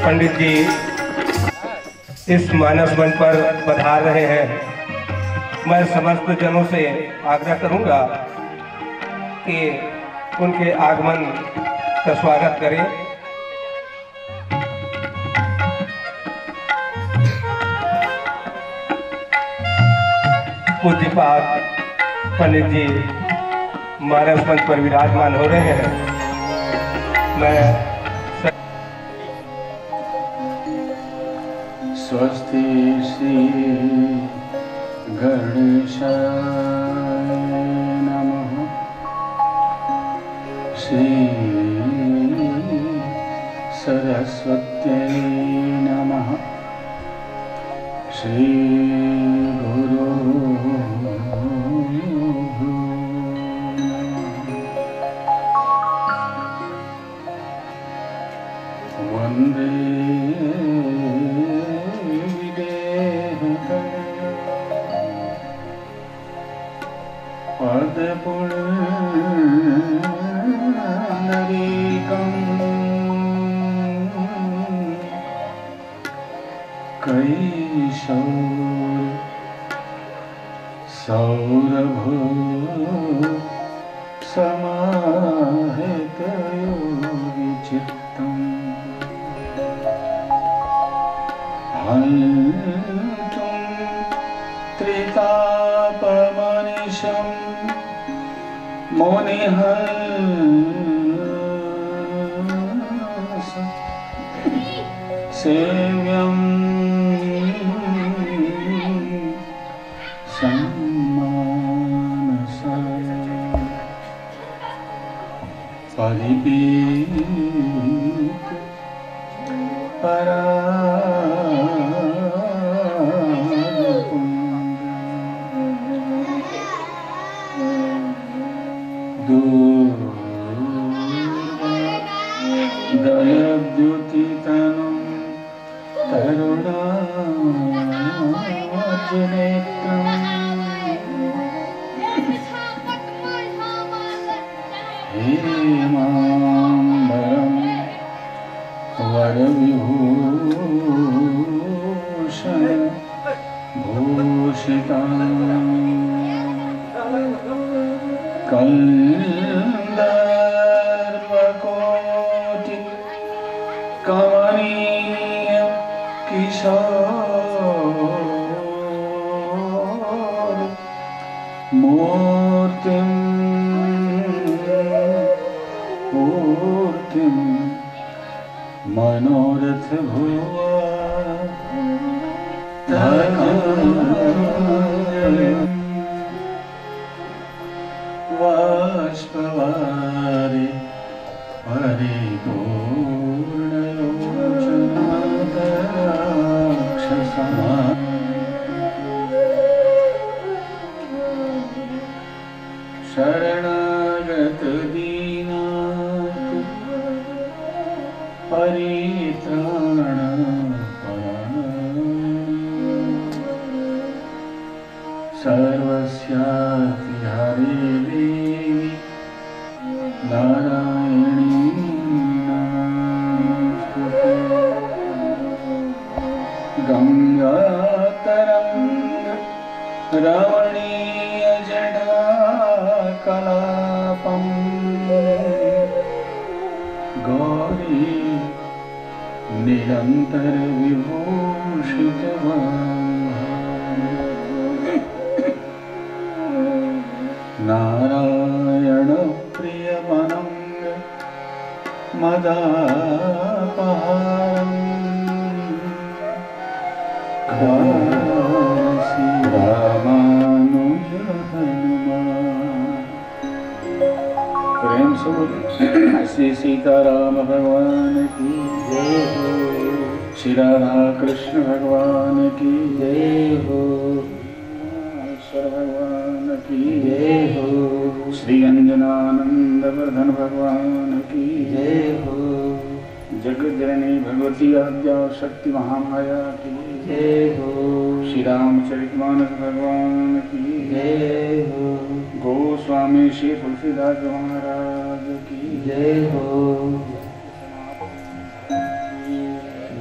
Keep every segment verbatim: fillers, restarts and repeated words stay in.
पंडित जी इस मानस मंच पर पधार रहे हैं। मैं समस्त जनों से आग्रह करूंगा कि उनके आगमन का स्वागत करें। पूज्यपाद पंडित जी मानस मंच पर विराजमान हो रहे हैं। मैं स्वस्ति श्री गणेशाय नमः। श्री सरस्वत्यै नमः। श्री गुरु वंदे कैशोर सौरभ समाहित योगिचित्तम् हन्तुं त्रितापमनिशं मुनिहंस सेव्यं परिपीत दलद्युतितनुं तरुणार्जुनेत्रम् हेमाम्बरं वरविभूषण भूषितां कन्दर्पकोटि कमनीय किशोर मूर्तिं मूर्तिं मनोरथ भुवा वाष्पवारि परिपूर्णलोचनाक्षसमा शरणागत दीनार्त परित्राणपरायण सर्वस्यापि हरे देवी नारायणी नमोस्तुते। गंगातरंग रमणीय जटाकलापं गौरी निरंतर विभूषितवान् नारायण प्रियमनंग मदापहारम् काशी रामानुज हनुमान। प्रेम से बोलिए श्री सीताराम भगवान की जय हो। श्री राधा कृष्ण भगवान की जय हो। भगवान की जय हो। श्री अंजनानंद वर्धन भगवान की जय हो। जगत जननी भगवती आद्या शक्ति महामाया की जय हो। श्री रामचरितमानस भगवान की जय हो। गोस्वामी श्री तुलसीदास महाराज की जय हो।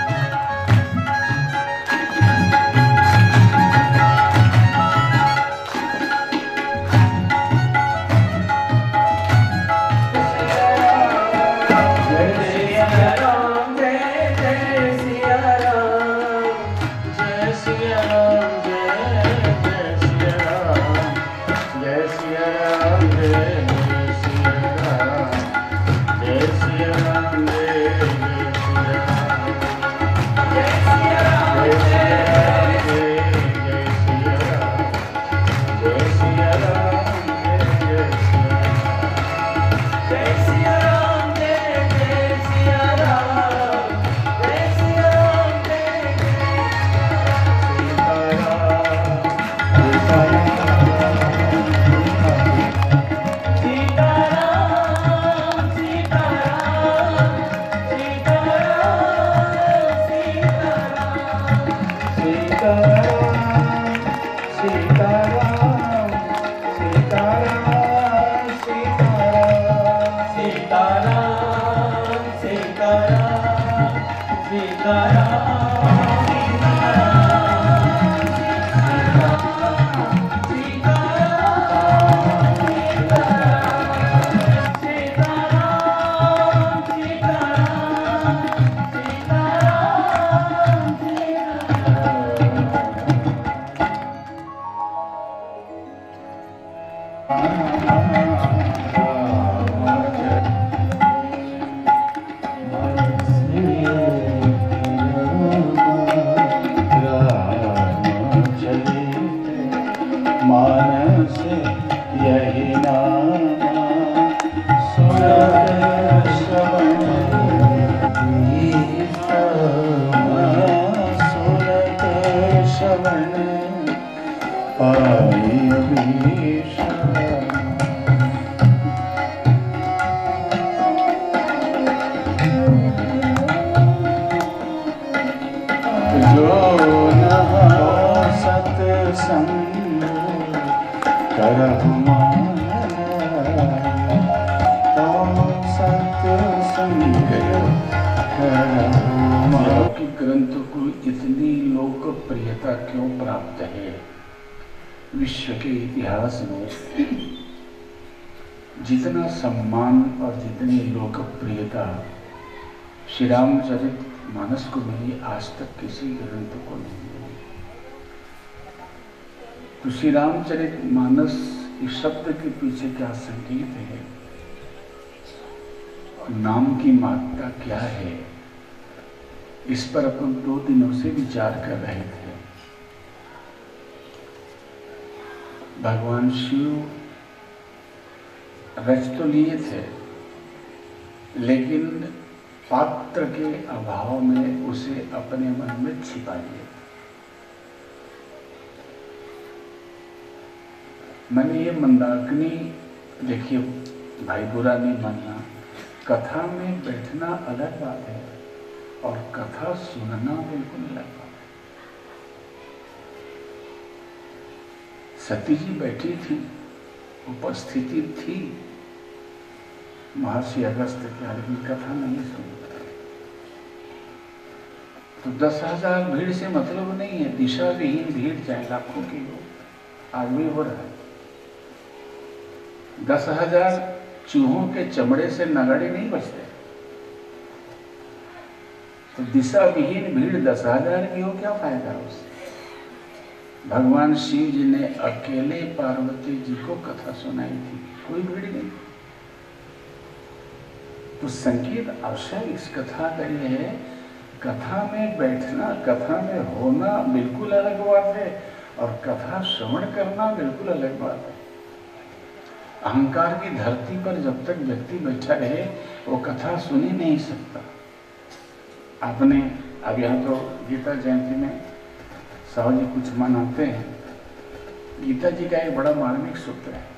प्राप्त है। विश्व के इतिहास में जितना सम्मान और जितनी लोकप्रियता श्री रामचरित मानस को मिली, आज तक किसी ग्रंथ को नहीं मिली। तो श्री रामचरित मानस इस शब्द के पीछे क्या संकेत है, नाम की महत्ता क्या है, इस पर अपन दो दिनों से विचार कर रहे थे। भगवान शिव रच तो लिए थे, लेकिन पात्र के अभाव में उसे अपने मन में छिपा लिया। मैंने ये मंदाकिनी, देखिए भाई बुरा नहीं मानना, कथा में बैठना अलग बात है और कथा सुनना बिल्कुल अलग बात है। सती जी बैठी थी, उपस्थिति थी महर्षि अगस्त्य के, लेकिन कथा नहीं सुनी। तो दस हजार भीड़ से मतलब नहीं है, दिशा विहीन भीड़ चाहे लाखों की हो, आज भी हो रहा है। दस हजार चूहों के चमड़े से नगाड़े नहीं बचते, तो दिशा विहीन भीड़ दस हजार की हो, क्या फायदा उससे। भगवान शिव जी ने अकेले पार्वती जी को कथा सुनाई थी, कोई भीड़ नहीं। तो संकेत अवश्य इस कथा का ये है, कथा में बैठना, कथा में होना बिल्कुल अलग बात है और कथा श्रवण करना बिल्कुल अलग बात है। अहंकार की धरती पर जब तक व्यक्ति बैठा रहे वो कथा सुन ही नहीं सकता। आपने अब यहाँ तो गीता जयंती में साहू जी कुछ मनाते हैं, गीता जी का एक बड़ा मार्मिक सूत्र है,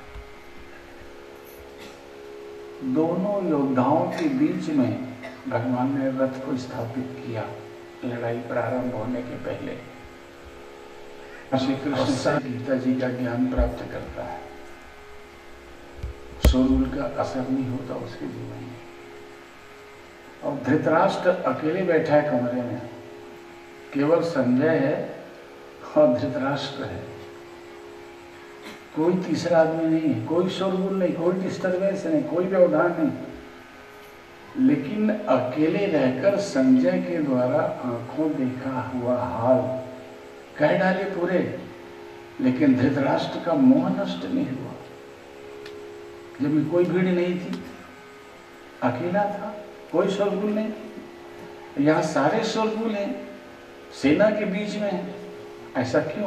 दोनों योद्धाओं के बीच में भगवान ने रथ को स्थापित किया लड़ाई प्रारंभ होने के पहले। श्री कृष्ण से गीता जी का ज्ञान प्राप्त करता है, शोरूल का असर नहीं होता उसके जीवन में। और धृतराष्ट्र अकेले बैठा है कमरे में, केवल संजय है और धृतराष्ट्र है, कोई तीसरा आदमी नहीं है, कोई शोरगुल नहीं, कोई डिस्टर्बेंस नहीं, कोई व्यवधान नहीं। लेकिन अकेले रहकर संजय के द्वारा आंखों देखा हुआ हाल कह डाले पूरे, लेकिन धृतराष्ट्र का मोह नष्ट नहीं हुआ। जब कोई भीड़ नहीं थी, अकेला था, कोई शोरगुल नहीं। यहाँ सारे शोरगुल हैं, सेना के बीच में है, ऐसा क्यों?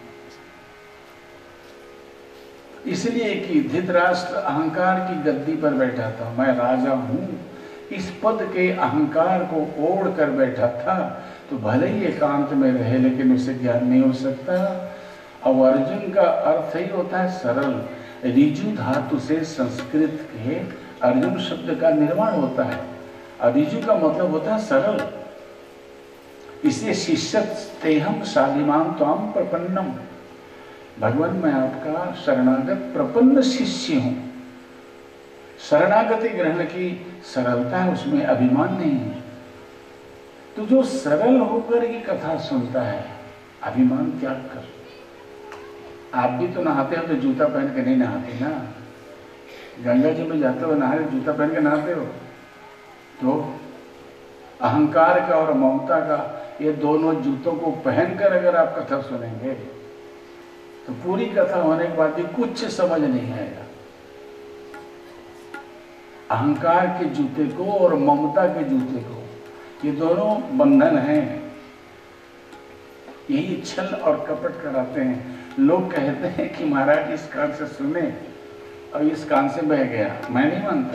इसलिए कि धृतराष्ट्र अहंकार की गद्दी पर बैठा था, मैं राजा हूं, इस पद के अहंकार को ओढ़ कर बैठा था। तो भले ही एकांत में रहे, लेकिन उसे ज्ञान नहीं हो सकता। और अर्जुन का अर्थ ही होता है सरल, रिजु धातु से संस्कृत के अर्जुन शब्द का निर्माण होता है, और रिजु का मतलब होता है सरल। इसलिए शिष्यस्तेहम शालिमां त्वां प्रपन्नम, भगवान मैं आपका शरणागत प्रपन्न शिष्य हूं। शरणागति ग्रहण की सरलता है, उसमें अभिमान नहीं है। तो जो सरल होकर की कथा सुनता है, अभिमान त्याग कर। आप भी तो नहाते हो तो जूता पहन के नहीं नहाते ना, गंगा जी में जाते हो नहाते जूता पहन के नहाते हो। तो अहंकार का और ममता का ये दोनों जूतों को पहनकर अगर आप कथा सुनेंगे तो पूरी कथा होने के बाद भी कुछ समझ नहीं आएगा। अहंकार के जूते को और ममता के जूते को, ये दोनों बंधन हैं, यही छल और कपट कराते हैं। लोग कहते हैं कि महाराज इस कान से सुने और इस कान से बह गया, मैं नहीं मानता।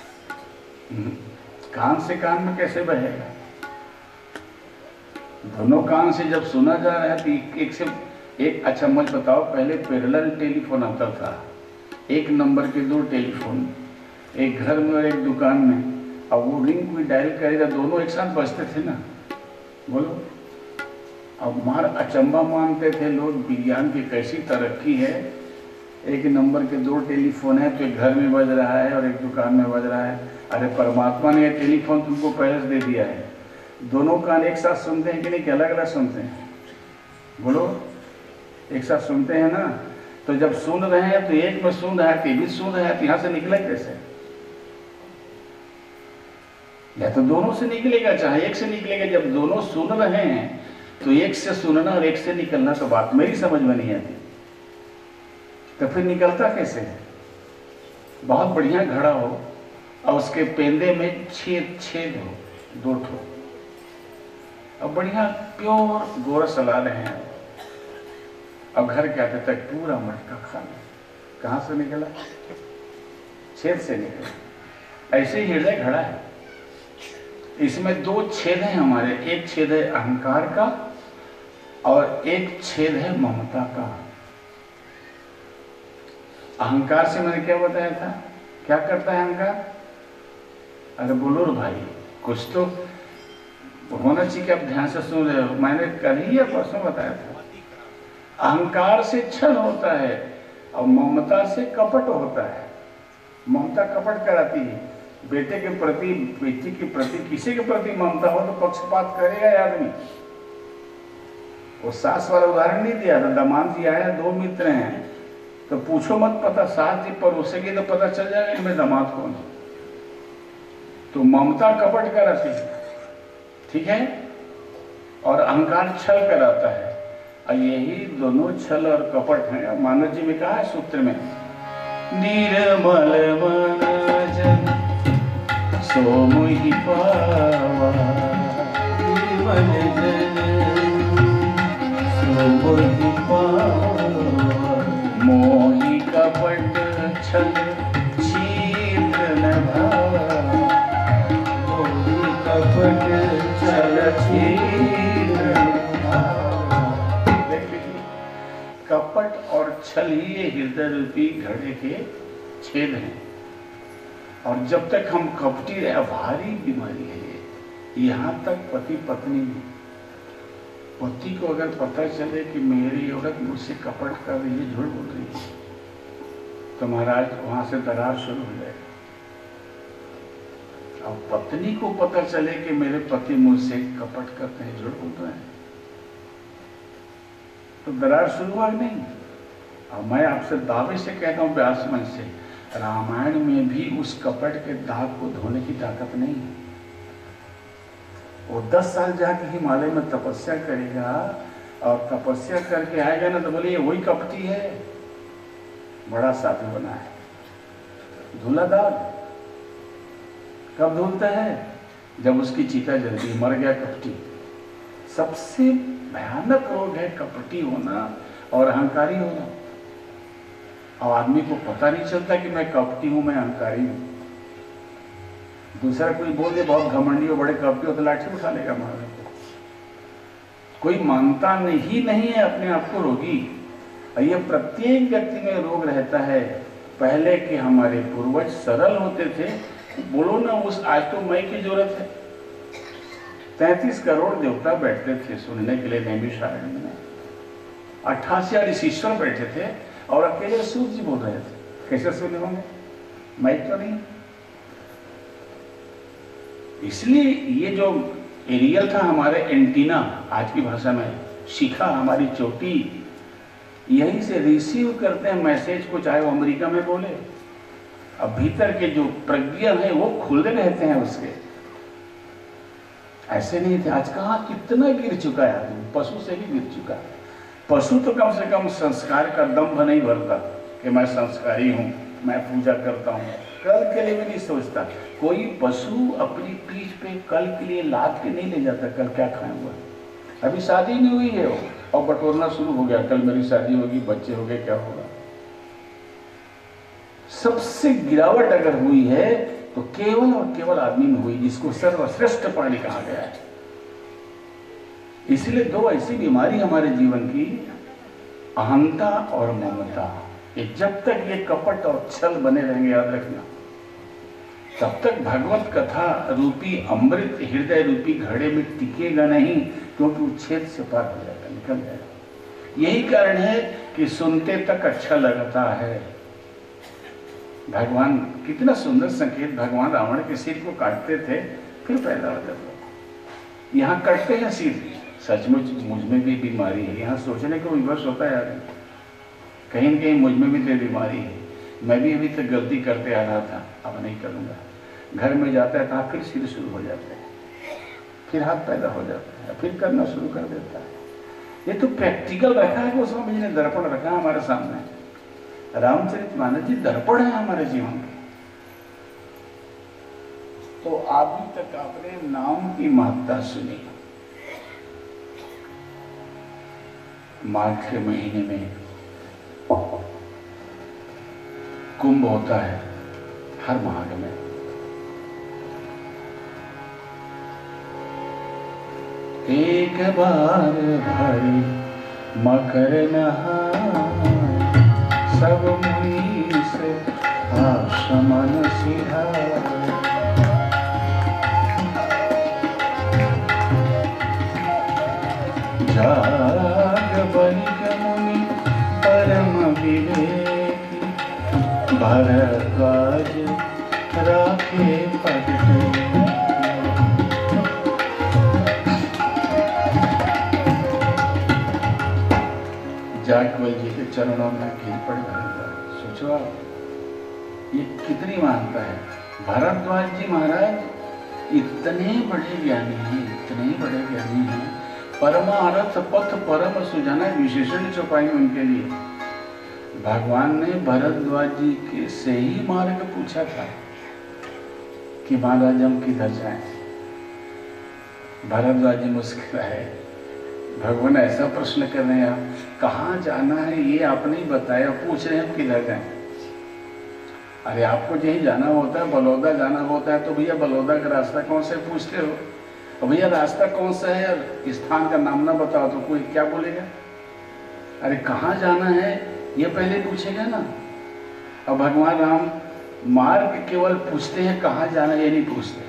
कान से कान में कैसे बहेगा? दोनों कान से जब सुना जा रहा है तो एक से एक। अच्छा मुझे बताओ, पहले पैरेलल टेलीफोन आता था, एक नंबर के दो टेलीफोन, एक घर में और एक दुकान में, अब वो रिंग कोई डायल करेगा, दोनों एक साथ बजते थे ना, बोलो। अब मार अचंबा मानते थे लोग, विज्ञान की कैसी तरक्की है, एक नंबर के दो टेलीफोन है तो एक घर में बज रहा है और एक दुकान में बज रहा है। अरे परमात्मा ने ये टेलीफोन तुमको पहले से दे दिया है, दोनों कान एक साथ सुनते हैं कि नहीं, कि अलग अलग सुनते हैं? बोलो। एक साथ सुनते हैं ना, तो जब सुन रहे हैं तो एक में सुन रहा है तो भी सुन रहा है, तो यहां से निकले कैसे? या तो दोनों से निकलेगा चाहे एक से निकलेगा। जब दोनों सुन रहे हैं तो एक से सुनना और एक से निकलना तो बात मेरी समझ में नहीं आती, तो फिर निकलता कैसे है? बहुत बढ़िया घड़ा हो और उसके पेंदे में छेद छेद हो, दो ठो, अब बढ़िया प्योर गोरस ला रहे हैं। अब घर के आते तक पूरा मटका खा ले। कहां से निकला? छेद से निकला। ऐसे ही हृदय घड़ा है, इसमें दो छेद हैं हमारे, एक छेद है अहंकार का और एक छेद है ममता का। अहंकार से मैंने क्या बताया था, क्या करता है अहंकार? अरे बोलो रे भाई, कुछ तो होना चाहिए कि आप ध्यान से सुन रहे हो। मैंने कल ही या परसों बताया था, अहंकार से छल होता है और ममता से कपट होता है। ममता कपट कराती है। बेटे के प्रति, बेटी के प्रति, किसी के प्रति ममता हो तो पक्षपात करेगा ये आदमी। वो सास वाला उदाहरण नहीं दिया था, दामाद जी आया, दो मित्र हैं तो पूछो मत पता, सास जी परोसेगी तो पता चल जाएगा इनमें दामाद कौन है। तो ममता कपट कराती है, ठीक है, और अहंकार छल कराता है। और यही दोनों छल और कपट हैं। मानव जी में कहा है सूत्र में, निर्मल मन जन सो मोहि पावा, निर्मल जन सो मोहि पावा, मोहि कपट छल छिद्र न भावा, मोहि कपट छल छिद्र न भावा। कपट और छल ही ये हृदय रूपी घड़े के छेद हैं। और जब तक हम कपटी रहे, भारी बीमारी है ये। यहाँ तक पति पत्नी में, पति को अगर पता चले कि मेरी औरत मुझसे कपट कर रही है, झूठ बोल रही है, तो महाराज वहां से दरार शुरू हो जाएगा। अब पत्नी को पता चले कि मेरे पति मुझसे कपट करते हैं, झूठ बोल रहे हैं, तो दरार शुरू हुआ नहीं। अब मैं आपसे दावे से कहता हूं, व्यास मंच से, रामायण में भी उस कपट के दाग को धोने की ताकत नहीं है। वो दस साल जाके हिमालय में तपस्या करेगा और तपस्या करके आएगा ना, तो बोले ये वही कपटी है, बड़ा साधु बना है। धुला दाग कब धुलता है? जब उसकी चिता जलती, मर गया कपटी। सबसे भयानक रोग है कपटी होना और अहंकारी होना। और आदमी को पता नहीं चलता कि मैं कपटी हूं, मैं अहंकारी हूं। दूसरा कोई बोल दे बहुत घमंडी हो, बड़े कपटी हो, तो लाठी उठा लेगा महाराज को। कोई मानता नहीं नहीं है अपने आप को रोगी। और ये प्रत्येक व्यक्ति में रोग रहता है। पहले के हमारे पूर्वज सरल होते थे, बोलो ना, उस आज तो मैं की जरूरत है। तैतीस करोड़ देवता बैठते थे सुनने के लिए नैमिषारण्य में, अट्ठासी ऋषीश्वर बैठे थे और अकेले सूर्य जी बोल रहे थे। कैसे सुने होंगे? मैं तो नहीं। इसलिए ये जो एरियल था हमारे एंटीना, आज की भाषा में शिखा, हमारी चोटी, यहीं से रिसीव करते हैं मैसेज को, चाहे वो अमेरिका में बोले। अब भीतर के जो प्रज्ञा है वो खुले रहते हैं उसके। ऐसे नहीं थे। आज कहाँ कितना गिर चुका है आदमी, पशु से भी गिर चुका है। पशु तो कम से कम संस्कार का दम्भ नहीं भरता कि मैं संस्कारी हूं, मैं पूजा करता हूं, कल के लिए भी नहीं सोचता। कोई पशु अपनी पीठ पे कल के लिए लाद के नहीं ले जाता, कल क्या खाऊंगा। अभी शादी नहीं हुई है वो, और बटोरना शुरू हो गया, कल मेरी शादी होगी, बच्चे हो गए, क्या होगा। सबसे गिरावट अगर हुई है तो केवल और केवल आदमी में हुई, जिसको सर्वश्रेष्ठ प्राणी कहा गया है। इसलिए दो ऐसी बीमारी हमारे जीवन की, अहंता और ममता। ये जब तक ये कपट और छल बने रहेंगे, याद रखना, तब तक भगवत कथा रूपी अमृत हृदय रूपी घड़े में टिकेगा नहीं, क्योंकि उच्छेद से पार हो जाएगा, निकल जाएगा। यही कारण है कि सुनते तक अच्छा लगता है। भगवान, कितना सुंदर संकेत, भगवान रावण के सिर को काटते थे फिर पैदा होता था। यहाँ कटते हैं सिर, सचमुच मुझ में भी बीमारी है। यहाँ सोचने को विवश होता है यार, कहीं न कहीं मुझ में भी तो बीमारी है। मैं भी अभी तक गलती करते आ रहा था, अब नहीं करूँगा। घर में जाता है तो फिर सिर शुरू हो जाता है, फिर हाथ पैदा हो जाता है, फिर करना शुरू कर देता है। ये तो प्रैक्टिकल रखा है गोस्वामी जी ने, दर्पण रखा है हमारे सामने। रामचरितमानस जी दर्पण है हमारे जीवन के। तो अभी तक आपने नाम की महत्ता सुनी। माघ के महीने में कुंभ होता है, हर माघ में। एक बार भरी मकर नहाय, सब मुनि से आशमन सिधाय। जाग बनिक मुनि परम विवेकी, भरद्वाज राखे पद टेकी। जाटवल जी के चरणों में गिर पड़े भरद्वाज। सोचो आप, ये कितनी मानता है। भरद्वाज जी महाराज इतने बड़े ज्ञानी हैं, इतने बड़े ज्ञानी हैं। परमारथ पथ परम सुजाना विशेषण चौपाई उनके लिए। भगवान ने भरद्वाज जी के से ही मार्ग पूछा था कि महाराज हम किधर जाएं। भरद्वाज जी मुस्कुराए। भगवान ऐसा प्रश्न कर रहे हैं, आप कहाँ जाना है ये आपने ही बताया, पूछ रहे हैं किधर जाएं। अरे आपको यही जाना होता है, बलौदा जाना होता है तो भैया बलौदा का रास्ता कौन सा है पूछते हो। और भैया रास्ता कौन सा है और स्थान का नाम ना बताओ तो कोई क्या बोलेगा। अरे कहाँ जाना है ये पहले पूछेगा ना। और भगवान राम मार्ग केवल पूछते हैं, कहाँ जाना ये नहीं पूछते।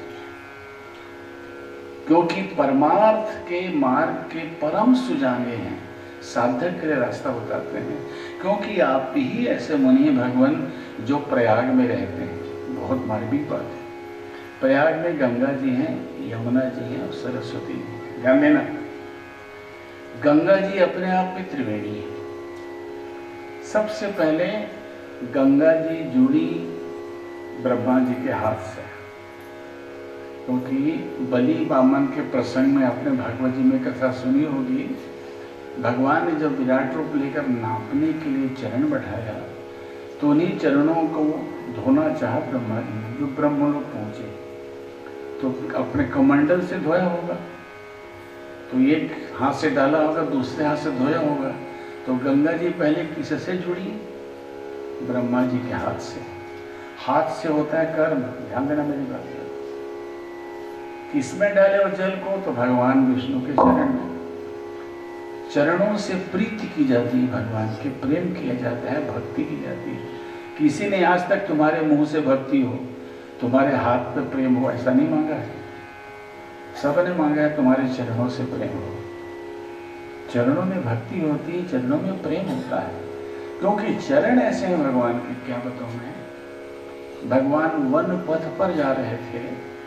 क्योंकि परमार्थ के मार्ग के परम सुजाने हैं, साधक के लिए रास्ता बताते हैं। क्योंकि आप ही ऐसे मुनि हैं भगवान जो प्रयाग में रहते हैं। बहुत मार्मिक बात है। प्रयाग में गंगा जी हैं, यमुना जी हैं और सरस्वती जी। ध्यान देना, गंगा जी अपने आप में त्रिवेणी है। सबसे पहले गंगा जी जुड़ी ब्रह्मा जी के हाथ से, क्योंकि बलि बामन के प्रसंग में आपने भागवत जी में कथा सुनी होगी। भगवान ने जब विराट रूप लेकर नापने के लिए चरण बढ़ाया तो उन्हीं चरणों को धोना चाहा ब्रह्मा जी ने। जो ब्रह्मलोक पहुंचे तो अपने कमंडल से धोया होगा, तो एक हाथ से डाला होगा, दूसरे हाथ से धोया होगा। तो गंगा जी पहले किससे जुड़ी? ब्रह्मा जी के हाथ से। हाथ से होता है कर्म, ध्यान देना मेरी बात। किसमें डाले वो जल को? तो भगवान विष्णु के चरण में। चरणों से प्रीति की जाती है, भगवान के प्रेम किया जाता है, भक्ति की जाती है। किसी ने आज तक तुम्हारे मुंह से भक्ति हो, तुम्हारे हाथ पे प्रेम हो, ऐसा नहीं मांगा है। सबने मांगा है तुम्हारे चरणों से प्रेम हो। चरणों में भक्ति होती है, चरणों में प्रेम होता है। क्योंकि चरण ऐसे हैं भगवान के, क्या बताऊं मैं। भगवान वन पथ पर जा रहे थे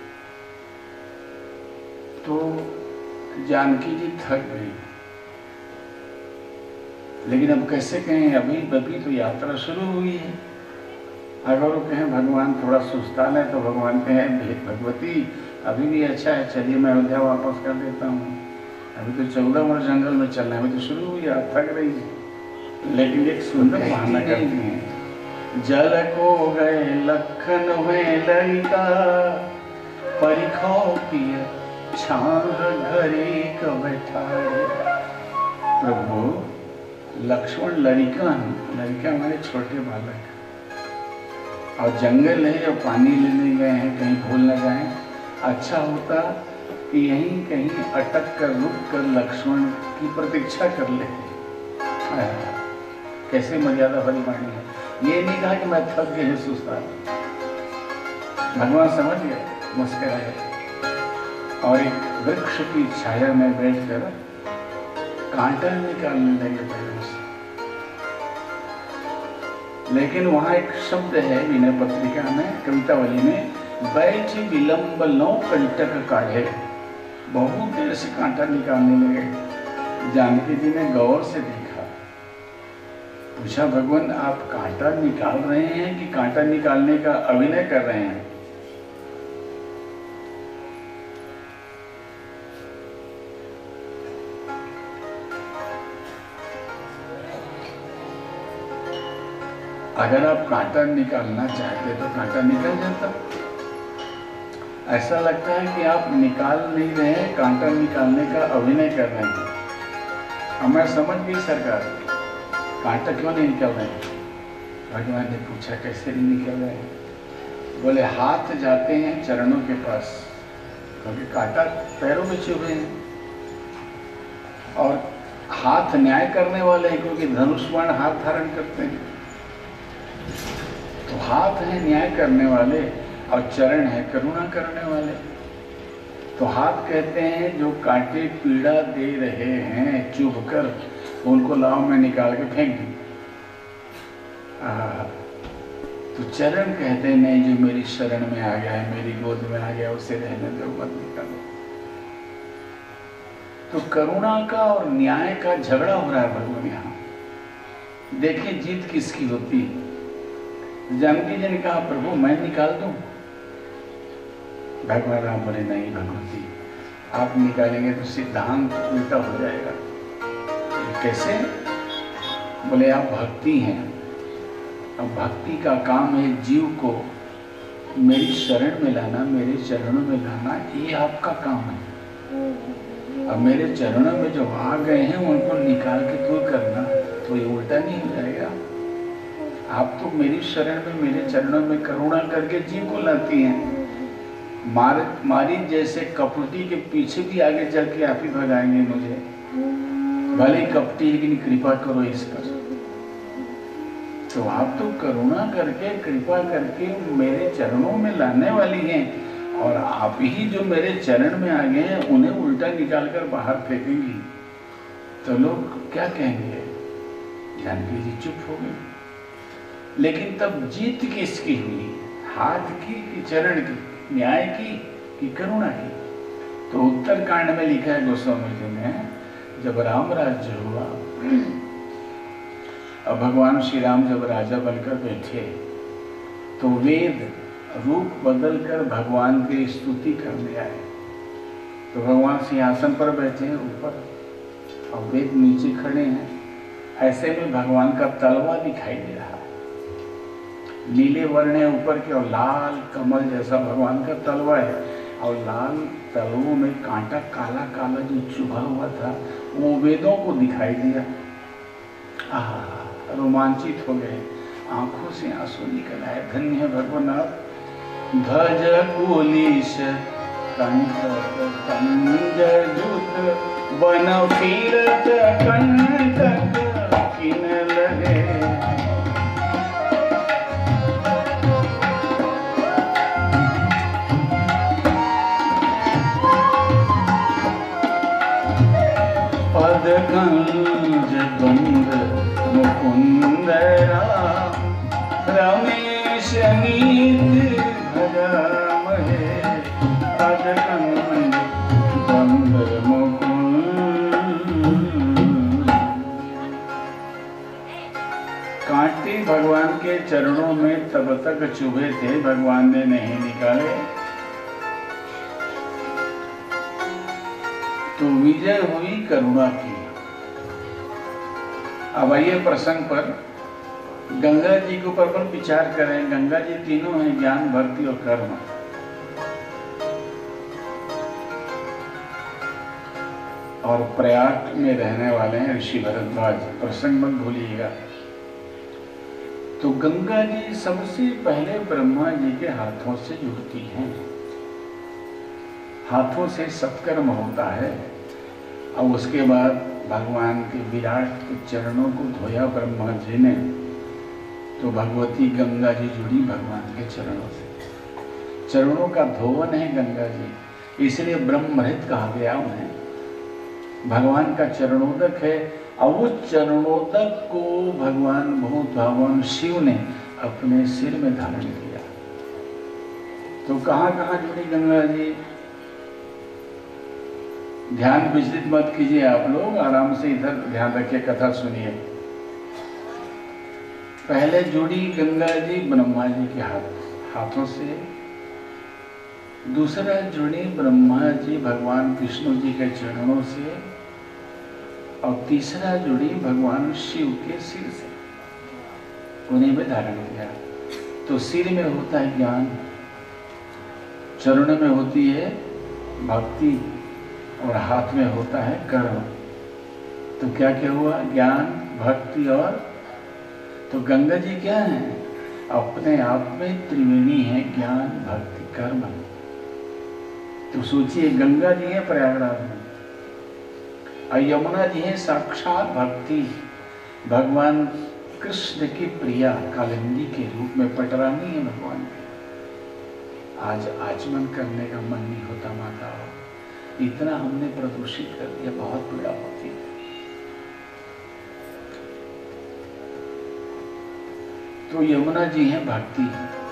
तो जानकी जी थक गई। लेकिन अब कैसे कहें, अभी अभी तो यात्रा शुरू हुई है। अगर वो कहें भगवान थोड़ा सुस्तान है तो भगवान कहें भगवती अभी भी अच्छा है, चलिए मैं अयोध्या वापस कर देता हूँ। अभी तो चौदह वर्ष जंगल में चलना है, अभी तो शुरू हुई, आप थक रही है। लेकिन एक सुंदर बहाना करती हैं, जल को गए लखन हुए ललिता, परिखो पिय छांग घरे क बैठाए। प्रभु लक्ष्मण लड़का, लड़का हमारे छोटे बालक, और जंगल है और पानी लेने गए हैं, कहीं भूल न जाए। अच्छा होता कि यहीं कहीं अटक कर रुक कर लक्ष्मण की प्रतीक्षा कर ले। कैसे मर्यादा भरी वाणी है। ये नहीं कहा कि मैं थक गए सुस्ता। भगवान समझ गए, मुस्कुराए और एक वृक्ष की छाया में बैठकर कांटा निकालने लगे पैरों से। लेकिन वहां एक शब्द है विनय पत्रिका में, कवितावली में, बैठ विलंब लो कंटक काढ़े। बहुत देर से कांटा निकालने लगे। जानकी जी ने गौर से देखा, पूछा भगवान आप कांटा निकाल रहे हैं कि कांटा निकालने का अभिनय कर रहे हैं? अगर आप कांटा निकालना चाहते तो कांटा निकल जाता। ऐसा लगता है कि आप निकाल नहीं रहे हैं, कांटा निकालने का अभिनय कर रहे हैं। अब मैं समझ गई सरकार, कांटा क्यों नहीं निकल रहे हैं? भगवान ने पूछा कैसे नहीं निकल रहे हैं? बोले हाथ जाते हैं चरणों के पास, क्योंकि कांटा पैरों में चुभे हैं, और हाथ न्याय करने वाले हैं क्योंकि धनुष्बाण हाथ धारण करते हैं। तो हाथ है न्याय करने वाले और चरण है करुणा करने वाले। तो हाथ कहते हैं जो कांटे पीड़ा दे रहे हैं चुभकर, उनको लाओ मैं निकाल के फेंक दूं। तो चरण कहते हैं नहीं, जो मेरी शरण में आ गया है, मेरी गोद में आ गया, उसे रहने दो, मत निकालो। तो करुणा का और न्याय का झगड़ा हो रहा है भगवान यहाँ। देखिए जीत किसकी होती है। जानकी जी ने कहा प्रभु मैं निकाल दूं? भगवान राम बोले नहीं भगवती, आप निकालेंगे तो सिद्धांत उल्टा हो जाएगा। कैसे? बोले आप भक्ति हैं, अब भक्ति का काम है जीव को मेरी शरण में लाना, मेरे चरणों में लाना, ये आपका काम है। अब मेरे चरणों में जो आ गए हैं उनको निकाल के दूर करना, तो ये उल्टा नहीं हो जाएगा। आप तो मेरी शरण में, मेरे चरणों में करुणा करके जीव को लाती हैं। मार मारी जैसे कपटी के पीछे भी आगे चल के आप ही भगाएंगे मुझे, भले कपटी लेकिन कृपा करो इस पर। तो आप तो करुणा करके कृपा करके मेरे चरणों में लाने वाली हैं, और आप ही जो मेरे चरण में आ गए हैं उन्हें उल्टा निकाल कर बाहर फेंकेंगी तो लोग क्या कहेंगे? जानकी जी चुप हो गई। लेकिन तब जीत किसकी हुई? हाथ की कि चरण की? न्याय की कि करुणा की? तो उत्तरकांड में लिखा है गोस्वामी जी ने, जब राम राज्य हुआ, अब भगवान श्री राम जब राजा बनकर बैठे तो वेद रूप बदलकर भगवान की स्तुति करने आए। तो भगवान सिंहासन पर बैठे हैं ऊपर और वेद नीचे खड़े हैं। ऐसे में भगवान का तलवा दिखाई दे रहा है, नीले वर्ण है ऊपर के, और लाल कमल जैसा भगवान का तलवा है, और लाल तलवों में कांटा काला काला जो चुभा हुआ था वो वेदों को दिखाई दिया। आह, रोमांचित हो गए, आंखों से आंसू निकल आए। धन्य है भगवान आप। ध्वज कुलीश कंठ कंजूत बन फिरत कंटक किन लगे। पद कंज द्वंद मुकुंद राम रमेश नीत भजामहे। पद कंज द्वंद मुकुंद। कांटे भगवान के चरणों में तब तक चुभे थे, भगवान ने नहीं निकाले। तो विजय हुई करुणा की। अब आइए प्रसंग पर, गंगा जी के ऊपर पर विचार करें। गंगा जी तीनों हैं, ज्ञान, भक्ति और कर्म। और प्रयाग में रहने वाले हैं ऋषि भरद्वाज, प्रसंग मत भूलिएगा। तो गंगा जी सबसे पहले ब्रह्मा जी के हाथों से जुड़ती हैं, हाथों से सत्कर्म होता है। और उसके बाद भगवान के विराट के चरणों को धोया ब्रह्मा जी ने, तो भगवती गंगा जी जुड़ी भगवान के चरणों से। चरणों का धोवन है गंगा जी, इसलिए ब्रह्महृत कहा गया उन्हें। भगवान का चरणोदक है, और उस चरणोदक को भगवान भूत भगवान शिव ने अपने सिर में धारण किया। तो कहाँ कहाँ जुड़ी गंगा जी? ध्यान विचलित मत कीजिए आप लोग, आराम से इधर ध्यान रखिए, कथा सुनिए। पहले जुड़ी गंगा जी ब्रह्मा जी के हाथ हाथों से, दूसरा जुड़ी ब्रह्मा जी भगवान विष्णु जी के चरणों से, और तीसरा जुड़ी भगवान शिव के सिर से, उन्हें भी धारण किया। तो सिर में होता है ज्ञान, चरणों में होती है भक्ति, और हाथ में होता है कर्म। तो क्या क्या हुआ? ज्ञान, भक्ति और तो गंगा जी क्या है? अपने आप में त्रिवेणी है, ज्ञान, भक्ति, कर्म। तो सोचिए, गंगा जी है प्रयागराज में, और यमुना जी है साक्षात भक्ति, भगवान कृष्ण की प्रिया कालिंदी के रूप में पटरानी है भगवान की। आज आचमन करने का मन नहीं होता माता, इतना हमने प्रदूषित कर दिया, बहुत पीड़ा होती है। तो यमुना जी हैं भक्ति,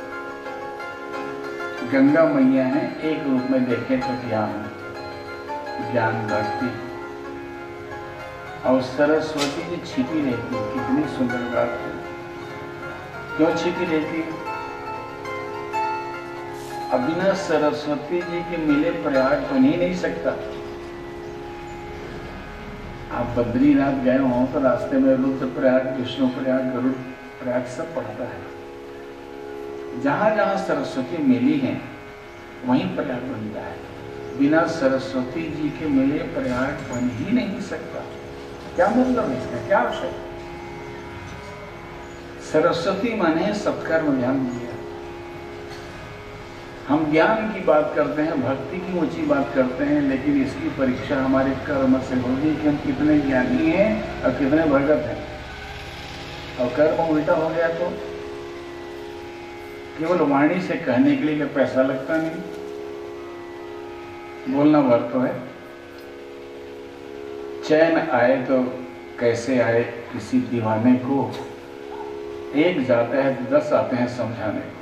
गंगा मैया है एक रूप में देखें तो ज्ञान, ज्ञान भक्ति, और सरस्वती जी छिपी रहती है। कितनी सुंदर बात है। क्यों छिपी रहती है? अब बिना सरस्वती जी के मिले प्रयाग बन ही नहीं सकता। आप बद्रीनाथ गए हो तो रास्ते में रुद्रप्रयाग, विष्णु प्रयाग, गरुड़ प्रयाग सब पड़ता है। जहां जहां सरस्वती मिली है वहीं प्रयाग बनता है। बिना सरस्वती जी के मिले प्रयाग बन ही नहीं सकता। क्या मतलब इसका, क्या आवश्यक? सरस्वती माने सत्कर्म, ध्यान दिया। हम ज्ञान की बात करते हैं, भक्ति की ऊंची बात करते हैं, लेकिन इसकी परीक्षा हमारे कर्म से होगी कि हम कितने ज्ञानी हैं और कितने भगत हैं। और कर्म उल्टा हो गया तो केवल वाणी से कहने के लिए पैसा लगता नहीं, बोलना भर तो है। चैन आए तो कैसे आए, किसी दीवाने को एक जाता है तो दस आते हैं समझाने को।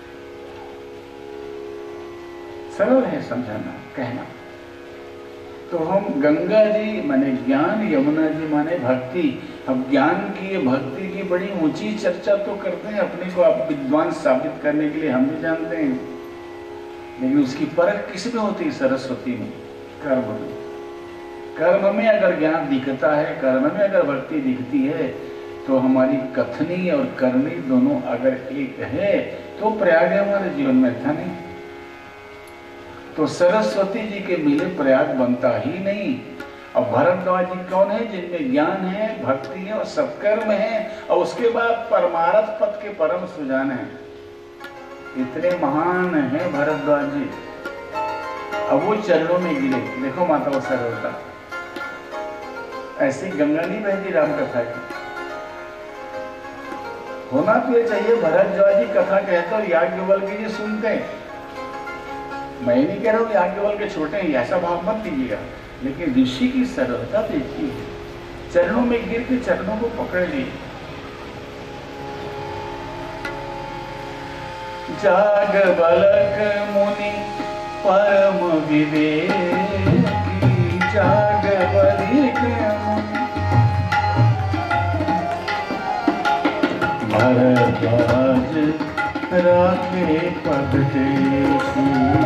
सरल है समझाना, कहना। तो हम गंगा जी माने ज्ञान, यमुना जी माने भक्ति। अब ज्ञान की, भक्ति की बड़ी ऊंची चर्चा तो करते हैं, अपने को आप विद्वान साबित करने के लिए हम भी जानते हैं, लेकिन उसकी परख किस में होती है? सरस्वती में, कर्म में। कर्म में अगर ज्ञान दिखता है, कर्म में अगर भक्ति दिखती है, तो हमारी कथनी और करनी दोनों अगर एक है तो प्रयाग हमारे जीवन में था नहीं। तो सरस्वती जी के मिले प्रयाग बनता ही नहीं। अब भरद्वाज जी कौन है? जिनमें ज्ञान है, भक्ति है और सत्कर्म है, और उसके बाद परमार्थ पद के परम सुजान है। इतने महान है भरद्वाज जी। अब वो चरणों में गिरे, देखो माता वो सरलता। ऐसी गंगा नहीं बहती राम कथा की। होना तो ये चाहिए, भरद्वाज जी कथा कहते और याज्ञवल्क्य जी सुनते। मैं नहीं कह रहा हूँ याज्ञवल्क्य के छोटे हैं, ऐसा भाव मत लीजिएगा, लेकिन ऋषि की सरलता देखी है। चरणों में गिर के चरणों को पकड़ लिए। जागवल्क मुनि परम विवेकी, जागवल्क मुनि भरद्वाज राखे पद टेकी,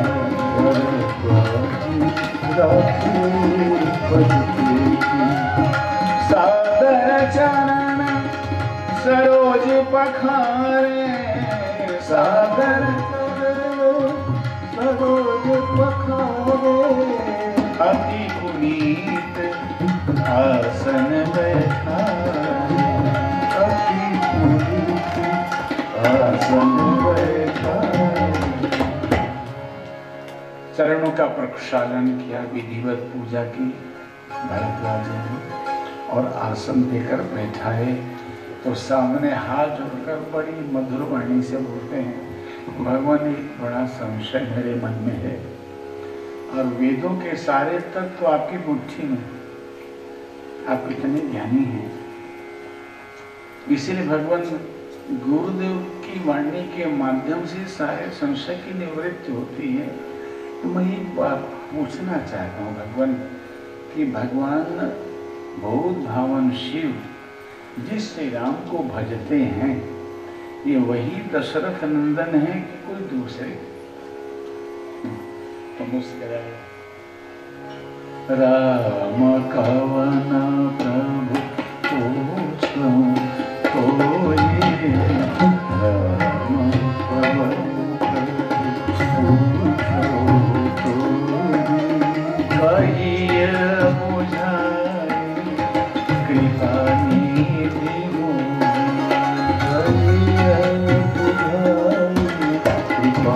भरद्वाज राखे पद टेकी। सादर चरण सरोज पखारे, सादर सरोज पखारे। अति पुनीत आसन बैठाए, अति पुनीत आसन बैठाए। चरणों का प्रक्षालन किया, विधिवत पूजा की भरद्वाज ने, और आसन देकर बैठाए। तो सामने हाथ जोड़कर बड़ी मधुर वाणी से बोलते हैं, भगवान एक बड़ा संशय मेरे मन में है, और वेदों के सारे तत्व तो आपकी मुट्ठी में, आप इतने ज्ञानी हैं। इसीलिए भगवान गुरुदेव की वाणी के माध्यम से सारे संशय की निवृत्ति होती है। तो मैं एक बात पूछना चाहता हूँ भगवान, कि भगवान बहुत भावन शिव जिस श्री राम को भजते हैं, ये वही दशरथ नंदन है कि कोई दूसरे? तो मुस्कुराए। राम कवन प्रभु पूछो तो ये राम कवन प्रभु पूछो तो कहिए बुझाए कृपा निधि कहिए बुझाए कृपा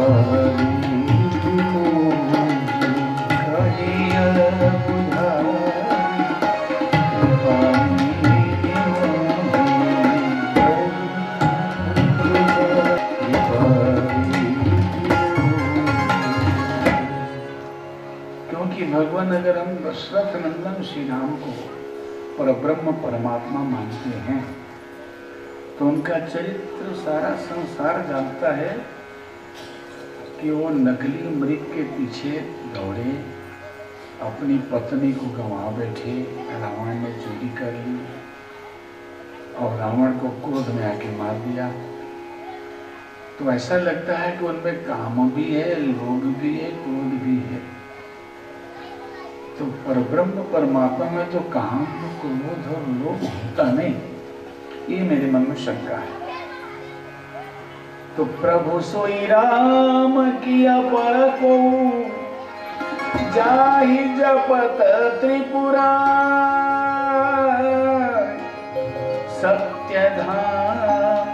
भगवान, अगर हम दशरथ नंदन श्री राम को परब्रह्म परमात्मा मानते हैं तो उनका चरित्र सारा संसार जानता है कि वो नकली मृग के पीछे दौड़े, अपनी पत्नी को गंवा बैठे, रावण ने चोरी कर ली और रावण को क्रोध में आके मार दिया। तो ऐसा लगता है कि उनमें काम भी है, लोभ भी है, क्रोध भी है। तो परब्रह्म परमात्मा में तो काम, क्रोध और लोभ होता नहीं, ये मेरे मन में शंका है। तो प्रभु सोई राम किया पर को जाहि जपत त्रिपुरा, सत्य धाम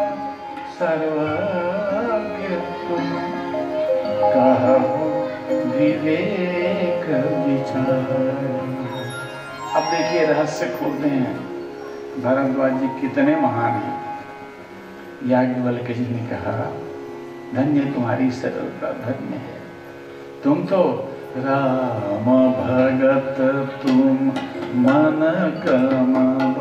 सर्वज्ञ तुम कहु विवेक विचार। अब देखिए रहस्य खोलते हैं, भरद्वाज जी कितने महान हैं। याज्ञवल्क्य जी ने कहा, धन्य तुम्हारी सरलता, धन्य है तुम तो राम भगत तुम मन कम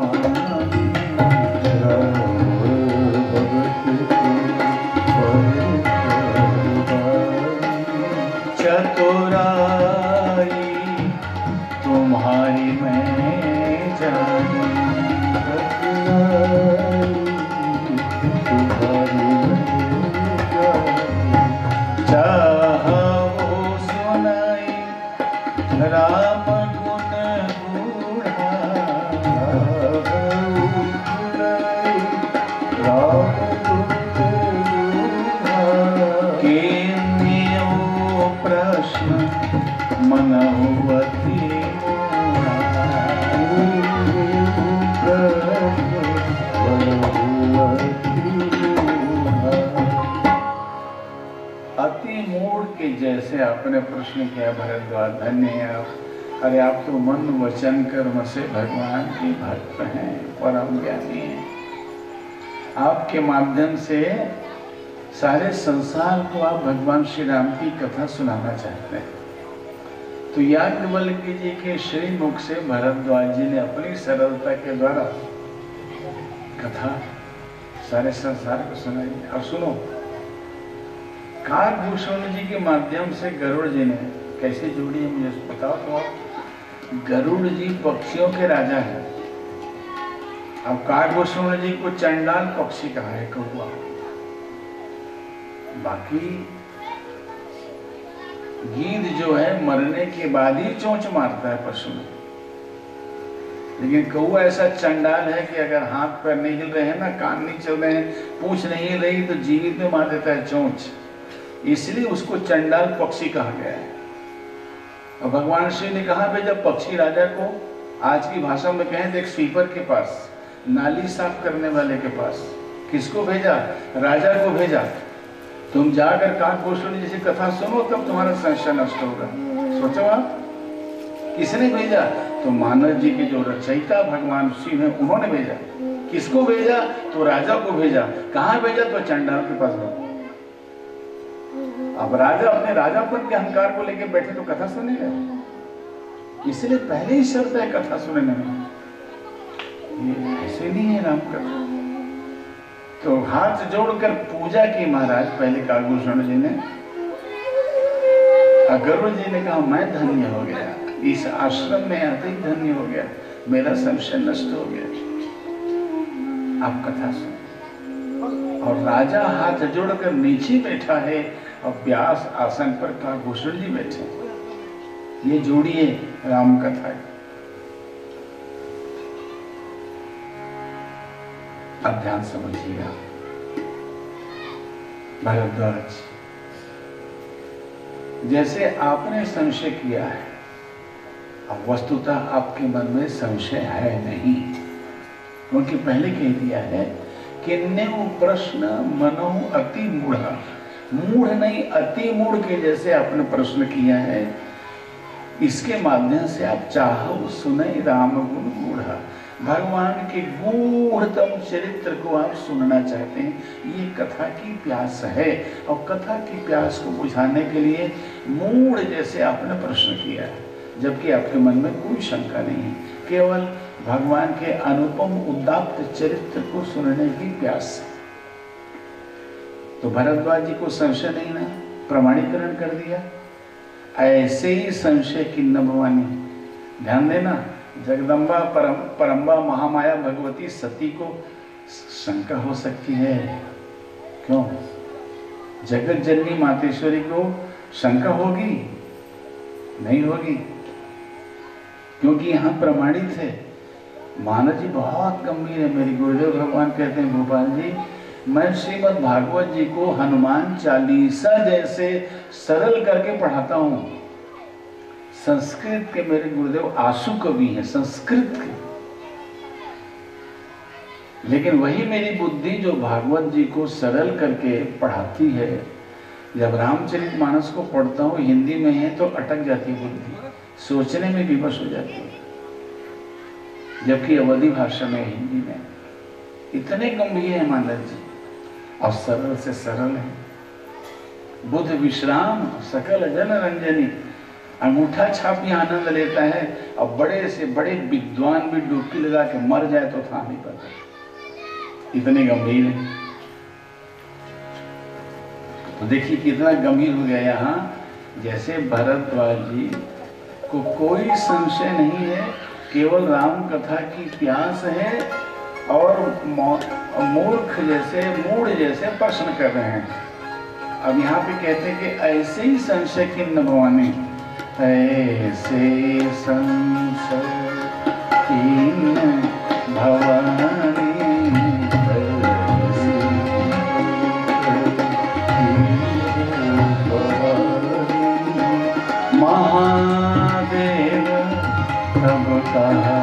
चतुराई तुम्हारी मैं जानू, चाहो सुनाई राम गुण गुढ़ा, प्रश्न मनोवती अति मूढ़ के जैसे आपने प्रश्न किया भरद्वाज, धन्य है आप। अरे आप तो मन वचन कर्म से भगवान के भक्त हैं, परम ज्ञानी हैं। आपके माध्यम से सारे संसार को आप भगवान श्री राम की कथा सुनाना चाहते हैं। तो याज्ञवल्क्य जी के श्रीमुख से भरद्वाज जी ने अपनी सरलता के द्वारा कथा सारे संसार को सुनाई। और सुनो, काकभूषण जी के माध्यम से गरुड़ जी ने कैसे जोड़ी है मुझे बताओ। तो गरुड़ जी पक्षियों के राजा हैं। अब काकभूषण जी को चंडाल पक्षी कहा है, कौवा। बाकी गीध जो है मरने के बाद ही चोंच मारता है पशु में, लेकिन कौवा ऐसा चंडाल है कि अगर हाथ पैर नहीं हिल रहे हैं ना, कान नहीं चल रहे हैं, पूंछ नहीं हिल रही, तो जीवित में मार देता है चोंच। इसलिए उसको चंडाल पक्षी कहा गया है। और भगवान श्री ने कहा भेजा पक्षी राजा को, आज की भाषा में कहें तो एक स्वीपर के पास, नाली साफ करने वाले के पास। किसको भेजा? राजा को भेजा। तुम जाकर काकभूषण जैसी कथा सुनो तब तुम्हारा संशय नष्ट होगा। सोचो आप, किसने भेजा? तो मानव जी के जो रचयिता भगवान शिव हैं उन्होंने भेजा। किसको भेजा? तो राजा को भेजा। कहाँ भेजा? तो चंडाल के पास भेजा। अब राजा अपने राजापन के अहंकार को लेकर बैठे तो कथा सुनेगा, इसलिए पहले ही शर्त है कथा सुनने में। ये ऐसे नहीं है राम कथा। तो हाथ जोड़कर पूजा की महाराज पहले काकभूषण जी ने। गरुड़ जी ने कहा मैं धन्य हो गया, इस आश्रम में आते ही धन्य हो गया, मेरा संशय नष्ट हो गया। आप कथा सुन। और राजा हाथ जोड़कर नीचे बैठा है और व्यास आसन पर काकभूषण जी बैठे। ये जोड़ी है राम कथा की। अब ध्यान समझिएगा। भरद्वाज, जैसे आपने संशय किया है, अब वस्तुतः आपके मन में संशय है नहीं, क्योंकि पहले कह दिया है कि न्यू प्रश्न मनो अति मूढ़, मूढ़ नहीं अति मूढ़ के जैसे आपने प्रश्न किया है। इसके माध्यम से आप चाहो सुने राम गुण गूढ़, भगवान के गूढ़तम चरित्र को आप सुनना चाहते हैं। ये कथा की प्यास है, और कथा की प्यास को बुझाने के लिए मूढ़ जैसे आपने प्रश्न किया है, जबकि आपके मन में कोई शंका नहीं है, केवल भगवान के अनुपम उदात्त चरित्र को सुनने की प्यास। तो भरद्वाज जी को संशय नहीं ना, प्रमाणीकरण कर दिया। ऐसे ही संशय किन्न भवानी, ध्यान देना, जगदम्बा परम परम्बा महामाया भगवती सती को शंका हो सकती है। क्यों? जगत जननी मातेश्वरी को शंका होगी? नहीं होगी, क्योंकि यहां प्रमाणित है। मानव जी बहुत गंभीर है। मेरे गुरुदेव भगवान कहते हैं, भोपाल जी, मैं श्रीमद् भागवत जी को हनुमान चालीसा जैसे सरल करके पढ़ाता हूं। संस्कृत के मेरे गुरुदेव आशु कवि हैं, संस्कृत के, लेकिन वही मेरी बुद्धि जो भागवत जी को सरल करके पढ़ाती है, जब रामचरितमानस को पढ़ता हूँ हिंदी में है तो अटक जाती है बुद्धि, सोचने में विवश हो जाती है, जबकि अवधि भाषा में हिंदी में इतने गंभीर है मानव जी और सरल से सरल है। बुध विश्राम सकल जन रंजनी, अंगूठा छापी आनंद लेता है, और बड़े से बड़े विद्वान भी डुबकी लगा के मर जाए तो था नहीं पता, इतने गंभीर है। तो देखिए कितना गंभीर हो गया यहाँ। जैसे भरद्वाज जी को कोई संशय नहीं है, केवल राम कथा की प्यास है, और मूर्ख जैसे मूढ़ जैसे प्रश्न कर रहे हैं। अब यहाँ पे कहते हैं कि ऐसे ही संशय किन्न भवानी, ऐसे संशय किन्न भवानी, महादेव तब कहा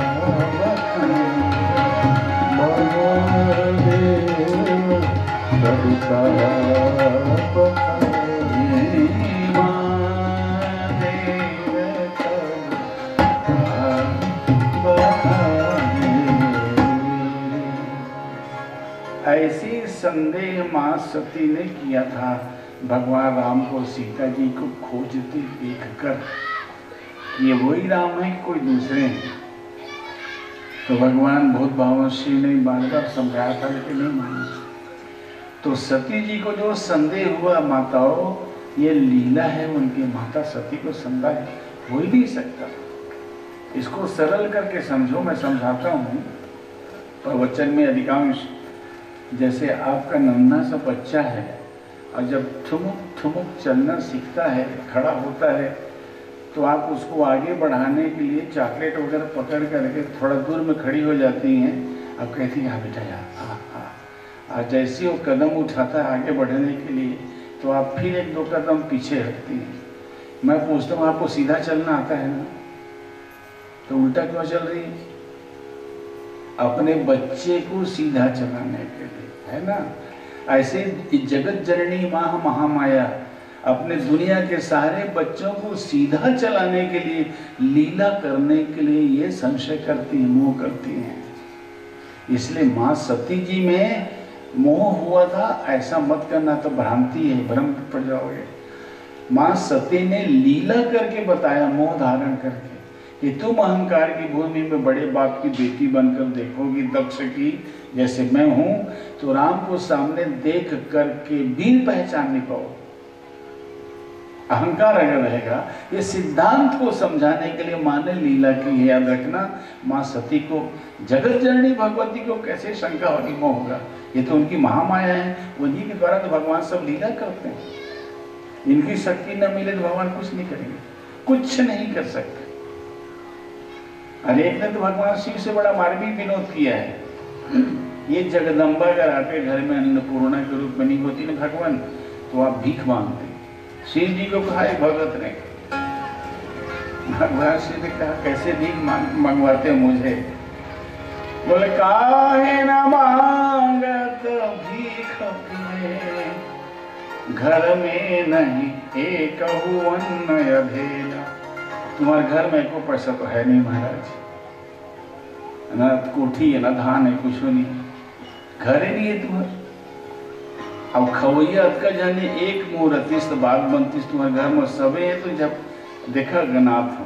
ऐसी संदेह मां सती ने किया था भगवान राम को सीता जी को खोजते देखकर, ये वही राम है कि कोई दूसरे हैं। तो भगवान बहुत भावनशील ने बार बार समझाया था, लेकिन नहीं मानी। तो सती जी को जो संदेह हुआ, माताओं ये लीला है उनकी, माता सती को संदेह हो ही नहीं सकता। इसको सरल करके समझो, मैं समझाता हूँ प्रवचन में अधिकांश। जैसे आपका नन्हा सा बच्चा है, और जब ठुमुक ठुमुक चलना सीखता है, खड़ा होता है, तो आप उसको आगे बढ़ाने के लिए चॉकलेट वगैरह पकड़ करके थोड़ा दूर में खड़ी हो जाती हैं। अब कहती हैं हाँ बेटा यार, हाँ हाँ। और जैसे वो कदम उठाता है आगे बढ़ने के लिए, तो आप फिर एक दो कदम पीछे हटती हैं। मैं पूछता हूँ आपको सीधा चलना आता है ना, तो उल्टा क्यों चल रही है? अपने बच्चे को सीधा चलाने के लिए, है ना। ऐसे जगत जननी माँ महामाया अपने दुनिया के सारे बच्चों को सीधा चलाने के लिए, लीला करने के लिए ये संशय करती है, मोह करती हैं। इसलिए माँ सती जी में मोह हुआ था, ऐसा मत करना, तो भ्रांति है, भ्रम पड़ जाओगे। माँ सती ने लीला करके बताया, मोह धारण करके, कि तुम अहंकार की भूमि में बड़े बाप की बेटी बनकर देखोगी दक्ष की जैसे मैं हूं, तो राम को सामने देख करके भी पहचान नहीं पाओ। अहंकार अगर रहेगा, ये सिद्धांत को समझाने के लिए माँ ने लीला की है। याद रखना, माँ सती को, जगत जननी भगवती को कैसे शंका और मोह होगा? ये तो उनकी महामाया है, उन्हीं के द्वारा तो भगवान सब लीला करते हैं। इनकी शक्ति न मिले तो भगवान कुछ नहीं करेंगे, कुछ नहीं कर सकते। अनेक ने तो भगवान शिव से बड़ा मार्मिक विनोद किया है। ये जगदम्बा अगर आपके घर में अन्नपूर्णा के रूप में नहीं होती ना भगवान, तो आप भीख मांगते। शिव जी को कहा एक भगत ने, भगवान शिव ने कहा कैसे भीख मंगवाते मुझे? बोले काहे न मांगत भीख अपने, घर में नहीं एक अन्न अधेला। तुम्हारे घर में को पैसा तो है नहीं महाराज, ना कोठी है ना धान है, कुछ नहीं, घर ही नहीं है तुम्हारे। अब खवैया का जाने एक मुँह रतीस तो बात बनतीस, तुम्हारे घर में सबे है। तो जब देखा गनाथ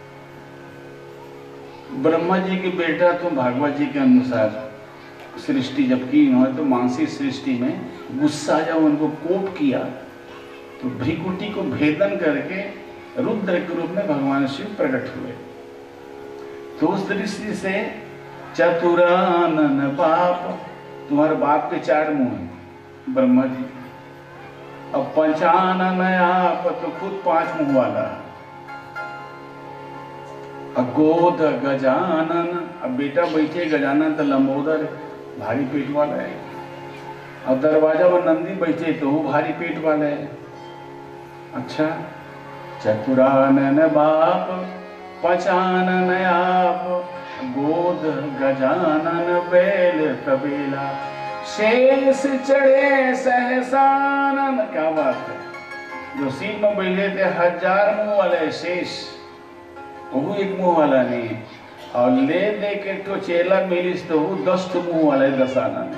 ब्रह्मा जी के बेटा, तुम भागवत जी के अनुसार सृष्टि जब की उन्होंने, तो मानसिक सृष्टि में गुस्सा जब उनको कोप किया, तो भ्रिकुटी को भेदन करके रुद्र के रूप में भगवान शिव प्रकट हुए। तो उस दृष्टि से चतुरानन बाप, तुम्हारे बाप के चार मुंह हैं ब्रह्मा जी, अब पंचानन आप तो खुद पांच मुंह वाला। अगोद गजानन, अब बेटा बैठे गजानन तो लंबोदर भारी पेट वाला है। अब दरवाजा पर नंदी बैठे तो वो भारी पेट वाला है। अच्छा, चतुरानन बाप पंचानन आप, गोद गजानन बैल तबेला, शेष चढ़े सहसानन। क्या बात है, जो सीन में बैठे थे हजार मुंह वाले शेष, वो एक मुंह वाला नहीं है। और ले दे के तो चेला मिलिस तो वो दस मुंह वाला है, दसानन।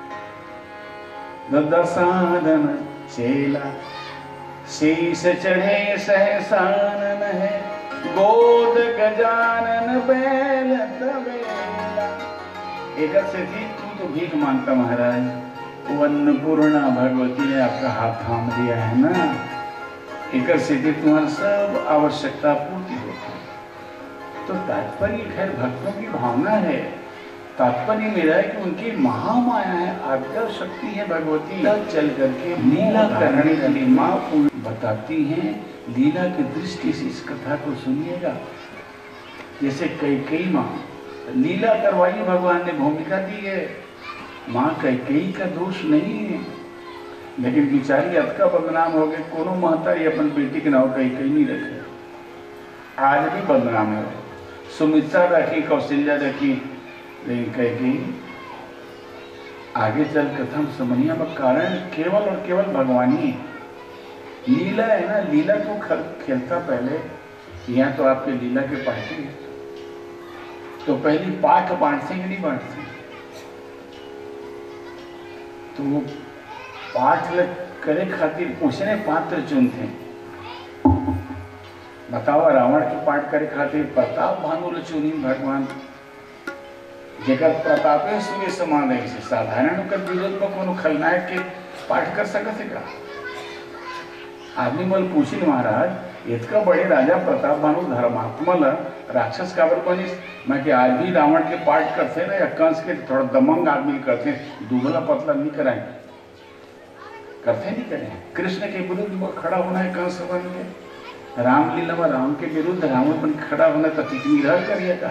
दसानन चेला शीश चढ़े सहसानन है, गोद गजानन बैल तबेला। एक से थी, तू तो भीख मांगता महाराज, वो अन्नपूर्णा भगवती ने आपका हाथ थाम दिया है ना, एक से थी तुम्हारी सब आवश्यकता पूर्ति होती। तो तात्पर्य खैर भक्तों की भावना है, तात्पर्य मेरा है कि उनकी महामाया है, आद्या शक्ति है भगवती, चल करके लीला करने के लिए माँ बताती हैं। लीला की दृष्टि से इस कथा को सुनिएगा। जैसे कैकेयी माँ लीला करवाई, भगवान ने भूमिका दी है, माँ कैकेयी का दोष नहीं है, लेकिन बिचारी अतका बदनाम हो गए। कोनो महतारी अपन बेटी के नाम कैकेयी नहीं रखे, आज भी बदनाम है। सुमित्रा रखी, कौशल्या रखी, लेकिन कैकेयी आगे चल कथम समनिया में कारण केवल और केवल भगवान ही। लीला है ना, लीला तो खेलता पहले, यहाँ तो आपके लीला के पार्टी है, तो पहली पाठ बांटते कि नहीं बांटते? तो वो पाठ करे खातिर उसने पात्र चुनते। बताओ, रावण के पाठ करे खातिर प्रताप भानु चुनी भगवान, जेकर प्रतापे सूर्य समान है। साधारण कर विरोध में कोनो खलनायक के पाठ कर सकते का? आदमी बोल पूछी महाराज, इतना बड़े राजा प्रताप भानु धर्मात्मा ला राक्षस काबर बनिस? मैं कि आज भी रावण के पाठ करते ना, या कंस के थोड़ा दमंग आदमी करते, दुबला पतला नहीं कराएंगे, करते नहीं करें। कृष्ण के विरुद्ध खड़ा होना है कंस बन के, रामलीला में राम के विरुद्ध रावण बन खड़ा होना तो टिकनी रह करिएगा।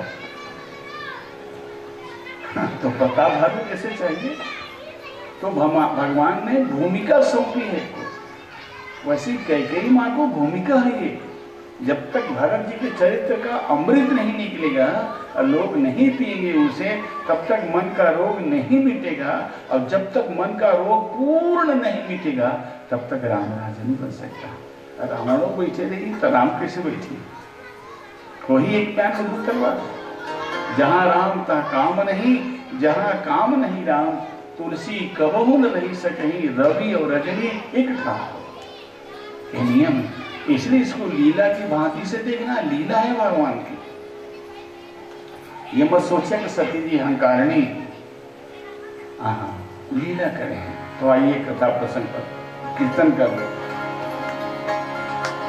तो प्रताप भानु कैसे चाहिए? तो भगवान ने भूमिका सौंपी है, वैसे कैकेयी माँ को भूमिका है ये। जब तक भरत जी के चरित्र का अमृत नहीं निकलेगा और लोग नहीं पिएंगे उसे, तब तक मन का रोग नहीं मिटेगा, और जब तक मन का रोग पूर्ण नहीं मिटेगा तब तक राम राज नहीं बन सकता। रावण लोग बैठे रही तो राम कैसे बैठी? वही एक प्यार में तलवार, जहाँ राम तहाँ काम नहीं, जहाँ काम नहीं राम, तुलसी कबहू न रही सकही, रवि और रजनी एक ठाम। ये नियम है, इसलिए इसको लीला की भांति से देखना। लीला है भगवान की। ये मत सोचे कि सती जी अहंकारणी, हाँ लीला करें। तो आइए कथा प्रसंग पर कीर्तन कर लो।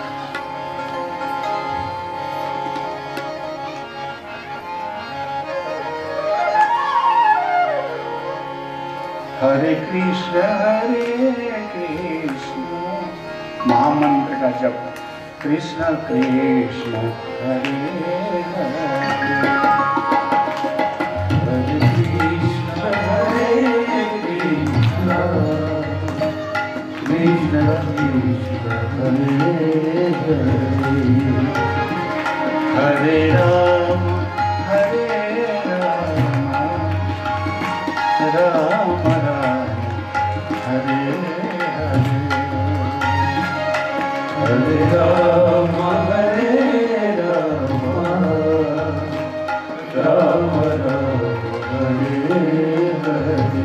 हरे कृष्ण हरे कृष्ण, महामंत्र का जप, कृष्ण कृष्ण हरे हरे, हरे कृष्ण हरे कृष्ण, कृष्ण कृष्ण हरे हरे, हरे राम हरे राम, राम राम हरे हरे, हरे राम हरे राम, राम राम हरे हरे।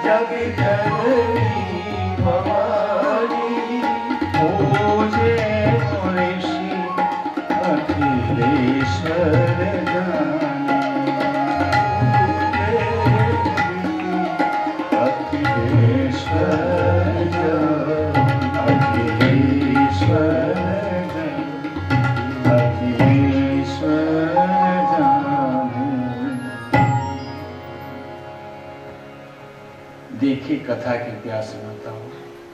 जग जननी भवानी पूजे ऋषि अखिलेश्वर जानी अखिलेश्वर अखिलेश्वर अखिलेश्वर जानी। देखिए कथा की प्यास सुनाता हूं।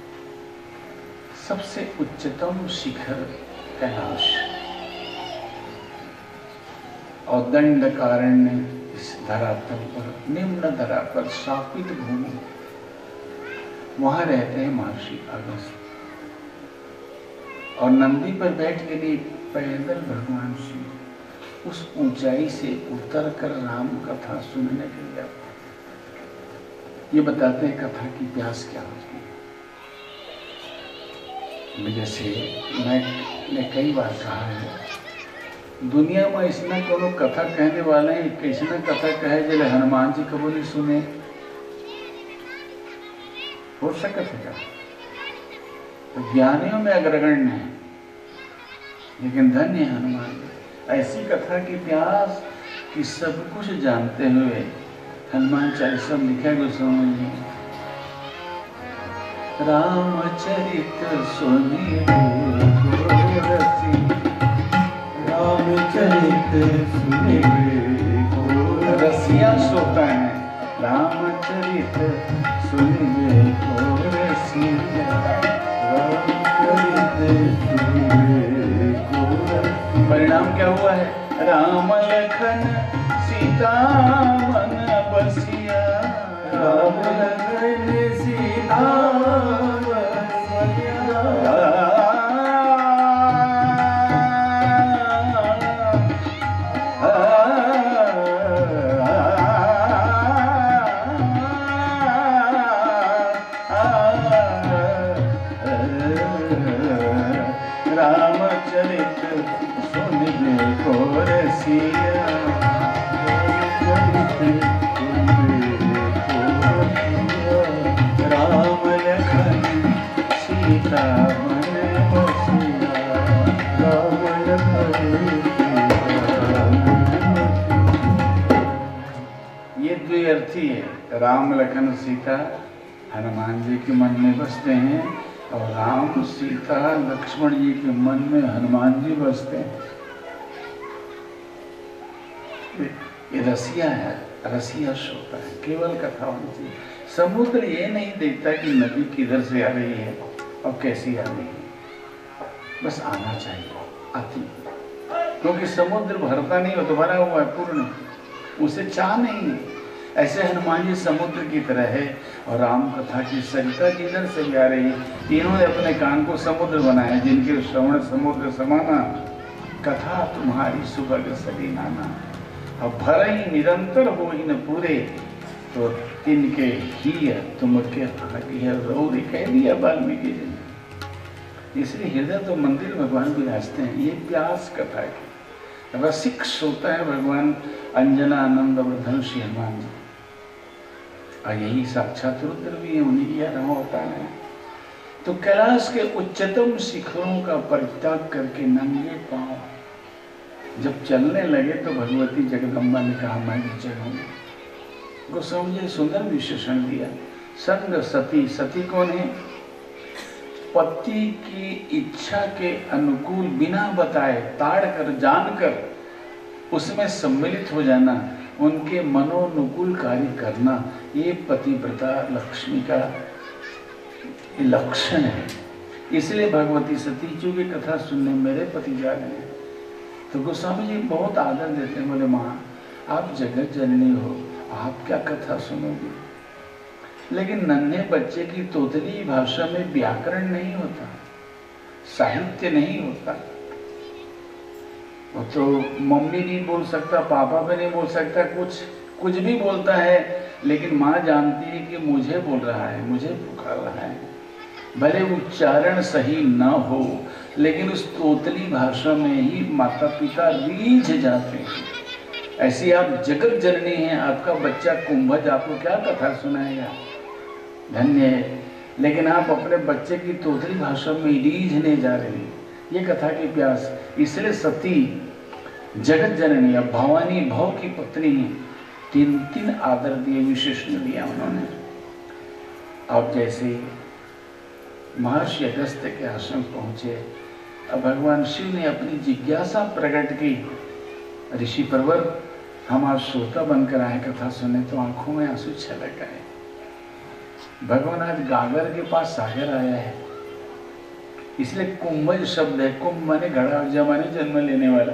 सबसे उच्चतम शिखर कैलाश और दंडकारण्य इस धरातल पर, निम्न धरा पर शापित भूमि, वहां रहते हैं महर्षि अगस्त्य। और नंदी पर बैठ के लिए पैदल भगवान शिव उस ऊंचाई से उतर कर राम कथा सुनने के लिए आते। ये बताते हैं कथा की प्यास क्या होती है। जैसे मैं ने कई बार कहा है, दुनिया में इसने कोनो कथा कहने वाले हैं, कृष्ण कथा कहे जले हनुमान जी कबो नहीं सुने, हो सकता है क्या? तो ज्ञानियों में अग्रगण्य है, लेकिन धन्य है हनुमान जी। ऐसी कथा की प्यास कि सब कुछ जानते हुए हनुमान चालीसा लिखा गोस्वामी जी, रामचरित सुनिए रामचरित सुनिए रसिया सोता है, रामचरित सुनिए रसिया रामचरित सुनिए। परिणाम क्या हुआ है? राम लखन सीता मन बसिया, राम लखन सीता रामचरित सुनिए को रसिया, राम लखन सीता मन बसिया, राम लखन ये द्व्यर्थी है। राम लखन सीता हनुमान जी के मन में बसते हैं और राम सीता लक्ष्मण जी के मन में हनुमान जी बसते हैं। ये रसिया है, रसिया सोता है, केवल कथा होनी चाहिए। समुद्र ये नहीं देखता कि नदी किधर से आ रही है और कैसी आ रही है, बस आना चाहिए, आती। क्योंकि समुद्र भरता नहीं हो तो भरा हुआ है पूर्ण, उसे चाह नहीं है। ऐसे हनुमान जी समुद्र की तरह है और राम कथा की सरिता जिधर से भी आ रही है, तीनों ने अपने कान को समुद्र बनाया, जिनके श्रवण समुद्र समाना, कथा तुम्हारी सुभग सभी नाना। अब भर ही निरंतर हो ही न पूरे, तो तिनके ही तुमके रौद कह दिया वाल्मीकि जी ने। इसलिए हृदय तो मंदिर भगवान विराजते हैं। ये प्यास कथा की रसिक सोता है भगवान अंजना आनंद वर्धन श्री हनुमान जी। और यही साक्षात रुद्र भी है, उन्हीं की राम अवतार है। तो कैलाश के उच्चतम शिखरों का परित्याग करके नंगे पांव जब चलने लगे तो भगवती जगदम्बा ने कहा मैं भी चलूंगी। गोस्वामी जी सुंदर विशेषण दिया, संग सती। सती कौन है? पति की इच्छा के अनुकूल बिना बताए ताड़ कर जानकर उसमें सम्मिलित हो जाना, उनके मनोनुकूल कार्य करना, ये पतिव्रता लक्ष्मी का लक्षण है। इसलिए भगवती सती चूंकि कथा सुनने मेरे पति जा रहे हैं, तो गोस्वामी जी बहुत आदर देते हैं। बोले माँ आप जगत जननी हो, आप क्या कथा सुनोगे? लेकिन नन्हे बच्चे की तोतली भाषा में व्याकरण नहीं होता, साहित्य नहीं होता। वो तो मम्मी नहीं बोल सकता, पापा भी नहीं बोल सकता, कुछ कुछ भी बोलता है, लेकिन माँ जानती है कि मुझे बोल रहा है, मुझे पुकार रहा है। भले उच्चारण सही ना हो, लेकिन उस तोतली भाषा में ही माता पिता रीझ जाते हैं। ऐसी आप जगत जननी हैं, आपका बच्चा कुंभज आपको क्या कथा सुनाएगा? धन्य है। लेकिन आप अपने बच्चे की तोतली भाषा में रीझने जा रहे हैं, ये कथा की प्यास। इसलिए सती जगत जननी, अब भवानी भव की पत्नी है, तीन तीन आदर दिए, विशेषण दिया उन्होंने। अब जैसे महर्षि अगस्त्य के आश्रम पहुंचे, अब भगवान शिव ने अपनी जिज्ञासा प्रकट की, ऋषि परवर हम आज श्रोता बनकर आए, कथा सुने तो आंखों में आंसू छलक आए। भगवान आज गागर के पास सागर आया है, इसलिए कुंभज शब्द है। कुंभ माने घड़ा, जमाने जन्म लेने वाला।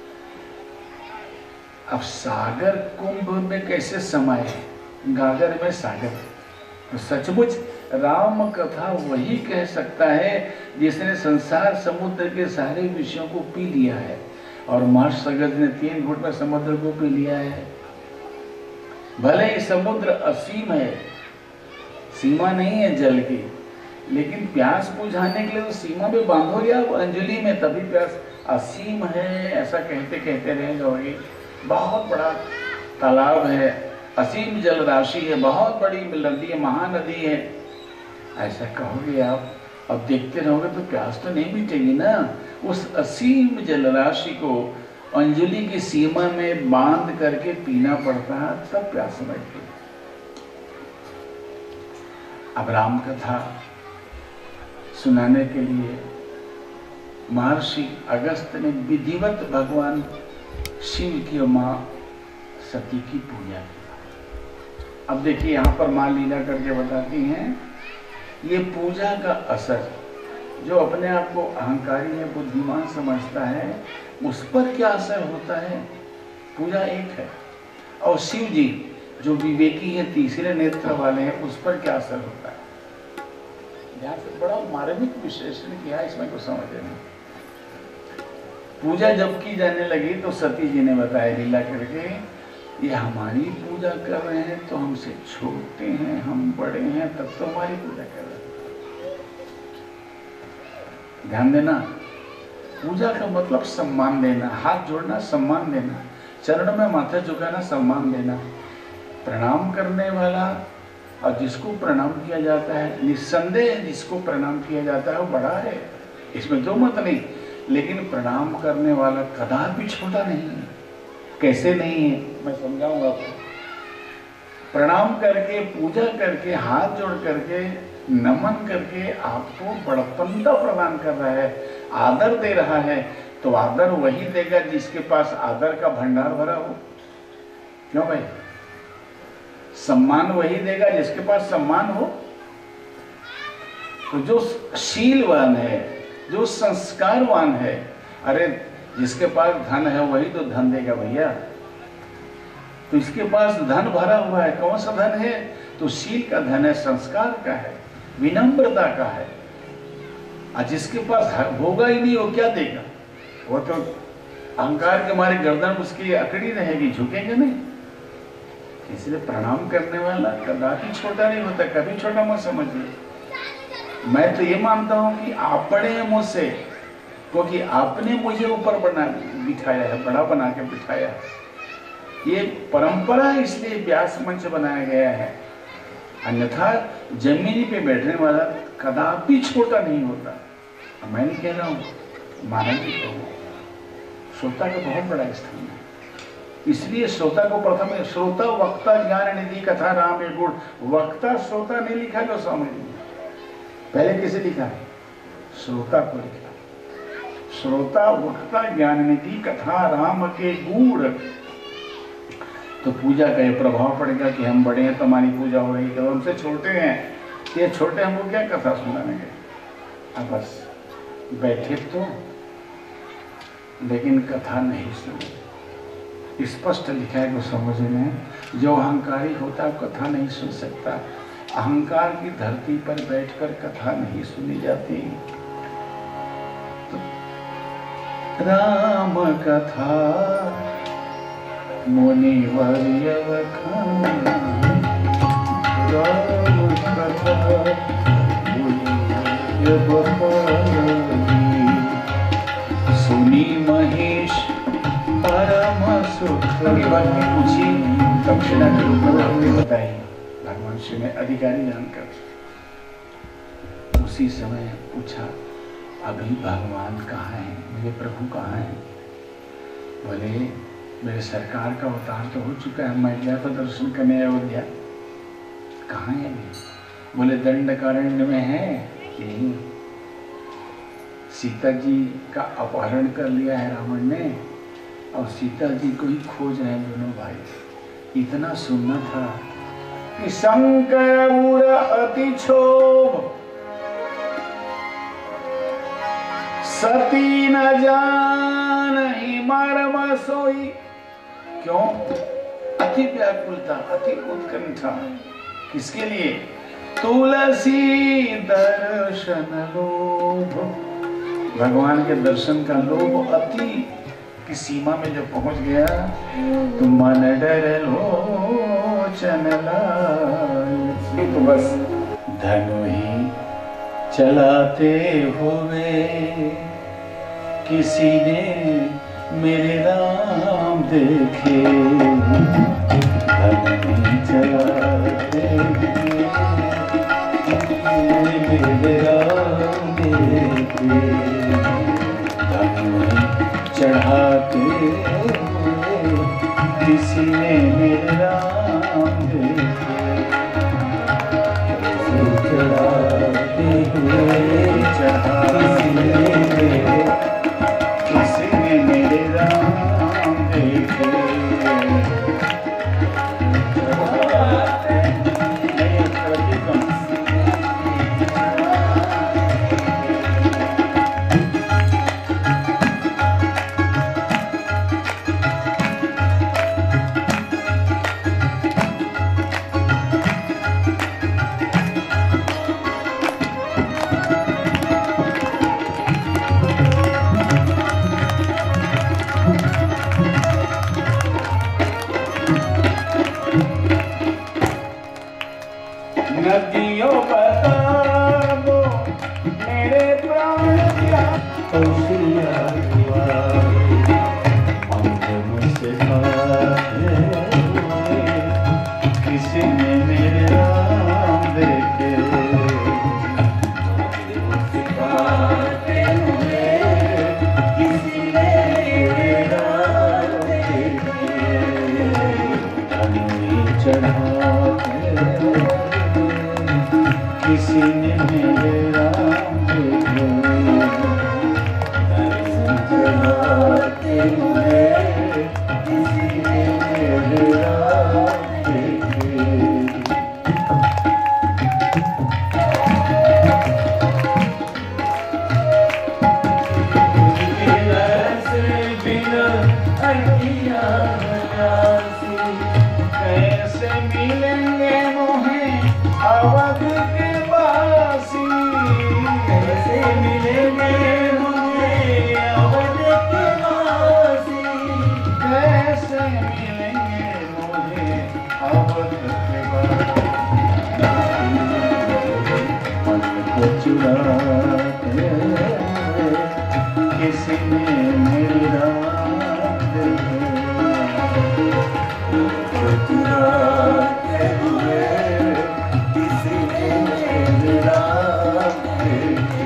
अब सागर कुंभ में कैसे समाये, गागर में सागर। तो सचमुच राम कथा वही कह सकता है जिसने संसार समुद्र के सारे विषयों को पी लिया है। और महर्षि अगस्त्य ने तीन घूंट में समुद्र को पी लिया है। भले ही समुद्र असीम है, सीमा नहीं है जल की, लेकिन प्यास बुझाने के लिए तो सीमा में बांधोगे आप अंजलि में, तभी प्यास असीम है ऐसा कहते कहते रह जाओगे। बहुत बड़ा तालाब है, असीम जल राशि है, बहुत बड़ी नदी है, महानदी है, ऐसा कहोगे आप। अब देखते रहोगे तो प्यास तो नहीं मिटेगी ना। उस असीम जल राशि को अंजलि की सीमा में बांध करके पीना पड़ता है, तब प्यास मिटती है। अब राम कथा सुनाने के लिए महर्षि अगस्त्य ने विधिवत भगवान शिव की और मां सती की पूजा की। अब देखिए यहाँ पर मां लीला करके बताती हैं, ये पूजा का असर जो अपने आप को अहंकारी है, बुद्धिमान समझता है, उस पर क्या असर होता है। पूजा एक है, और शिव जी जो विवेकी है, तीसरे नेत्र वाले हैं, उस पर क्या असर होता है। ध्यान से बड़ा मार्मिक विश्लेषण किया, इसमें कुछ समझ नहीं। पूजा जब की जाने लगी तो सती जी ने बताया लीला करके, ये हमारी पूजा कर रहे हैं तो हमसे छोटे हैं, हम बड़े हैं तब तो हमारी पूजा कर रहे हैं। ध्यान देना, पूजा का मतलब सम्मान देना, हाथ जोड़ना सम्मान देना, चरण में माथा झुकाना सम्मान देना। प्रणाम करने वाला और जिसको प्रणाम किया जाता है, निस्संदेह जिसको प्रणाम किया जाता है वो बड़ा है, इसमें दो मत नहीं। लेकिन प्रणाम करने वाला कदापि छोटा नहीं है। कैसे नहीं है मैं समझाऊंगा आपको। प्रणाम करके, पूजा करके, हाथ जोड़ करके, नमन करके आपको बड़प्पनता प्रदान कर रहा है, आदर दे रहा है। तो आदर वही देगा जिसके पास आदर का भंडार भरा हो। क्यों भाई? सम्मान वही देगा जिसके पास सम्मान हो। तो जो शीलवान है, जो संस्कारवान है, अरे जिसके पास धन है वही तो धन देगा भैया। तो इसके पास धन भरा हुआ है, कौन सा धन है? तो शील का धन है, संस्कार का है, विनम्रता का है। और जिसके पास होगा ही नहीं वो क्या देगा? वो तो अहंकार के मारे गर्दन उसकी अकड़ी रहेगी, झुकेंगे नहीं। इसलिए प्रणाम करने वाला कदापि छोटा नहीं होता, कभी छोटा मत समझिए। मैं तो ये मानता हूं कि आपने मुझसे, क्योंकि आपने मुझे ऊपर बना बिठाया है, बड़ा बना के बिठाया है। ये परंपरा इसलिए व्यास मंच बनाया गया है, अन्यथा जमीन पे बैठने वाला कदापि छोटा नहीं होता। मैं नहीं कह रहा हूँ, मानव जी कहूँ, श्रोता का बहुत बड़ा स्थान है। इसलिए श्रोता को प्रथम, श्रोता वक्ता ज्ञान निधि कथा राम एक गुण। वक्ता श्रोता नहीं लिखा तो समझ लीजिए, पहले किसे लिखा है? श्रोता को लिखा। श्रोता वक्ता ज्ञान निधि कथा राम के गुण। तो पूजा का ये प्रभाव पड़ेगा कि हम बड़े हैं तो हमारी पूजा हो रही है, हमसे छोटे हैं, ये छोटे हमको क्या कथा सुनाने गए। अब बस बैठे तो, लेकिन कथा नहीं सुने। स्पष्ट लिखा है को समझ में, जो अहंकारी होता है कथा नहीं सुन सकता। अहंकार की धरती पर बैठकर कथा नहीं सुनी जाती। तो राम कथा मुनिवर्य वखान, राम कथा मुनिवर्य वखान, सुनी महेश परम सुख। ये बात भी पूछी दक्षिणा के रूप में आपने बताई। भगवान श्री ने अधिकारी जानकर उसी समय पूछा, अभी भगवान कहाँ हैं, मेरे प्रभु कहाँ हैं? बोले मेरे सरकार का अवतार तो हो चुका है, मैं गया तो दर्शन करने अयोध्या, कहाँ है अभी? बोले दंडकारण्य में है। यही सीता जी का अपहरण कर लिया है रावण ने, और सीता जी को ही खोज रहे हैं दोनों भाई। इतना सुनना था कि शंकर अति क्षोभ सती न जान ही मर्म सोई। क्यों? अति व्याकुलता, अति उत्कंठा। किसके लिए? तुलसी दर्शन लोभ, भगवान के दर्शन का लोभ अति की सीमा में जब पहुंच गया तो मन डर लोचन लाए। तो बस धनु ही चलाते हुए किसी ने मेरे राम देखे, धनु ही चलाते हुए मेरे राम देखे, धनु ही चढ़ाते हुए किसी ने मेरे राम देखे, चढ़ाते हुए चढ़ाते हुए किसी ने मेरे राम देखे। नदियों बताओ मेरे प्राण क्या कौशल्या हुआ, हमको मुझसे खाते हुए किसी ने मेरे राम देखे, खाते हुए किसी ने मेरे राम देखे, धनुई चढ़ाते किसी ने मेरे राम देखे, चढ़ाते हुए किसी ने मेरे राम देखे। बिना अखियाँ प्यासी कैसे मिलेंगे मोहे अवध के वासी, कैसे मिलेंगे मुझे अवध के वासी, कैसे मिलेंगे मुझे अवध के वासी। मन को चुराते किसी ने मेरे राम देखे, चुराते हुए किसी ने मेरे राम देखे,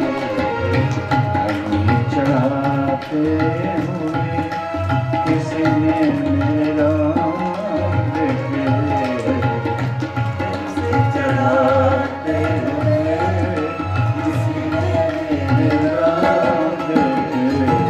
धनुई चढ़ाते हुए किसी ने मेरे राम देखे, चढ़ाते हुए किसी ने मेरे राम देखे।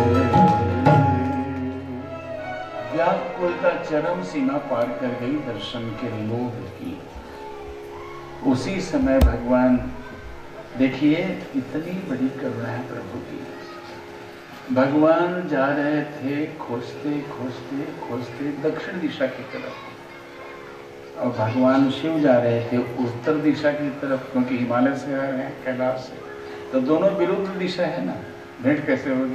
व्याकुलता चरम सीमा पार कर गई दर्शन के लोभ की। उसी समय भगवान, देखिए इतनी बड़ी करुणा है प्रभु की, भगवान जा रहे थे खोजते खोजते खोजते दक्षिण दिशा की तरफ, और भगवान शिव जा रहे थे उत्तर दिशा की तरफ, क्योंकि हिमालय से आ रहे हैं कैलाश से, तो दोनों विरुद्ध दिशा है ना, भेंट कैसे होगी।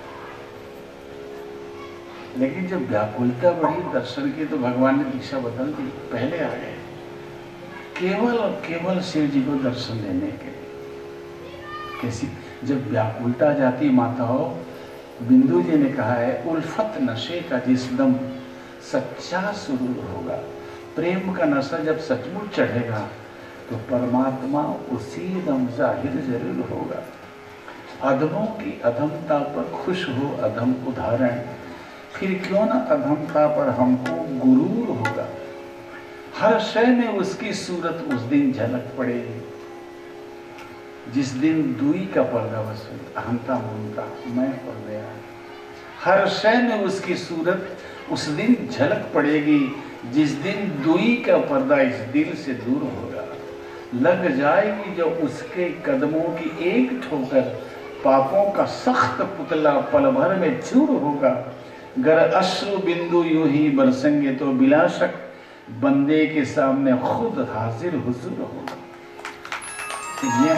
लेकिन जब व्याकुलता बढ़ी दर्शन की तो भगवान ने दिशा बदल दी, पहले आ गए केवल और केवल शिव जी को दर्शन देने के लिए। कैसी जब व्याकुलता जाती माताओं, बिंदु जी ने कहा है उल्फत नशे का जिस दम सच्चा सुरूर होगा, तो प्रेम का नशा जब सचमुच चढ़ेगा तो परमात्मा उसी दम जाहिर जरूर होगा। अधमों की अधमता पर खुश हो अधम उदाहरण, फिर क्यों ना अधमता पर हमको गुरूर होगा। हर शय में उसकी सूरत उस दिन झलक पड़ेगी, जिस दिन दुई का पर्दा वसूल, अहंता ममता मैं और गया। हर शय में उसकी सूरत उस दिन झलक पड़ेगी, जिस दिन दुई का पर्दा इस दिल से दूर होगा। लग जाएगी जो उसके कदमों की एक ठोकर, पापों का सख्त पुतला पल भर में चूर होगा। गर अश्रु बिंदु यूं ही बरसेंगे तो बिला शक बंदे के सामने खुद हाजिर हुजूर होगा। ये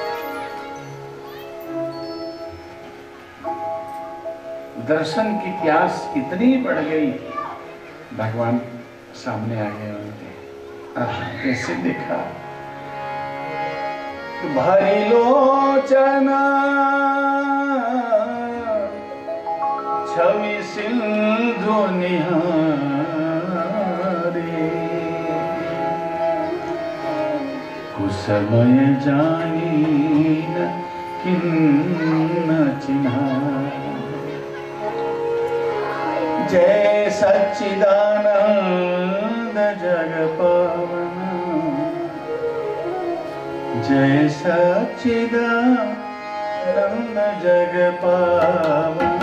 दर्शन की प्यास इतनी बढ़ गई, भगवान सामने आ गए उनके। कैसे देखा? भारी लोचना छवि सिंधु निहारे, कुसमय जानी न किन्न चिन्हा। जय सच्चिदानंद जग पावन, जय सच्चिदानंद जग पावन।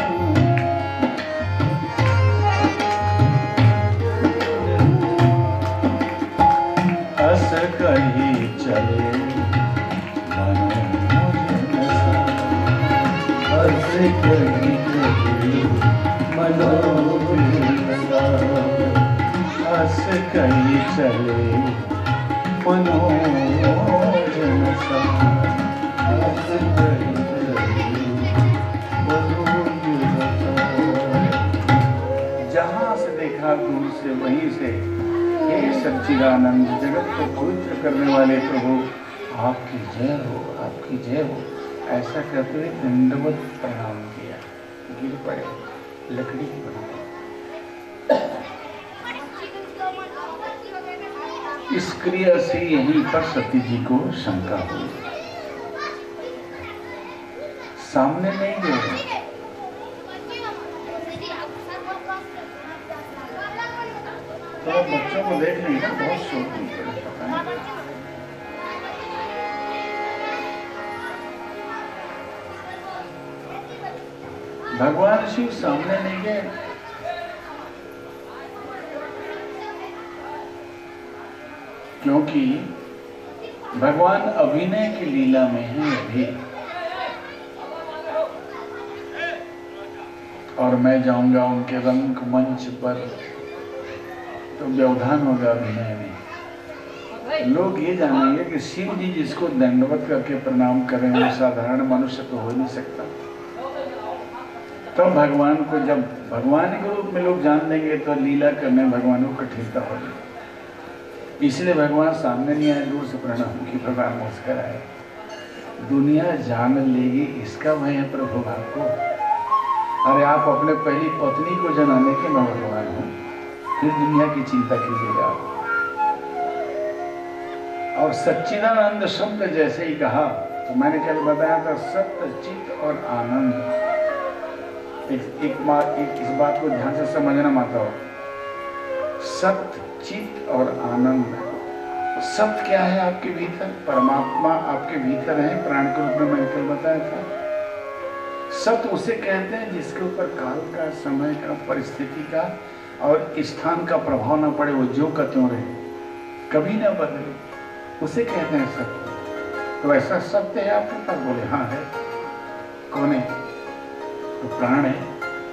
अस कही चले अस कही चले अस कही चले मनोरंजन सा। जहाँ से देखा दूर से वहीं से, हे सच्चिदानंद जगत को पवित्र करने वाले प्रभु आपकी जय हो, आपकी जय हो। ऐसा कहते हुए दंडवत प्रणाम किया, गिर पड़े लकड़ी की बना। इस क्रिया से यहीं पर सती जी को शंका हुई। सामने नहीं गए, तो बच्चों को देख लेंगे, बहुत शौक पता है। भगवान शिव सामने नहीं गए, क्योंकि भगवान अभिनय की लीला में है अभी, और मैं जाऊंगा उनके रंग मंच पर तो व्यवधान होगा अभिनय में। लोग ये जानेंगे कि शिव जी जिसको दंडवत करके प्रणाम कर रहे हैं साधारण मनुष्य तो हो नहीं सकता। तो भगवान को जब भगवान के रूप में लोग जान लेंगे तो लीला करने भगवान को कठिनता होगी। इसलिए भगवान सामने नहीं आए, दूर से प्रणाम की भगवान मुस्कुर आए। दुनिया जान लेगी इसका भय है प्रभु आपको। अरे आप अपने पहली पत्नी को जनाने के मैं भगवान हूँ, फिर दुनिया की चिंता कीजिएगा। और सच्चिदानंद शब्द जैसे ही कहा तो मैंने कल बताया था, सत्य चित्त और आनंद। एक, एक, एक इस बात को ध्यान से समझना माता हो, सत्य चित्त और आनंद। सत्य क्या है आपके भीतर? परमात्मा आपके भीतर है, प्राण के रूप में मैंने कल बताया था। सत्य उसे कहते हैं जिसके ऊपर काल का, समय का, परिस्थिति का और स्थान का प्रभाव ना पड़े, वो जो का त्यों रहे, कभी ना बदले, उसे कहते हैं सत्य। तो ऐसा सत्य है आपके पास? बोले हाँ है। कौन है? तो प्राण है।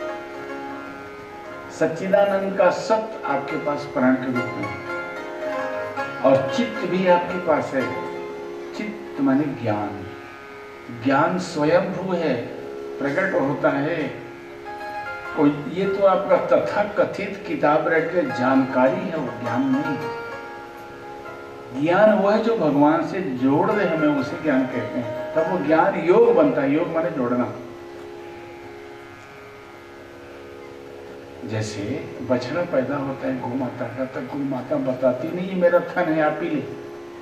सच्चिदानंद का सत्य आपके पास प्राण के रूप में है, और चित्त भी आपके पास है। चित्त माने ज्ञान। ज्ञान स्वयंभू है, प्रकट होता है। और ये तो आपका तथा कथित किताब रख के जानकारी है, वो ज्ञान नहीं। ज्ञान वो है जो भगवान से जोड़ दे हमें, उसे ज्ञान कहते हैं। तब वो ज्ञान योग बनता है। योग माने जोड़ना। जैसे बछड़ा पैदा होता है गौ माता का, तब गौ माता बताती नहीं मेरा थन है आप पी ले।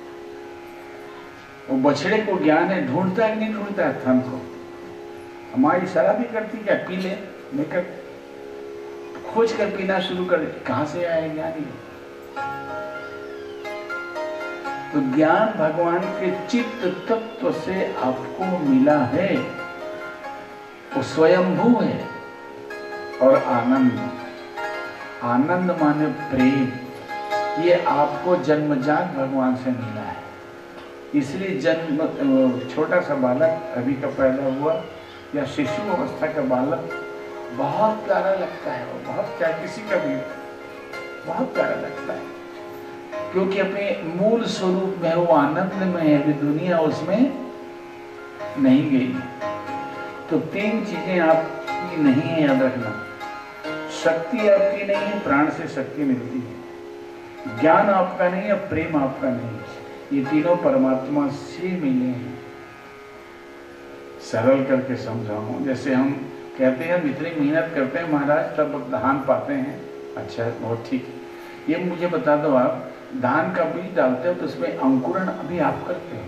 वो बछड़े को ज्ञान है, ढूंढता है कि नहीं ढूंढता है थन को। हमारी इशारा भी करती क्या पी ले, नहीं कर, खोज कर पीना शुरू कर दे। कहां से आया ज्ञान? ये तो ज्ञान भगवान के चित्त तत्व से आपको मिला है, वो स्वयंभू है। और आनंद, आनंद माने प्रेम, ये आपको जन्मजात भगवान से मिला है। इसलिए जन्म छोटा सा बालक अभी का पैदा हुआ या शिशु अवस्था का बालक बहुत प्यारा लगता है, वो बहुत प्यारा, किसी का भी बहुत प्यारा लगता है, क्योंकि अपने मूल स्वरूप में वो आनंद में है, अभी दुनिया उसमें नहीं गई। तो तीन चीजें आपकी नहीं है, याद रखना। शक्ति आपकी नहीं है, प्राण से शक्ति मिलती है। ज्ञान आपका नहीं है, प्रेम आपका नहीं है, ये तीनों परमात्मा से मिले हैं। सरल करके समझाऊं, जैसे हम कहते हैं हम इतनी मेहनत करते हैं महाराज तब धान पाते हैं। अच्छा, बहुत ठीक है। ये मुझे बता दो, आप धान का बीज डालते हो तो उसमें अंकुरण अभी आप करते हो,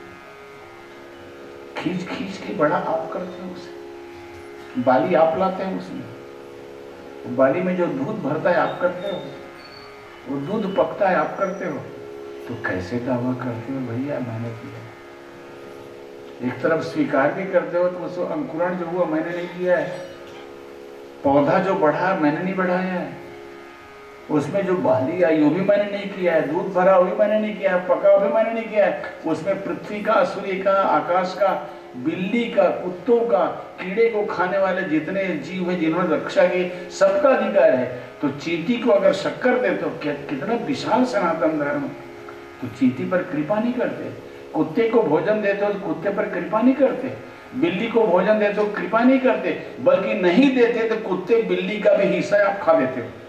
खींच खींच के बड़ा आप करते हो उसे, बाली आप लाते हो उसमें, बाली में जो दूध भरता है आप करते हो, वो दूध पकता है आप करते हो। तो कैसे दावा करते हो भैया मैंने किया? एक तरफ स्वीकार भी करते हो तो उसको अंकुरण जो हुआ मैंने नहीं किया है, पौधा जो बढ़ा मैंने नहीं बढ़ाया है, उसमें जो बाली आई वो भी मैंने नहीं किया है, दूध भरा वो भी मैंने नहीं किया है, पका वो भी मैंने नहीं किया है। उसमें पृथ्वी का, सूर्य का, आकाश का, बिल्ली का, कुत्तों का, कीड़े को खाने वाले जितने जीव हैं जिन्होंने रक्षा की, सबका अधिकार है। तो चींटी को अगर शक्कर दे तो कितना विशाल सनातन धर्म। तो चींटी पर कृपा नहीं करते, कुत्ते को भोजन देते हो तो कुत्ते पर कृपा नहीं करते, बिल्ली को भोजन देते हो कृपा नहीं करते, बल्कि नहीं देते तो कुत्ते बिल्ली का भी हिस्सा आप खा देते हो।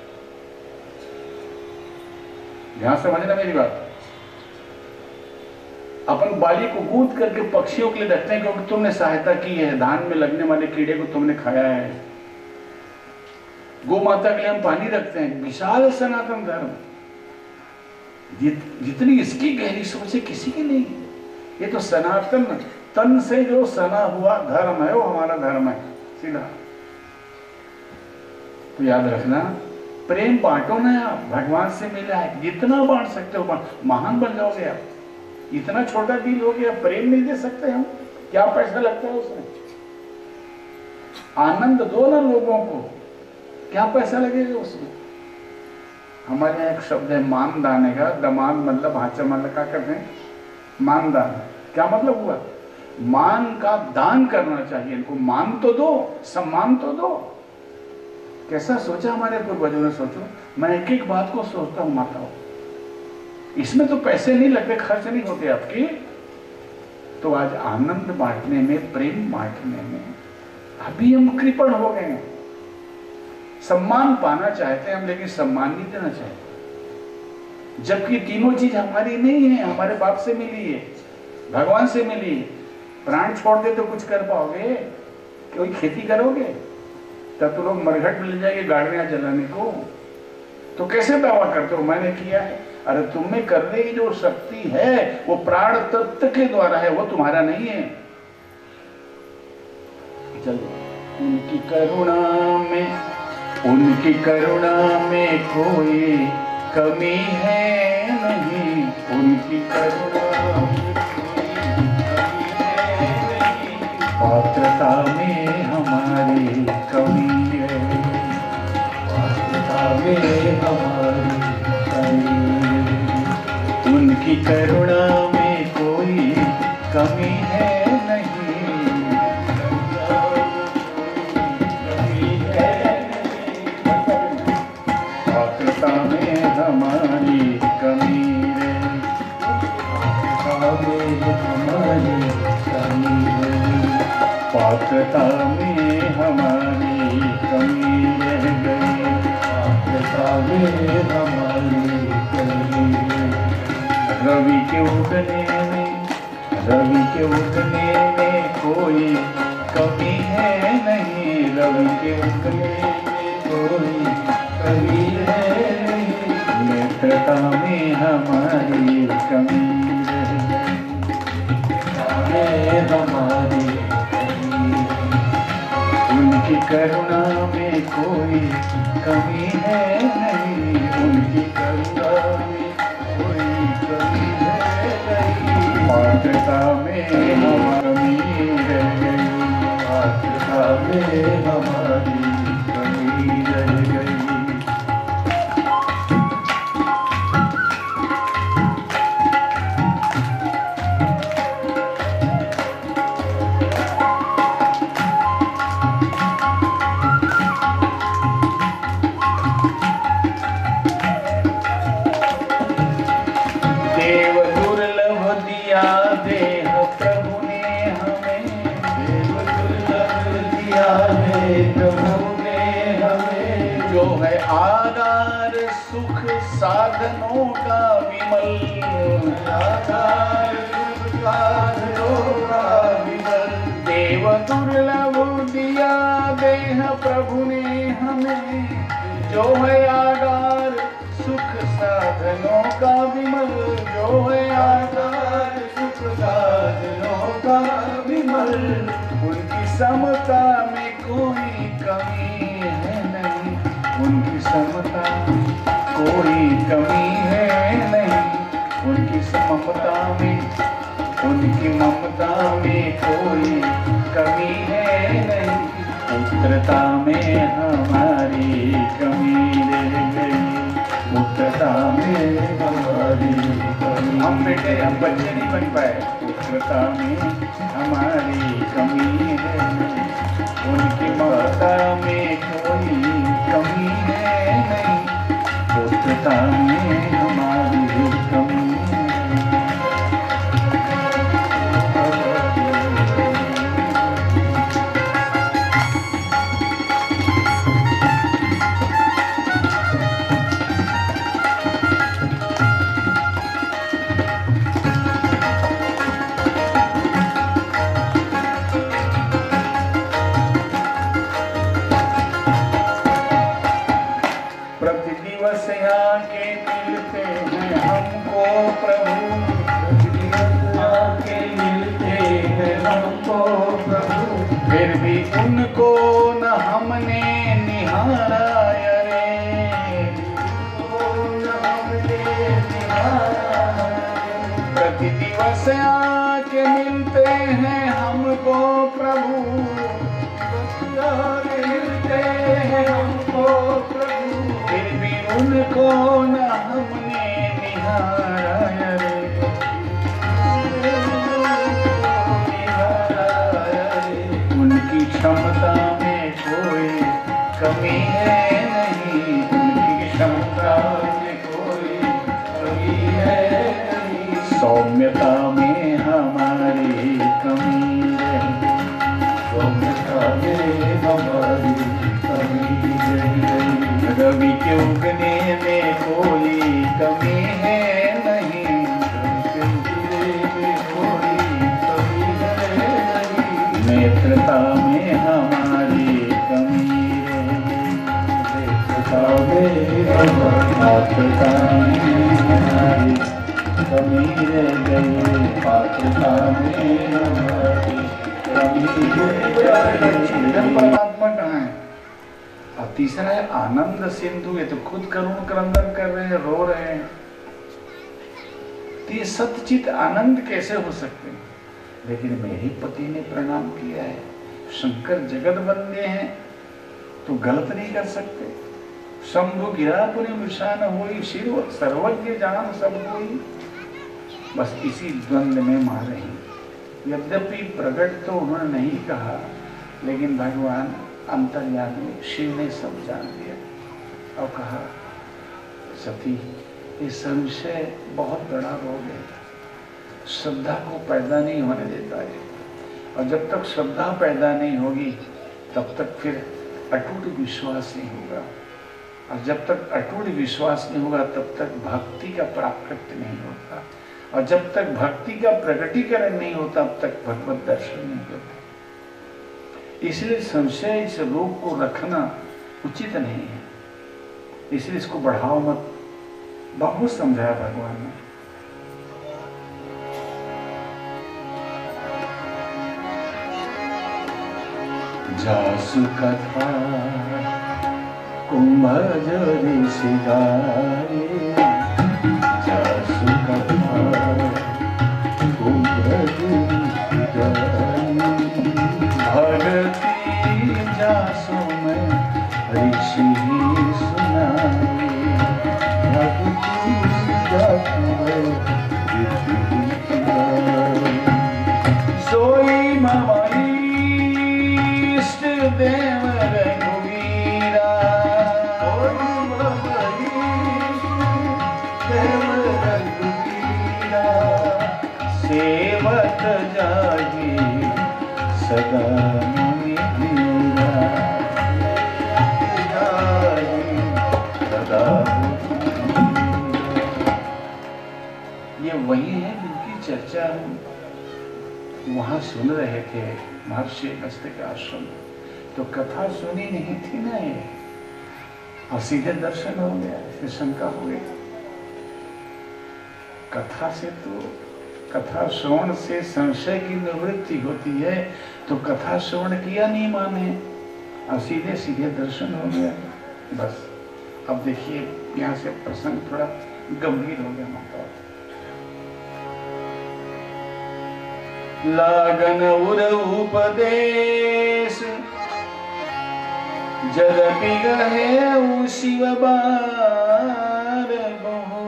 ध्यान समझना मेरी बात। अपन बाली को गूंथ करके पक्षियों के लिए रखते हैं क्योंकि तुमने सहायता की है, धान में लगने वाले कीड़े को तुमने खाया है। गौ माता के लिए हम पानी रखते हैं, विशाल सनातन धर्म। जित, जितनी इसकी गहरी सोच है किसी की नहीं। ये तो सनातन तन से जो सना हुआ धर्म है वो हमारा धर्म है सीधा। तो याद रखना, प्रेम बांटो ना आप, भगवान से मिला है, जितना बांट सकते हो महान बन जाओगे आप। इतना छोटा दिल हो गया, प्रेम नहीं दे सकते हम? क्या पैसा लगता है उसमें? आनंद दो ना लोगों को, क्या पैसा लगेगा उसमें? हमारे यहाँ एक शब्द है मानदाने का, दमान मतलब हाचा मतलब क्या करते हैं मानदान। क्या मतलब हुआ? मान का दान करना चाहिए इनको, मान तो दो, सम्मान तो दो। कैसा सोचा हमारे पूर्वजों ने? सोचो, मैं एक एक बात को सोचता हूँ माताओं, इसमें तो पैसे नहीं लगते, खर्च नहीं होते आपके। तो आज आनंद बांटने में, प्रेम बांटने में अभी हम कृपण हो गए हैं। सम्मान पाना चाहते हैं हम, लेकिन सम्मान नहीं देना चाहते, जबकि तीनों चीज हमारी नहीं है, हमारे बाप से मिली है, भगवान से मिली है। प्राण छोड़ दे तो कुछ कर पाओगे? कोई खेती करोगे? तब तो लोग मरघट मिल जाएंगे गाड़ियां जलाने को। तो कैसे दावा करते हो मैंने किया है? अरे तुम्हें करने की जो शक्ति है वो प्राण तत्व के द्वारा है, वो तुम्हारा नहीं है। चलो, उनकी करुणा में, उनकी करुणा में कोई कमी है नहीं, उनकी करुणा में कोई कमी है नहीं, पात्रता में हमारी कमी है, पात्रता में हमारी कमी है, उनकी करुणा में कोई कमी है नहीं, हमारी कमी है, हमारी कमी है, पात्रता में हमारी कमी रह गई, पात्रता में हमारी कमी है। रवि के उगने में, रवि के उगने में कोई कमी है नहीं, रवि के उगने में कोई कमी है नहीं, मित्रता में हमारी कमी रह गई, हमारी उनकी करुणा में कोई कमी है नहीं, उनकी करुणा में कोई कमी है नहीं, मातृता में हमारी रह गई, मातृता में हमारी कमी रह गई। आधार सुख साधनों का विमल, आधार सुख साधनों का विमल, देव दुर्लभ दिया देह प्रभु ने हमें, जो है आधार सुख साधनों का विमल, जो है आधार सुख साधनों का विमल, उनकी समता में कोई कमी है नहीं, उनकी समता कोई कमी है नहीं, उनकी ममता में उनकी ममता में कोई कमी है नहीं, पुत्रता में हमारी कमी रह गई, पुत्रता में हमारी कमी, हम बेटे हम बच्चे नहीं बन पाए, पुत्रता में हमारी कमी है नहीं, उनकी ममता में कोई कमी है नहीं, पुत्रता में हमारी कमी है। फिर भी उनको न हमने निहारा रे, न हमने निहारा, प्रति दिवस आके मिलते हैं हमको प्रभु, मिलते हैं हमको प्रभु, फिर भी उनको न हमने निहारा रे, क्षमता में कोई कमी है नहीं, उनकी क्षमता में कोई कमी है नहीं, सौम्यता में हमारी कमी है, सौम्यता में हमारी कमी है, रवि के उगने में कोई कमी है नहीं, रवि के उगने में कोई कमी है नहीं, नेत्रता में हमारी कमी रह गई, नेत्रता में पात्रता में हमारी कमी रह गई, पात्रता में हमारी कमी रह गई। परमात्मा कहाँ है? और तीसरा है आनंद सिंधु, ये तो खुद करुण क्रंदन कर रहे हैं, रो रहे हैं, तो ये सतचित आनंद कैसे हो सकते हैं? लेकिन मेरे पति ने प्रणाम किया है, शंकर जगत बंदे हैं तो गलत नहीं कर सकते, शंभु गिरा पुनि विषान होई, शिव सर्वज्ञ जान सब कोई, बस इसी द्वंद में मारे हैं। यद्यपि प्रकट तो उन्होंने नहीं कहा, लेकिन भगवान अंतर्यामी शिव ने सब जान लिया और कहा, सती ये संशय बहुत बड़ा रोग है, श्रद्धा को पैदा नहीं होने देता है, और जब तक श्रद्धा पैदा नहीं होगी तब तक फिर अटूट विश्वास नहीं होगा, और जब तक अटूट विश्वास नहीं होगा तब तक भक्ति का प्राकट्य नहीं होता, और जब तक भक्ति का प्रकटीकरण नहीं होता तब तक भगवत दर्शन नहीं होता। इसलिए संशय इस रोग को रखना उचित नहीं है, इसलिए इसको बढ़ाओ मत। बहुत समझाया भगवान ने। जासु कथा कुंभज ऋषि गाये, जासु कथा कुंभज ऋषि गाये, भगति जासु में ऋषि सुनाए, भगति जासु में ऋषि सुनाए। सोई ममई देव रघुवीरा, देव रघुवीरा, सेवक जाहि सदा मुनि धीरा, जाहि सदा मुनि धीरा। ये वही है जिनकी चर्चा हम वहां सुन रहे थे महर्षि अगस्त्य के आश्रम में। तो कथा सुनी नहीं थी ना ये, और सीधे दर्शन हो गया, फिर शंका हो गई। कथा से तो कथा श्रवण से संशय की निवृत्ति होती है, तो कथा श्रवण किया नहीं माने, और सीधे सीधे दर्शन हो गया। बस अब देखिए यहाँ से प्रसंग थोड़ा गंभीर हो गया माता। लागन उर उपदेश जदपि गहे शिव बार बहु,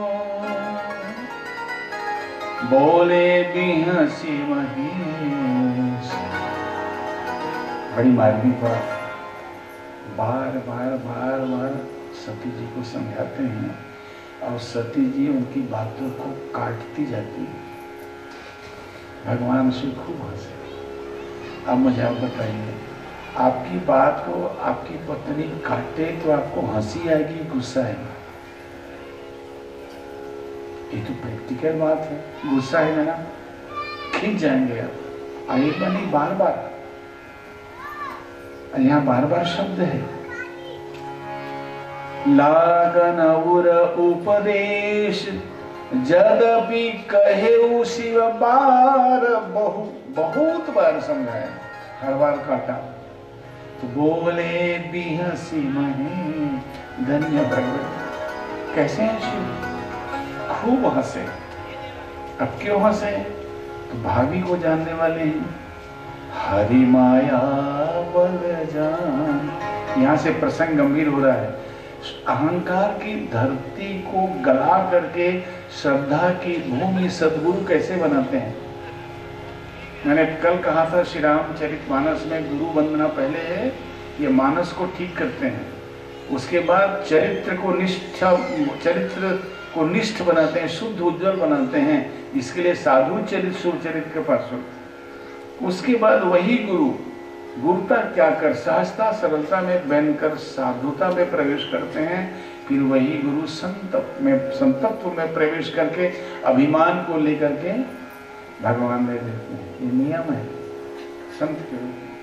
बोले बिहसी महेश। बड़ी मार्मिक बात, बार बार बार बार सती जी को समझाते हैं, और सती जी उनकी बातों को काटती जाती है। भगवान शिव खूब हंसे। अब मुझे आप बताइए, आपकी बात को आपकी पत्नी काटे तो आपको हंसी आएगी, गुस्सा आएगा? ये तो प्रैक्टिकल बात है। गुस्सा है ना, खींच जाएंगे आप। आइए बनी बार बार, यहाँ बार बार शब्द है। लागन उर उपदेश जदपि कहे शिव बार बहु, बहुत बार समझाया, हर बार काटा। तो बोले बिहसी महे धन्य भगवत। कैसे हैं शिव? खूब हंसे। अब क्यों हंसे? तो भाभी को जानने वाले हैं। हरि माया बल जान। यहाँ से प्रसंग गंभीर हो रहा है। अहंकार की धरती को गला करके श्रद्धा की भूमि सद्गुरु कैसे बनाते हैं? मैंने कल कहा था श्री रामचरितमानस में गुरु वंदना पहले है, ये मानस को ठीक करते हैं, उसके बाद चरित्र को निष्ठ चरित्र को निष्ठ बनाते हैं, शुद्ध उज्जवल बनाते हैं। इसके लिए साधु चरित्र सुचरित्र के पास होते। उसके बाद वही गुरु गुरुता क्या कर सहजता सरलता में बनकर साधुता में प्रवेश करते हैं। फिर वही गुरु संत में संतत्व में प्रवेश करके अभिमान को लेकर के भगवान दे देते हैं। ये नियम है संत के रूप में।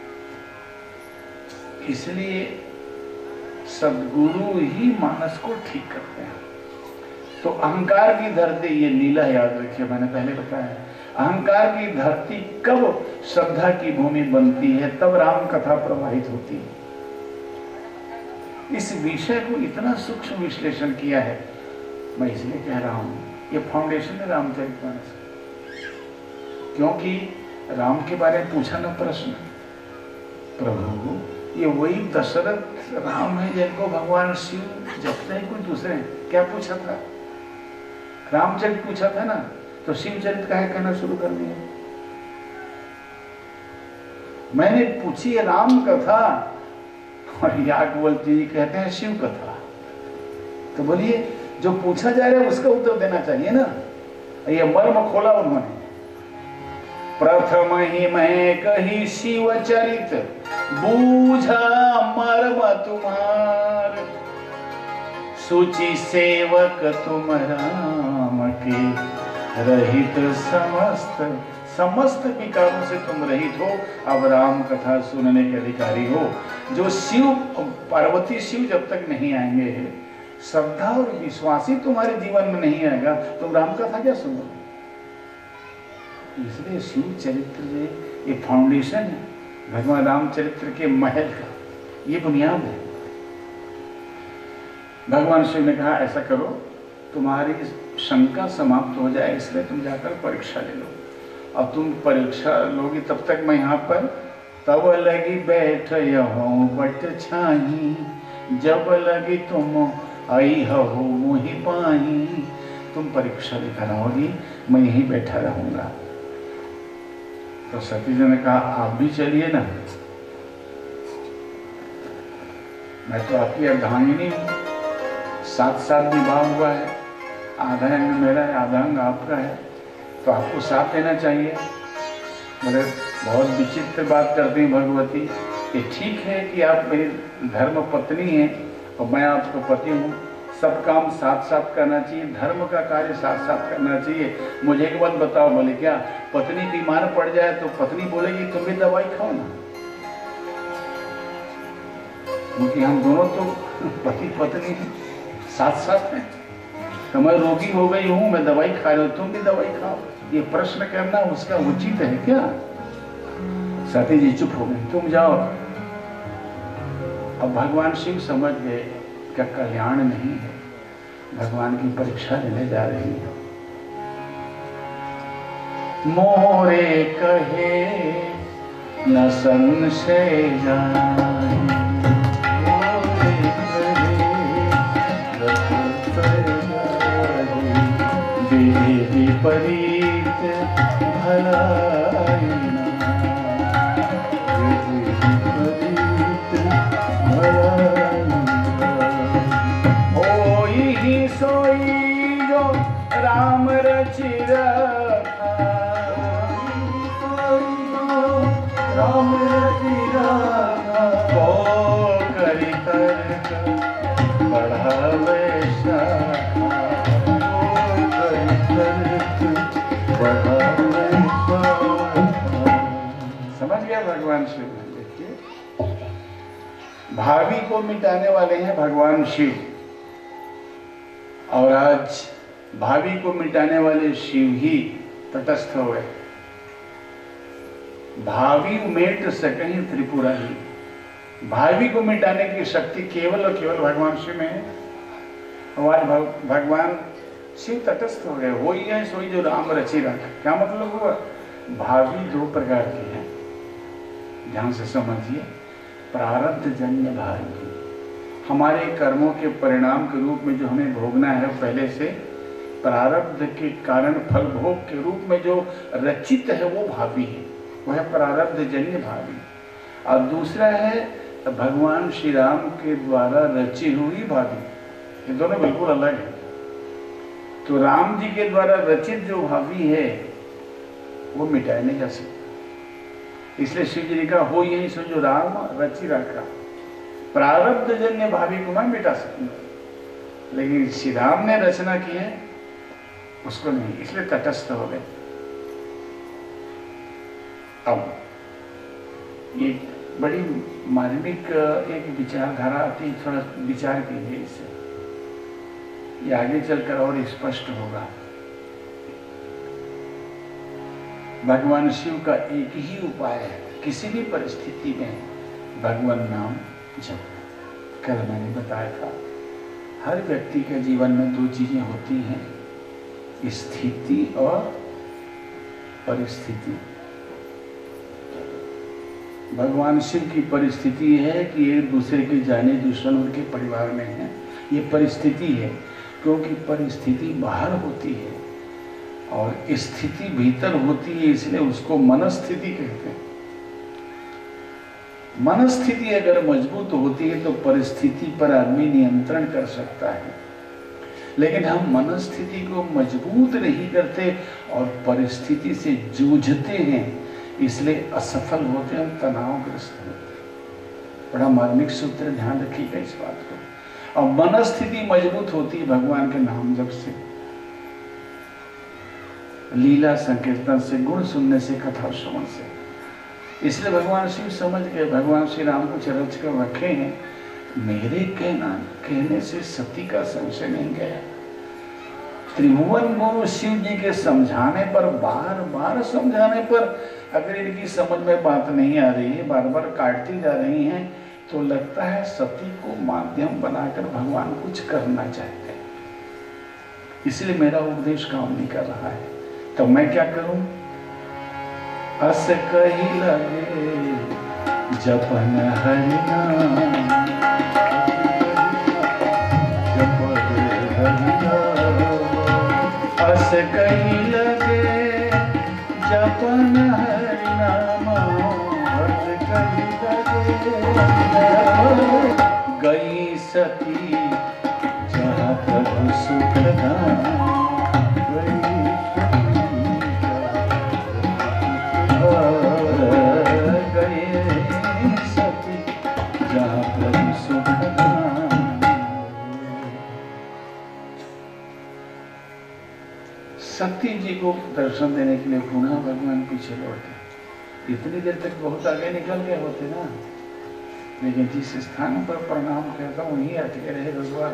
इसलिए सद्गुरु ही मानस को ठीक करते हैं। तो अहंकार की धरती, ये लीला याद रखिए, मैंने पहले बताया, अहंकार की धरती कब श्रद्धा की भूमि बनती है, तब राम कथा प्रवाहित होती है। इस विषय को इतना सूक्ष्म विश्लेषण किया है, मैं इसलिए कह रहा हूं, ये फाउंडेशन है रामचरितमानस। क्योंकि राम के बारे में पूछा ना प्रश्न, प्रभु ये वही दशरथ राम है जिनको भगवान शिव जपते हैं, कोई दूसरे हैं क्या? पूछा था, रामचरित पूछा था ना, तो शिवचरित का है कहना शुरू कर दिया। मैंने पूछी है राम कथा, और याज्ञवल्क्य जी कहते हैं शिव कथा। तो बोलिए जो पूछा जा रहा है उसका उत्तर देना चाहिए ना। ये मर्म खोला उन्होंने। प्रथम ही मैं कही शिव चरित, बूझा मर्म तुम्हार, सूची सेवक तुम राम के, रहित समस्त समस्त विकारों से तुम रहित हो, अब राम कथा सुनने के अधिकारी हो। जो शिव पार्वती शिव जब तक नहीं आएंगे, श्रद्धा और विश्वासी तुम्हारे जीवन में नहीं आएगा, तुम राम कथा क्या सुनोगे? इसलिए शिव चरित्र में ये फाउंडेशन है, भगवान रामचरित्र के महल का ये बुनियाद है। भगवान शिव ने कहा ऐसा करो, तुम्हारी शंका समाप्त हो जाए, इसलिए तुम जाकर परीक्षा ले लो। अब तुम परीक्षा लोगी तब तक मैं यहाँ पर तब लगी बैठ हो बट छाही, जब लगी तुम आई हो मोहि पाही। तुम परीक्षा लेकर आओगी, मैं यहीं बैठा रहूंगा। तो सती जी ने कहा आप भी चलिए ना, मैं तो आपकी अर्धांगिनी हूँ, साथ साथ विवाह हुआ है, आधा अंग मेरा है आधा अंग आपका है, तो आपको साथ देना चाहिए। मेरे बहुत विचित्र बात करती हैं भगवती, ये ठीक है कि आप मेरी धर्म पत्नी हैं और मैं आपका पति हूँ, सब काम साथ साथ करना चाहिए, धर्म का कार्य साथ साथ करना चाहिए। मुझे एक बात बताओ, बोले क्या पत्नी बीमार पड़ जाए तो पत्नी बोलेगी तुम भी दवाई खाओ ना, क्योंकि हम दोनों तो पति पत्नी साथ साथ हैं। तो मैं रोगी हो गई हूँ, मैं दवाई खा रही हूँ, तुम भी दवाई खाओ, ये प्रश्न करना उसका उचित है क्या? सती जी चुप हो गई, तुम जाओ। अब भगवान शिव समझ गए का कल्याण नहीं है, भगवान की परीक्षा लेने जा रही है। मोरे कहे न संशय जाए, मोरे कहे विपरीत भलाई सोई जो राम रचि रखा, राम रचि रखा, को करि तर्क बढ़ावे शाखा, को करि तर्क बढ़ावे शाखा। समझ गया भगवान शिव? देखिए, भावी को मिटाने वाले हैं भगवान शिव, और आज भावी को मिटाने वाले शिव ही तटस्थ हो गए। भावी मेट सके त्रिपुरा ही, भावी को मिटाने की शक्ति केवल और केवल भगवान शिव में है। हमारे भगवान शिव तटस्थ हो गए, हो ही है सोई जो राम रचि रखा। क्या मतलब हुआ? भावी दो प्रकार की है, ध्यान से समझिए। प्रारब्ध जन्य भावी, हमारे कर्मों के परिणाम के रूप में जो हमें भोगना है, पहले से प्रारब्ध के कारण फल भोग के रूप में जो रचित है वो भावी है, वो है प्रारब्ध जन्य भावी। और दूसरा है भगवान श्री राम के द्वारा रची हुई भावी, ये दोनों बिल्कुल अलग है। तो राम जी के द्वारा रचित जो भावी है वो मिटाया नहीं जा सकता, इसलिए शिव जी ने कहा हो यही सो जो राम रचि रखा। प्रारब्ध जन्य भावी को मैं मिटा सकूंगा, लेकिन श्री राम ने रचना की है उसको नहीं, इसलिए तटस्थ हो गए। अब ये बड़ी मार्मिक एक विचारधारा आती है, थोड़ा विचार कीजिए इससे, ये आगे चलकर और स्पष्ट होगा। भगवान शिव का एक ही उपाय है किसी भी परिस्थिति में, भगवान नाम जप। कल मैंने बताया था, हर व्यक्ति के जीवन में दो चीजें होती हैं, स्थिति और परिस्थिति। भगवान शिव की परिस्थिति है कि एक दूसरे के जाने दुश्मन उनके परिवार में है, ये परिस्थिति है, क्योंकि परिस्थिति बाहर होती है और स्थिति भीतर होती है, इसलिए उसको मनस्थिति कहते हैं। मनस्थिति अगर मजबूत होती है तो परिस्थिति पर आदमी नियंत्रण कर सकता है, लेकिन हम मनस्थिति को मजबूत नहीं करते और परिस्थिति से जूझते हैं, इसलिए असफल होते हैं, तनावग्रस्त होते हैं। बड़ा मार्मिक सूत्र, ध्यान रखिएगा इस बात को। और मनस्थिति मजबूत होती है भगवान के नाम जप से। लीला संकीर्तन से, गुण सुनने से, कथा श्रवण से। इसलिए भगवान शिव समझ गए, भगवान श्री राम कुछ रच कर रखे हैं, मेरे कहना कहने से सती का संशय नहीं गया। त्रिभुवन गुरु शिव जी के समझाने पर, बार बार समझाने पर अगर इनकी समझ में बात नहीं आ रही है, बार बार काटती जा रही हैं, तो लगता है सती को माध्यम बनाकर भगवान कुछ करना चाहते हैं। इसलिए मेरा उपदेश काम नहीं कर रहा है। तो मैं क्या करूं? अस कही लगे जपन हरि नाम, जपन हरि नाम, अस कही लगे जपन हरि नाम, अस कही लगे गई सती जहाँ प्रभु सुख धाम, सती जी को दर्शन देने के लिए पुनः भगवान पीछे लौटे। इतनी देर तक बहुत आगे निकल गए होते ना, लेकिन जिस स्थान पर प्रणाम कहता हूँ वहीं अटके रहे भगवान।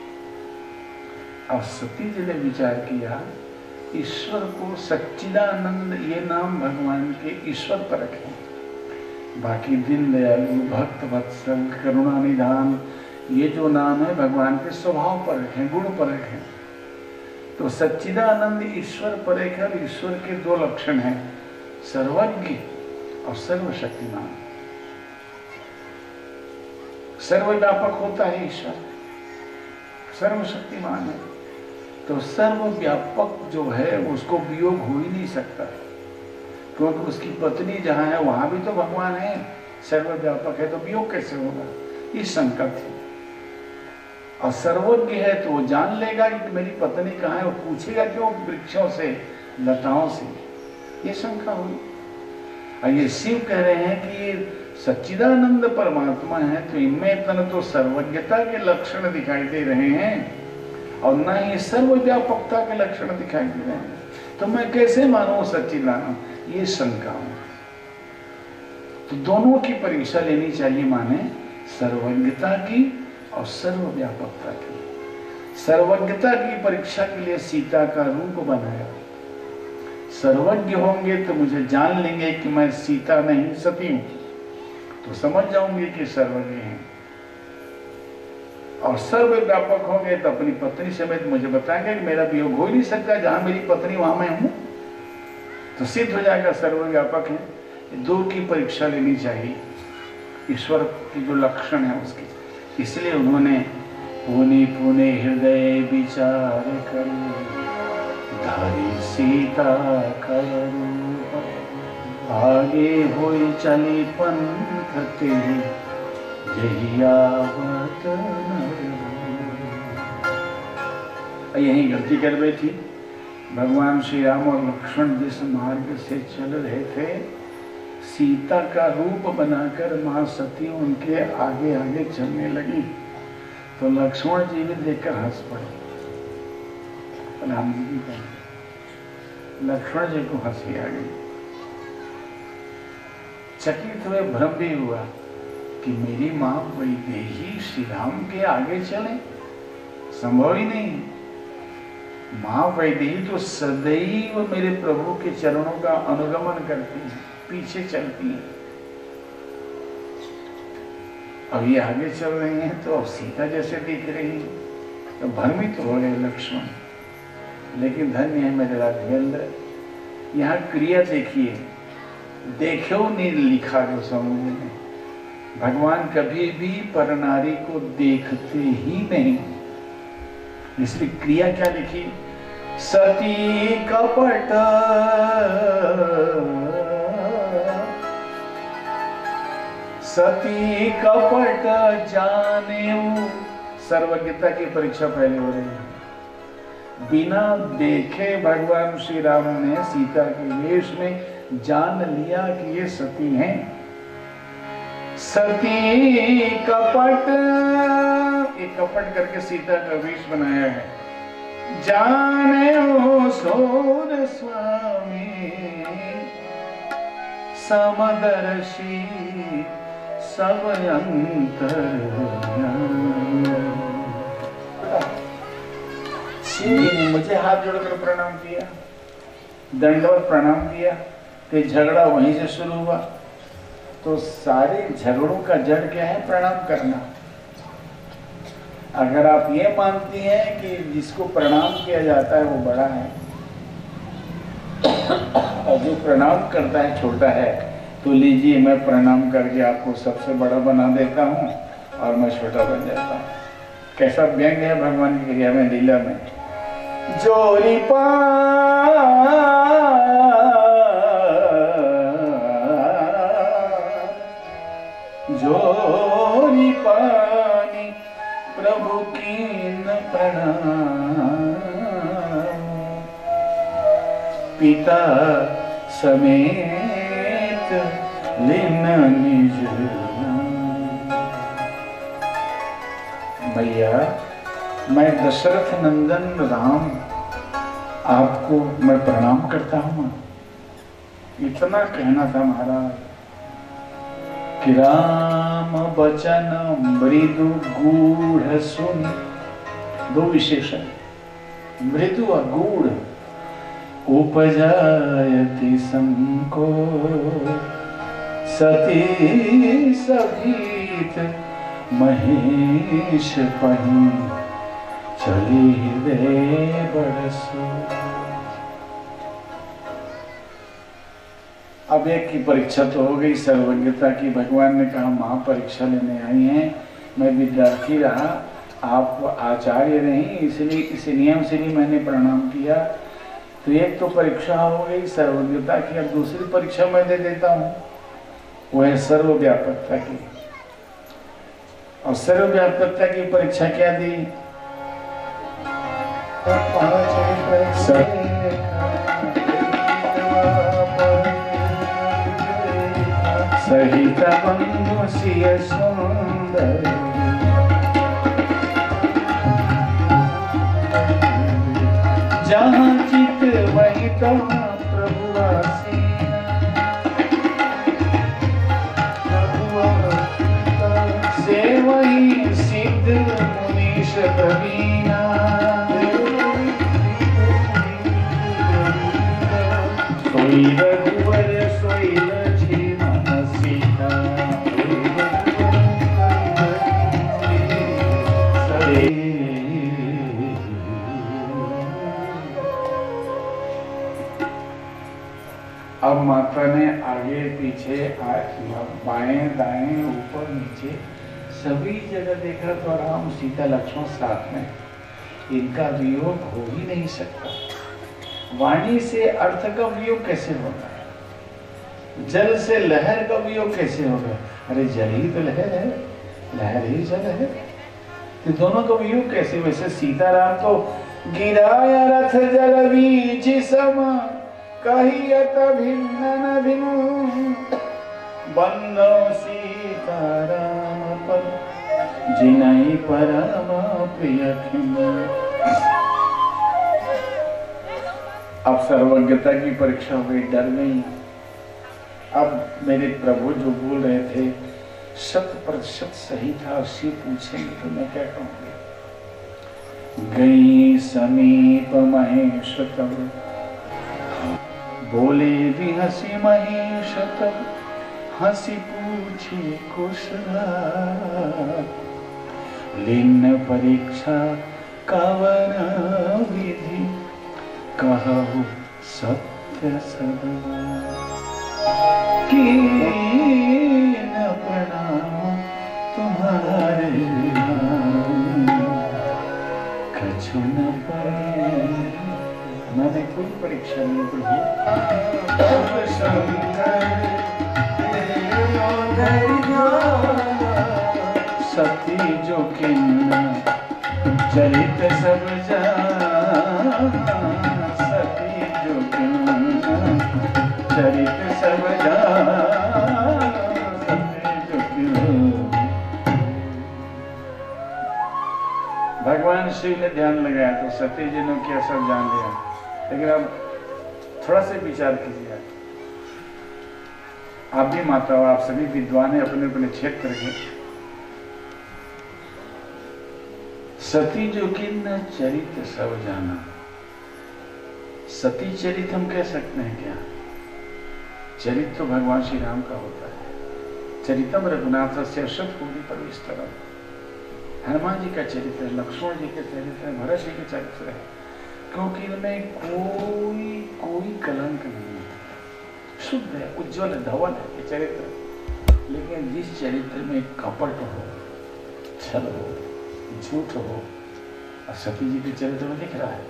अब सती जी ने विचार किया, ईश्वर को सच्चिदानंद ये नाम भगवान के ईश्वर पर रखें, बाकी दीन दयालु, भक्त वत्सल, करुणा निधान ये जो नाम है भगवान के स्वभाव पर रखें, गुण पर रखें। तो सच्चिदानंद ईश्वर पर एक है। ईश्वर के दो लक्षण हैं, सर्वज्ञ और सर्वशक्तिमान। सर्वव्यापक होता है ईश्वर, सर्वशक्तिमान है। तो सर्वव्यापक जो है उसको वियोग हो ही नहीं सकता, क्योंकि उसकी पत्नी जहां है वहां भी तो भगवान है, सर्वव्यापक है, तो वियोग कैसे होगा? ये शंका थी। और सर्वज्ञ है तो वो जान लेगा कि मेरी पत्नी कहाँ है, वो पूछेगा क्यों वृक्षों से, लताओं से, ये शंका हुई। और ये शिव कह रहे हैं कि ये सच्चिदानंद परमात्मा है, तो इनमें इतना तो सर्वज्ञता के लक्षण दिखाई दे रहे हैं और न ही सर्वव्यापकता के लक्षण दिखाई दे रहे हैं, तो मैं कैसे मानूं सच्चिदानंद? ये शंका हूं। तो दोनों की परीक्षा लेनी चाहिए, माने सर्वज्ञता की और सर्वव्यापकता की। सर्वज्ञता की परीक्षा के लिए सीता का रूप बनाया। सर्वज्ञ होंगे तो मुझे जान लेंगे कि मैं सीता नहीं सती हूं, तो समझ जाऊंगी कि सर्वज्ञ हैं। और सर्वव्यापक होंगे तो अपनी पत्नी समेत मुझे बताएंगे कि मेरा वियोग हो ही नहीं सकता, जहां मेरी पत्नी वहां मैं हूं, तो सिद्ध हो जाएगा सर्वव्यापक है। दो की परीक्षा लेनी चाहिए, ईश्वर की जो लक्षण है उसकी। इसलिए उन्होंने पुने पुने हृदय विचार करो, धारी सीता करो, आगे होई चली पंथ तेरी, यही आवत यही गलती कर बैठी। भगवान श्री राम और लक्ष्मण जिस मार्ग से चल रहे थे, सीता का रूप बनाकर मां सती उनके आगे आगे चलने लगी, तो लक्ष्मण जी भी देखकर हंस पड़े। राम जी भी कहा, लक्ष्मण जी को हंसी आ गई, चकित हुए, भ्रम भी हुआ कि मेरी मां वैदेही श्री राम के आगे चले, संभव ही नहीं। मां वैदेही तो सदैव मेरे प्रभु के चरणों का अनुगमन करती है, पीछे चलती है। अब ये आगे चल रही हैं तो अब सीता जैसे दिख रही है, तो भ्रमित तो हो गए लक्ष्मण। लेकिन धन्य है मेरे राघवेंद्र, यहाँ क्रिया देखिए, देखो नहीं लिखा जो समूह में, भगवान कभी भी परनारी को देखते ही नहीं, इसलिए क्रिया क्या लिखी? सती कपट सती कपट जाने, सर्वज्ञता की परीक्षा पहले हो रही है। बिना देखे भगवान श्री राम ने सीता के वेश में जान लिया कि ये सती हैं। सती कपट, एक कपट करके सीता का वेश बनाया है। जाने हो सोर स्वामी समदर्शी सब अंतर्यामी। सिंह ने मुझे हाथ जोड़कर प्रणाम किया, दंडवत प्रणाम किया, कि झगड़ा वहीं से शुरू हुआ। तो सारे झगड़ों का जड़ क्या है? प्रणाम करना। अगर आप ये मानती हैं कि जिसको प्रणाम किया जाता है वो बड़ा है और जो प्रणाम करता है छोटा है, तो लीजिए मैं प्रणाम करके आपको सबसे बड़ा बना देता हूँ और मैं छोटा बन जाता हूँ। कैसा व्यंग है भगवान की क्रिया में, लीला में। जोरी पा जोरी पानी प्रभु की न प्रणाम, पिता समेत लीन निज भैया। मैं दशरथ नंदन राम आपको मैं प्रणाम करता हूँ। इतना कहना था महाराज कि राम बचन मृदु गूढ़ सुन। दो विशेषण, मृदु और गूढ़। उपजायति संको सती सभीत महेश पही चली हृदय बरसो। अब एक की परीक्षा तो हो गई, सर्वज्ञता की। भगवान ने कहा महापरीक्षा लेने आई हैं, मैं विद्यार्थी रहा, आप आचार्य नहीं, इसलिए इसी नियम से भी मैंने प्रणाम किया। तो एक तो परीक्षा हो गई सर्वज्ञता की। अब दूसरी परीक्षा मैं दे देता हूँ, वो है सर्वव्यापकता की। और सर्वव्यापकता की परीक्षा क्या दी? सहित बंधु सिय सुंदर, जहाँ चित वही तहाँ प्रभु आसीना। से वही सिद्ध मुनीश प्रवीणा, सोई रघुवर सोई लक्ष्मण सीता। अब माता ने आगे पीछे बाएं दाएं ऊपर नीचे सभी जगह देखा तो राम सीता लक्ष्मण साथ में। इनका वियोग हो ही नहीं सकता। वाणी से अर्थ का वियोग कैसे होगा? जल से लहर का वियोग कैसे होगा? अरे जल ही तो लहर है, लहर ही जल है, तो दोनों का वियोग कैसे? वैसे सीताराम तो गिराया रथ जल बीच सम, कहियत भिन्न न भिन्न, बंदो सीताराम पद जिनहि परम प्रिय खिन। अब सर्वज्ञता की परीक्षा हो गई, डर गई। अब मेरे प्रभु जो बोल रहे थे शत प्रतिशत सही था, उससे पूछेंगे तो मैं क्या कहूँगी? गई समीप महेश तब, बोले भी हंसी महेश तब, हंसी पूछे कुशल, लीन परीक्षा कवन विधि, कहु सत्य सदा। कीन प्रणाम तुम्हारे कछु न पड़े। मैंने कोई परीक्षा नहीं पढ़ी। सती जो किन्ना चरित सब जाना, सती जो किन्ना चरित सब जाना, सती जो किन्ना। भगवान शिव ने ध्यान लगाया तो सती जी ने क्या सब जान लिया। लेकिन अब थोड़ा सा विचार कीजिए, आप भी माता हो, आप सभी विद्वान हैं अपने अपने क्षेत्र के। सती जो किन्न चरित सब जाना, सती चरित हम कह सकते हैं क्या? चरित तो भगवान श्री राम का होता है। चरितम रघुनाथ से शतकोटि परमेश्वरम, हनुमान जी का चरित्र है, लक्ष्मण जी का चरित्र है, भरत जी के चरित्र है, क्योंकि इनमें कोई कोई कलंक नहीं है, शुद्ध है, उज्जवल है, धवल है ये चरित्र। लेकिन जिस चरित्र में कपट हो, छल हो, झूठ हो, और सती जी के चरित्र में दिख रहा है।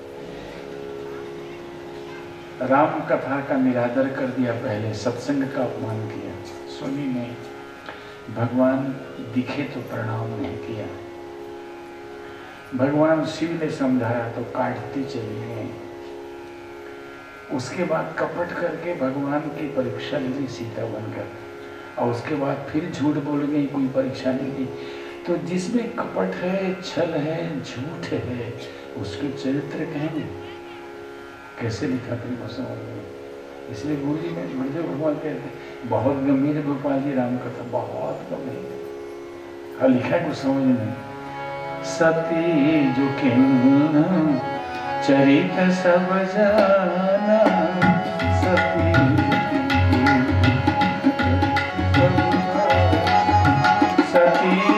राम कथा का निरादर कर दिया, पहले सत्संग का अपमान किया, सुनी नहीं, भगवान दिखे तो प्रणाम नहीं किया, भगवान शिव ने समझाया तो काटती चली गई। उसके बाद कपट करके भगवान की परीक्षा ली सीता बनकर, और उसके बाद फिर झूठ बोल गई, कोई परीक्षा नहीं ली। तो जिसमें कपट है, छल है, झूठ है, उसके चरित्र कहेंगे कैसे लिखा फिर समझ में। इसलिए गुरु जी में गुरुदेव भगवान कहते हैं बहुत गंभीर है गोपाल जी राम कथा, बहुत गंभीर। हाँ लिखा है कुछ समझ में। सती जो किन्न चरित सब जाना, सती सती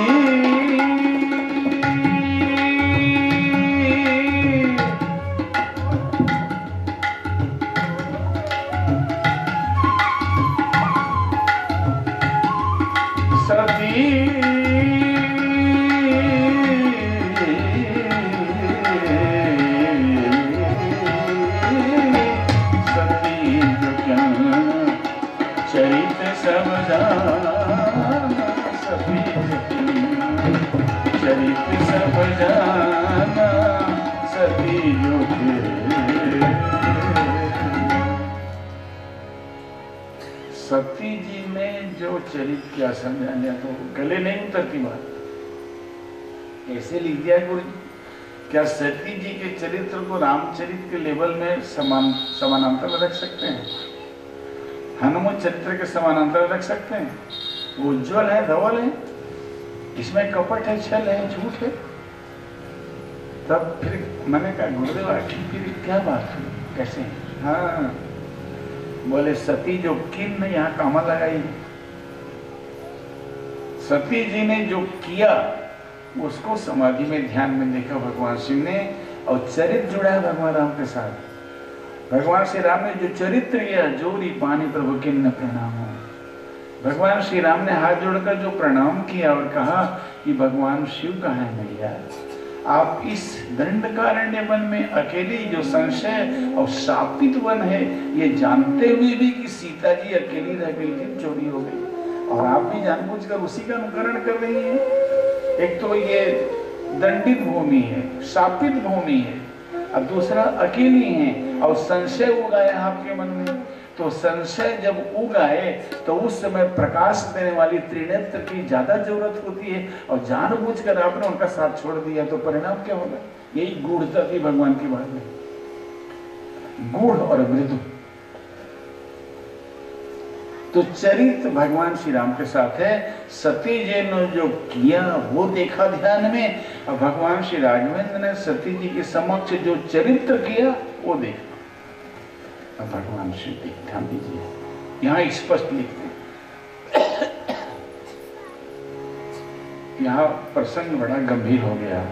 सती जी ने जो चरित्र क्या समझा लिया तो गले नहीं उतरती बात, ऐसे लिख दिया गुरु जी। क्या सती जी के चरित्र को रामचरित्र के लेवल में समान समानांतर में रख सकते हैं? हनुमान चरित्र के समानांतर रख सकते हैं? वो उज्जवल है, धवल है, इसमें कपट है, छल है, झूठ है। तब फिर मैंने कहा गुरुदेव आखिर फिर क्या बात हुई, कैसे? हाँ बोले सती जो किन्न यहाँ कामा लगाई, सती जी ने जो किया उसको समाधि में ध्यान में देखा भगवान शिव ने, और चरित्र जुड़ा है भगवान राम के साथ। भगवान श्री राम ने जो चरित्र किया, जोरी पानी प्रभु किन्न प्रणाम हो, भगवान श्री राम ने हाथ जोड़कर जो प्रणाम किया और कहा कि भगवान शिव कहाँ है मैया, आप इस दंडकारण्य वन में अकेली, जो संशय और शापित वन है ये जानते हुए भी कि सीता जी अकेली रह गई थी, चोरी हो गई, और आप भी जानबूझकर उसी का अनुकरण कर रही हैं। एक तो ये दंडित भूमि है, शापित भूमि है, और दूसरा अकेली है, और संशय उगा है आपके मन में। तो संशय जब उगाए तो उस समय प्रकाश देने वाली त्रिनेत्र की ज्यादा जरूरत होती है, और जानबूझकर आपने उनका साथ छोड़ दिया तो परिणाम क्या होगा? यही गूढ़ता थी भगवान की बात में, गूढ़ और मृदु। तो चरित्र भगवान श्री राम के साथ है। सती जी ने जो किया वो देखा ध्यान में, और भगवान श्री राघवेंद्र ने सती जी के समक्ष जो चरित्र किया वो देखा। अब भगवान श्री ध्यान दीजिए, यहाँ स्पष्ट लिखते हैं, यहाँ प्रसंग बड़ा गंभीर हो गया।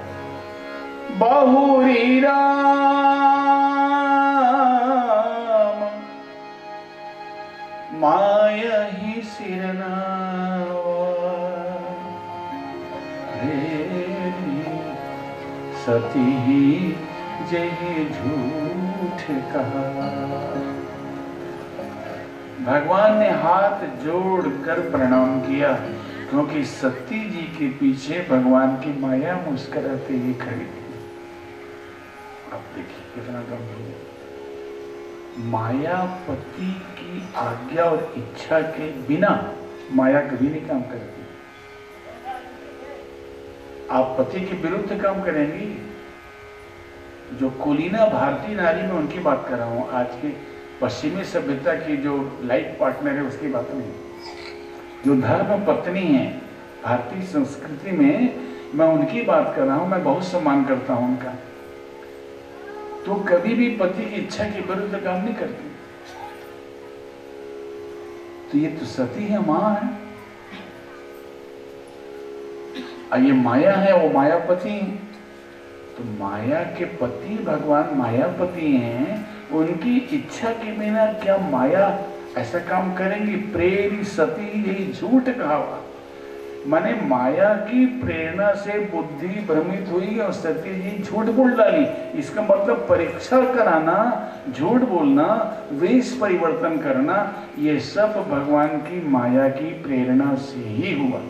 बहुरी राम माया ही सिरनावा, सती ही जय झूठ कहा। भगवान ने हाथ जोड़कर प्रणाम किया, क्योंकि सती जी के पीछे भगवान की माया मुस्कुराते हुए खड़ी थी। अब देखिए कितना गंभीर, मायापति की आज्ञा और इच्छा के बिना माया कभी नहीं काम करती। आप पति के विरुद्ध काम करेंगी, जो कुलीना भारतीय नारी में उनकी बात कर रहा हूँ, आज के पश्चिमी सभ्यता की जो लाइफ पार्टनर है उसकी बात नहीं। जो धर्म पत्नी है भारतीय संस्कृति में, मैं उनकी बात कर रहा हूँ। मैं बहुत सम्मान करता हूँ उनका। तो कभी भी पति की इच्छा के विरुद्ध काम नहीं करती। तो ये तो सती है, मां है। और ये माया है, वो मायापति है। तो माया के पति भगवान मायापति हैं, उनकी इच्छा के बिना क्या माया ऐसा काम करेंगी? प्रेरी सती, यही झूठ कहा हुआ। माने माया की प्रेरणा से बुद्धि भ्रमित हुई और सती जी झूठ बोल डाली। इसका मतलब परीक्षा कराना, झूठ बोलना, वेश परिवर्तन करना, ये सब भगवान की माया की प्रेरणा से ही हुआ।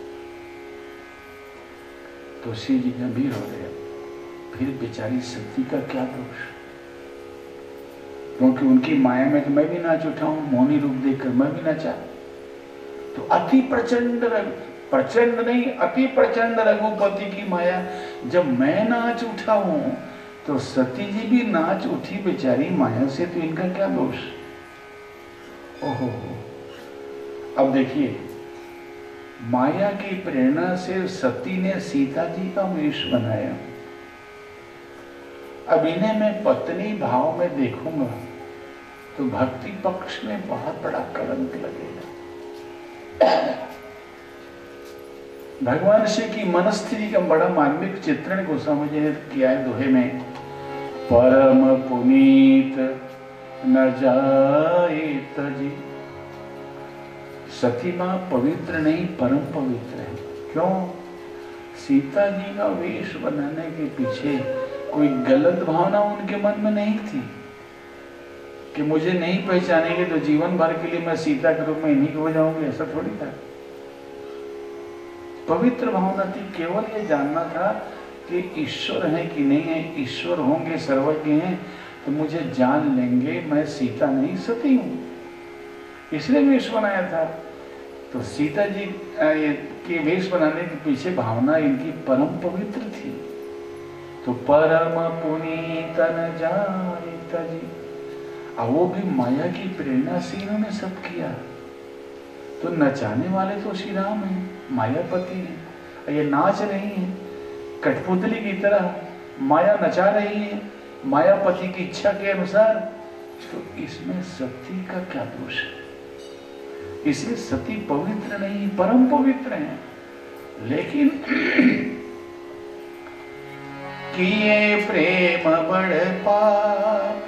तो श्री जी गंभीर हो गए। फिर बेचारी सती का क्या दोष? क्योंकि उनकी माया में तो मैं भी नाच उठा हूं, मौनी रूप देखकर मैं भी नाचा। तो अति प्रचंड, प्रचंड नहीं अति प्रचंड रघुपति की माया, जब मैं नाच उठा हूं तो सती जी भी नाच उठी बेचारी माया से। तो इनका क्या दोष? ओहो, अब देखिए, माया की प्रेरणा से सती ने सीता जी का वेश बनाया। अब इन्हें मैं पत्नी भाव में देखूंगा तो भक्ति पक्ष में बहुत बड़ा कलंक लगेगा। भगवान श्री की मनस्थिति का बड़ा मार्मिक चित्रण गोस्वामी जी ने किया है दोहे में। परम पुनीत न जाए तजी। सती मां पवित्र नहीं, परम पवित्र है। क्यों? सीता जी का वेश बनाने के पीछे कोई गलत भावना उनके मन में नहीं थी कि मुझे नहीं पहचानेंगे तो जीवन भर के लिए मैं सीता के रूप में इन्हीं को हो जाऊंगी, ऐसा थोड़ी था। पवित्र भावना थी, केवल ये जानना था कि ईश्वर है कि नहीं है। ईश्वर होंगे, सर्वज्ञ हैं, तो मुझे जान लेंगे, मैं सीता नहीं सती हूं, इसलिए वेश बनाया था। तो सीता जी के वेश बनाने के पीछे भावना इनकी परम पवित्र थी। तो परम पुनीत न जाए जी, अब वो भी माया की प्रेरणा से इन्होंने सब किया। तो नचाने वाले तो श्री राम हैं, मायापति हैं। ये नाच रही है कठपुतली की तरह, माया नचा रही है मायापति की इच्छा के अनुसार। तो इसमें सती का क्या दोष है? इसलिए सती पवित्र नहीं, परम पवित्र है। लेकिन किए प्रेम बड़ पाप,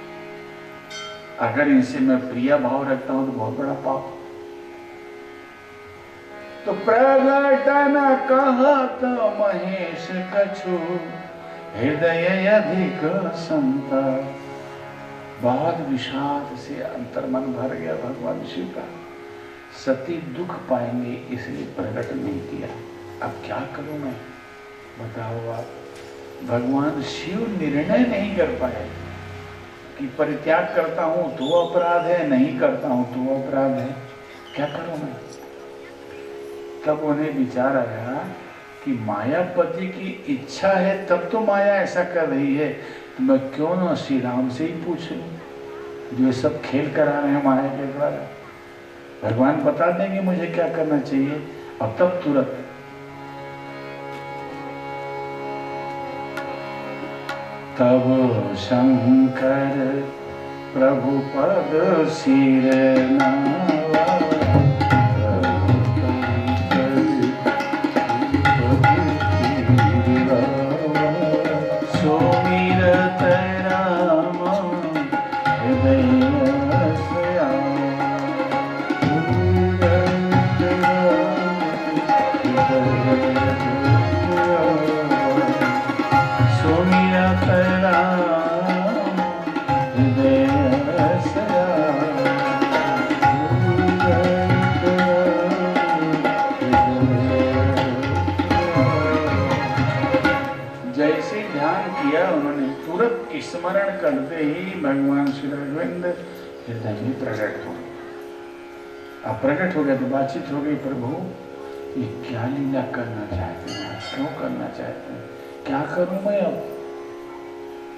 अगर इनसे मैं प्रिया भाव रखता हूं तो बहुत बड़ा पाप। तो प्रगटन कहत महेश कछु, हृदय अधिक संता। बहुत विषाद से अंतर्मन भर गया भगवान शिव का। सती दुख पाएंगे इसलिए प्रकट नहीं किया। अब क्या करूं मैं, बताओ आप। भगवान शिव निर्णय नहीं कर पाए कि परित्याग करता हूं तो अपराध है, नहीं करता हूं तो अपराध है, क्या करूं मैं। तब उन्हें विचार आया कि मायापति की इच्छा है, तब तो माया ऐसा कर रही है, तो मैं क्यों ना श्री राम से ही पूछ लूं, जो सब खेल करा रहे हैं माया के द्वारा। भगवान बता देंगे मुझे क्या करना चाहिए। अब तब तुरंत तब शंकर प्रभु पद सिर नावा, सोमिरत राम हृदय स्मरण करते ही भगवान श्री राघवेंद्र हृदय में प्रकट हो। अब प्रकट हो गए तो बातचीत हो गई, प्रभु ये क्या लीला करना चाहते हैं, क्यों करना चाहते हैं, क्या करूं मैं अब।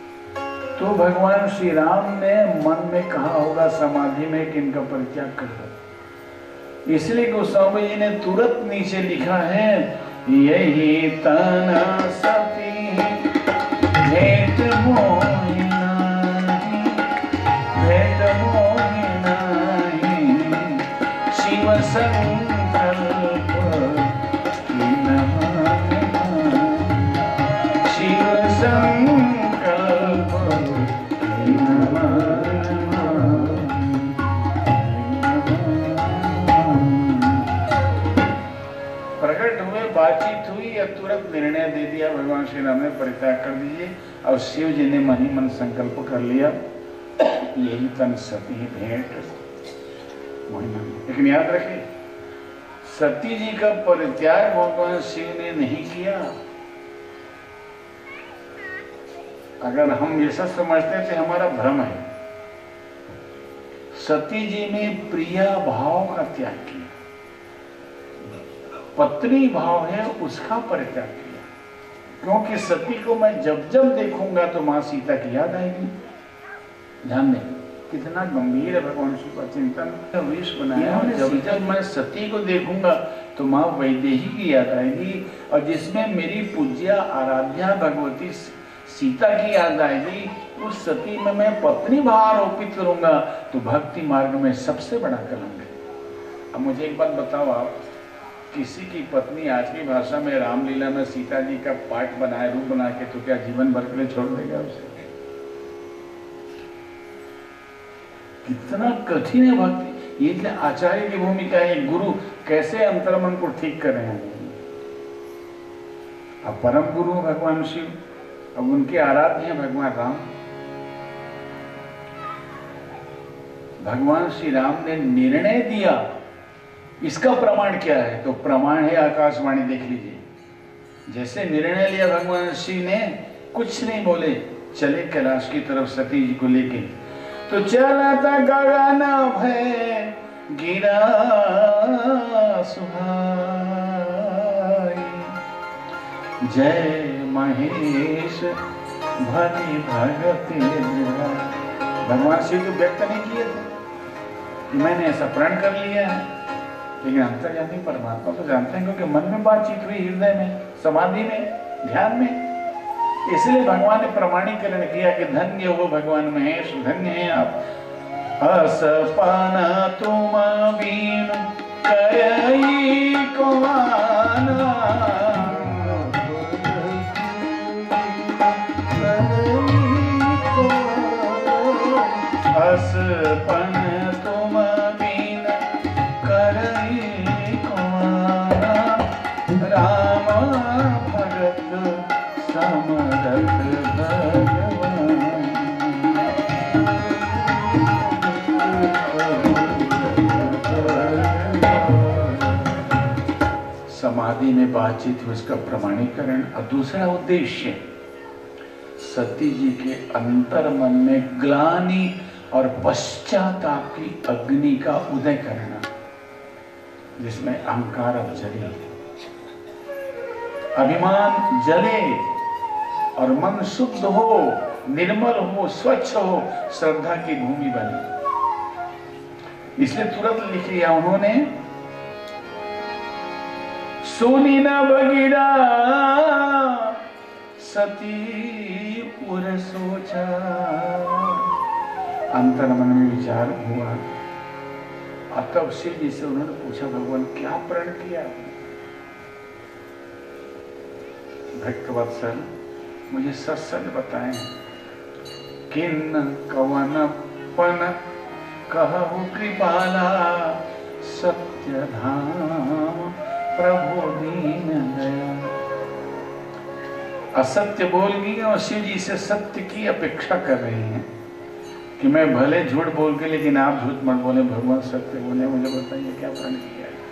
तो भगवान श्री राम ने मन में कहा होगा समाधि में कि इनका परित्याग कर दो, इसलिए गोस्वामी जी ने तुरंत नीचे लिखा है, यही तना सती भेंट मोहि नाही, भेंट मोहि नाही, शिव संकल्प कीन माने, शिव संकल्प कीन माने। प्रकट हुए, बातचीत हुई या तुरंत निर्णय दे दिया भगवान श्री राम ने, परित्याग कर दीजिए। और शिव जी ने मन ही मन संकल्प कर लिया, यही तन सती भेंट मोहि नाही। लेकिन याद रखिए, सती जी का परित्याग भगवान शिव ने नहीं किया। अगर हम ऐसा समझते थे हमारा भ्रम है। सती जी ने प्रिया भाव का त्याग किया, पत्नी भाव है उसका परित्याग किया, क्योंकि सती को मैं जब जब देखूंगा तो मां सीता की याद आएगी। ध्यान दें कितना गंभीर है भगवान शिव का चिंतन। विष बनाया, जब जब मैं सती को देखूंगा तो मां वैदेही की याद आएगी, और जिसमें मेरी पूज्या आराध्या भगवती सीता की याद आएगी, उस सती में मैं पत्नी भाव आरोपित करूंगा तो भक्ति मार्ग में सबसे बड़ा कलंक है। अब मुझे एक बात बताओ, आप किसी की पत्नी आज की भाषा में रामलीला में सीता जी का पाठ बनाए, रूप बना के, तो क्या जीवन भर के लिए छोड़ देगा उसे? कितना कठिन है भक्ति। ये आचार्य की भूमिका है, गुरु कैसे अंतर्मन को ठीक कर रहे हैं। अब परम गुरु भगवान शिव, अब उनके आराध्य हैं भगवान राम। भगवान श्री राम ने निर्णय दिया, इसका प्रमाण क्या है? तो प्रमाण है आकाशवाणी, देख लीजिए। जैसे निर्णय लिया भगवान शिव ने, कुछ नहीं बोले, चले कैलाश की तरफ सती जी को लेके। तो चला था गगन भय गिरा सुहाई, जय महेश भली भगति। भगवान शिव को व्यक्त नहीं किए थे कि मैंने ऐसा प्रण कर लिया है, लेकिन अंतर्यामी परमात्मा तो जानते हैं, क्योंकि मन में बातचीत हुई, हृदय में, समाधि में, ध्यान में। इसलिए भगवान ने प्रमाणीकरण किया कि धन्य हो भगवान महेश, धन्य है आप। असपाना तुम बीन करई कुमाना, असपन तुम बीन करई कुमाना, राम भगत समरथ भगवान। समाधि में बातचीत हुई, इसका प्रमाणीकरण। और दूसरा उद्देश्य, सती जी के अंतर मन में ग्लानि और पश्चाताप की अग्नि का उदय करना, जिसमें अहंकार अब जले, अभिमान जले और मन शुद्ध हो, निर्मल हो, स्वच्छ हो, श्रद्धा की भूमि बने। इसलिए तुरंत लिख लिया उन्होंने, सुनी न बगिरा सती उर सोचा। अंतर मन में विचार हुआ, और तब शिव जी से उन्होंने पूछा, भगवान क्या प्रण किया? भक्तवत्सल, मुझे सच सच बताएं, किन कवन पन कहु कृपाला, सत्य धाम प्रभु दीन दया। असत्य बोल गई और शिव जी से सत्य की अपेक्षा कर रही हैं कि मैं भले झूठ बोल के, लेकिन आप झूठ मत बोले, भगवान सत्य बोले। मुझे बताइए क्या प्रण किया है?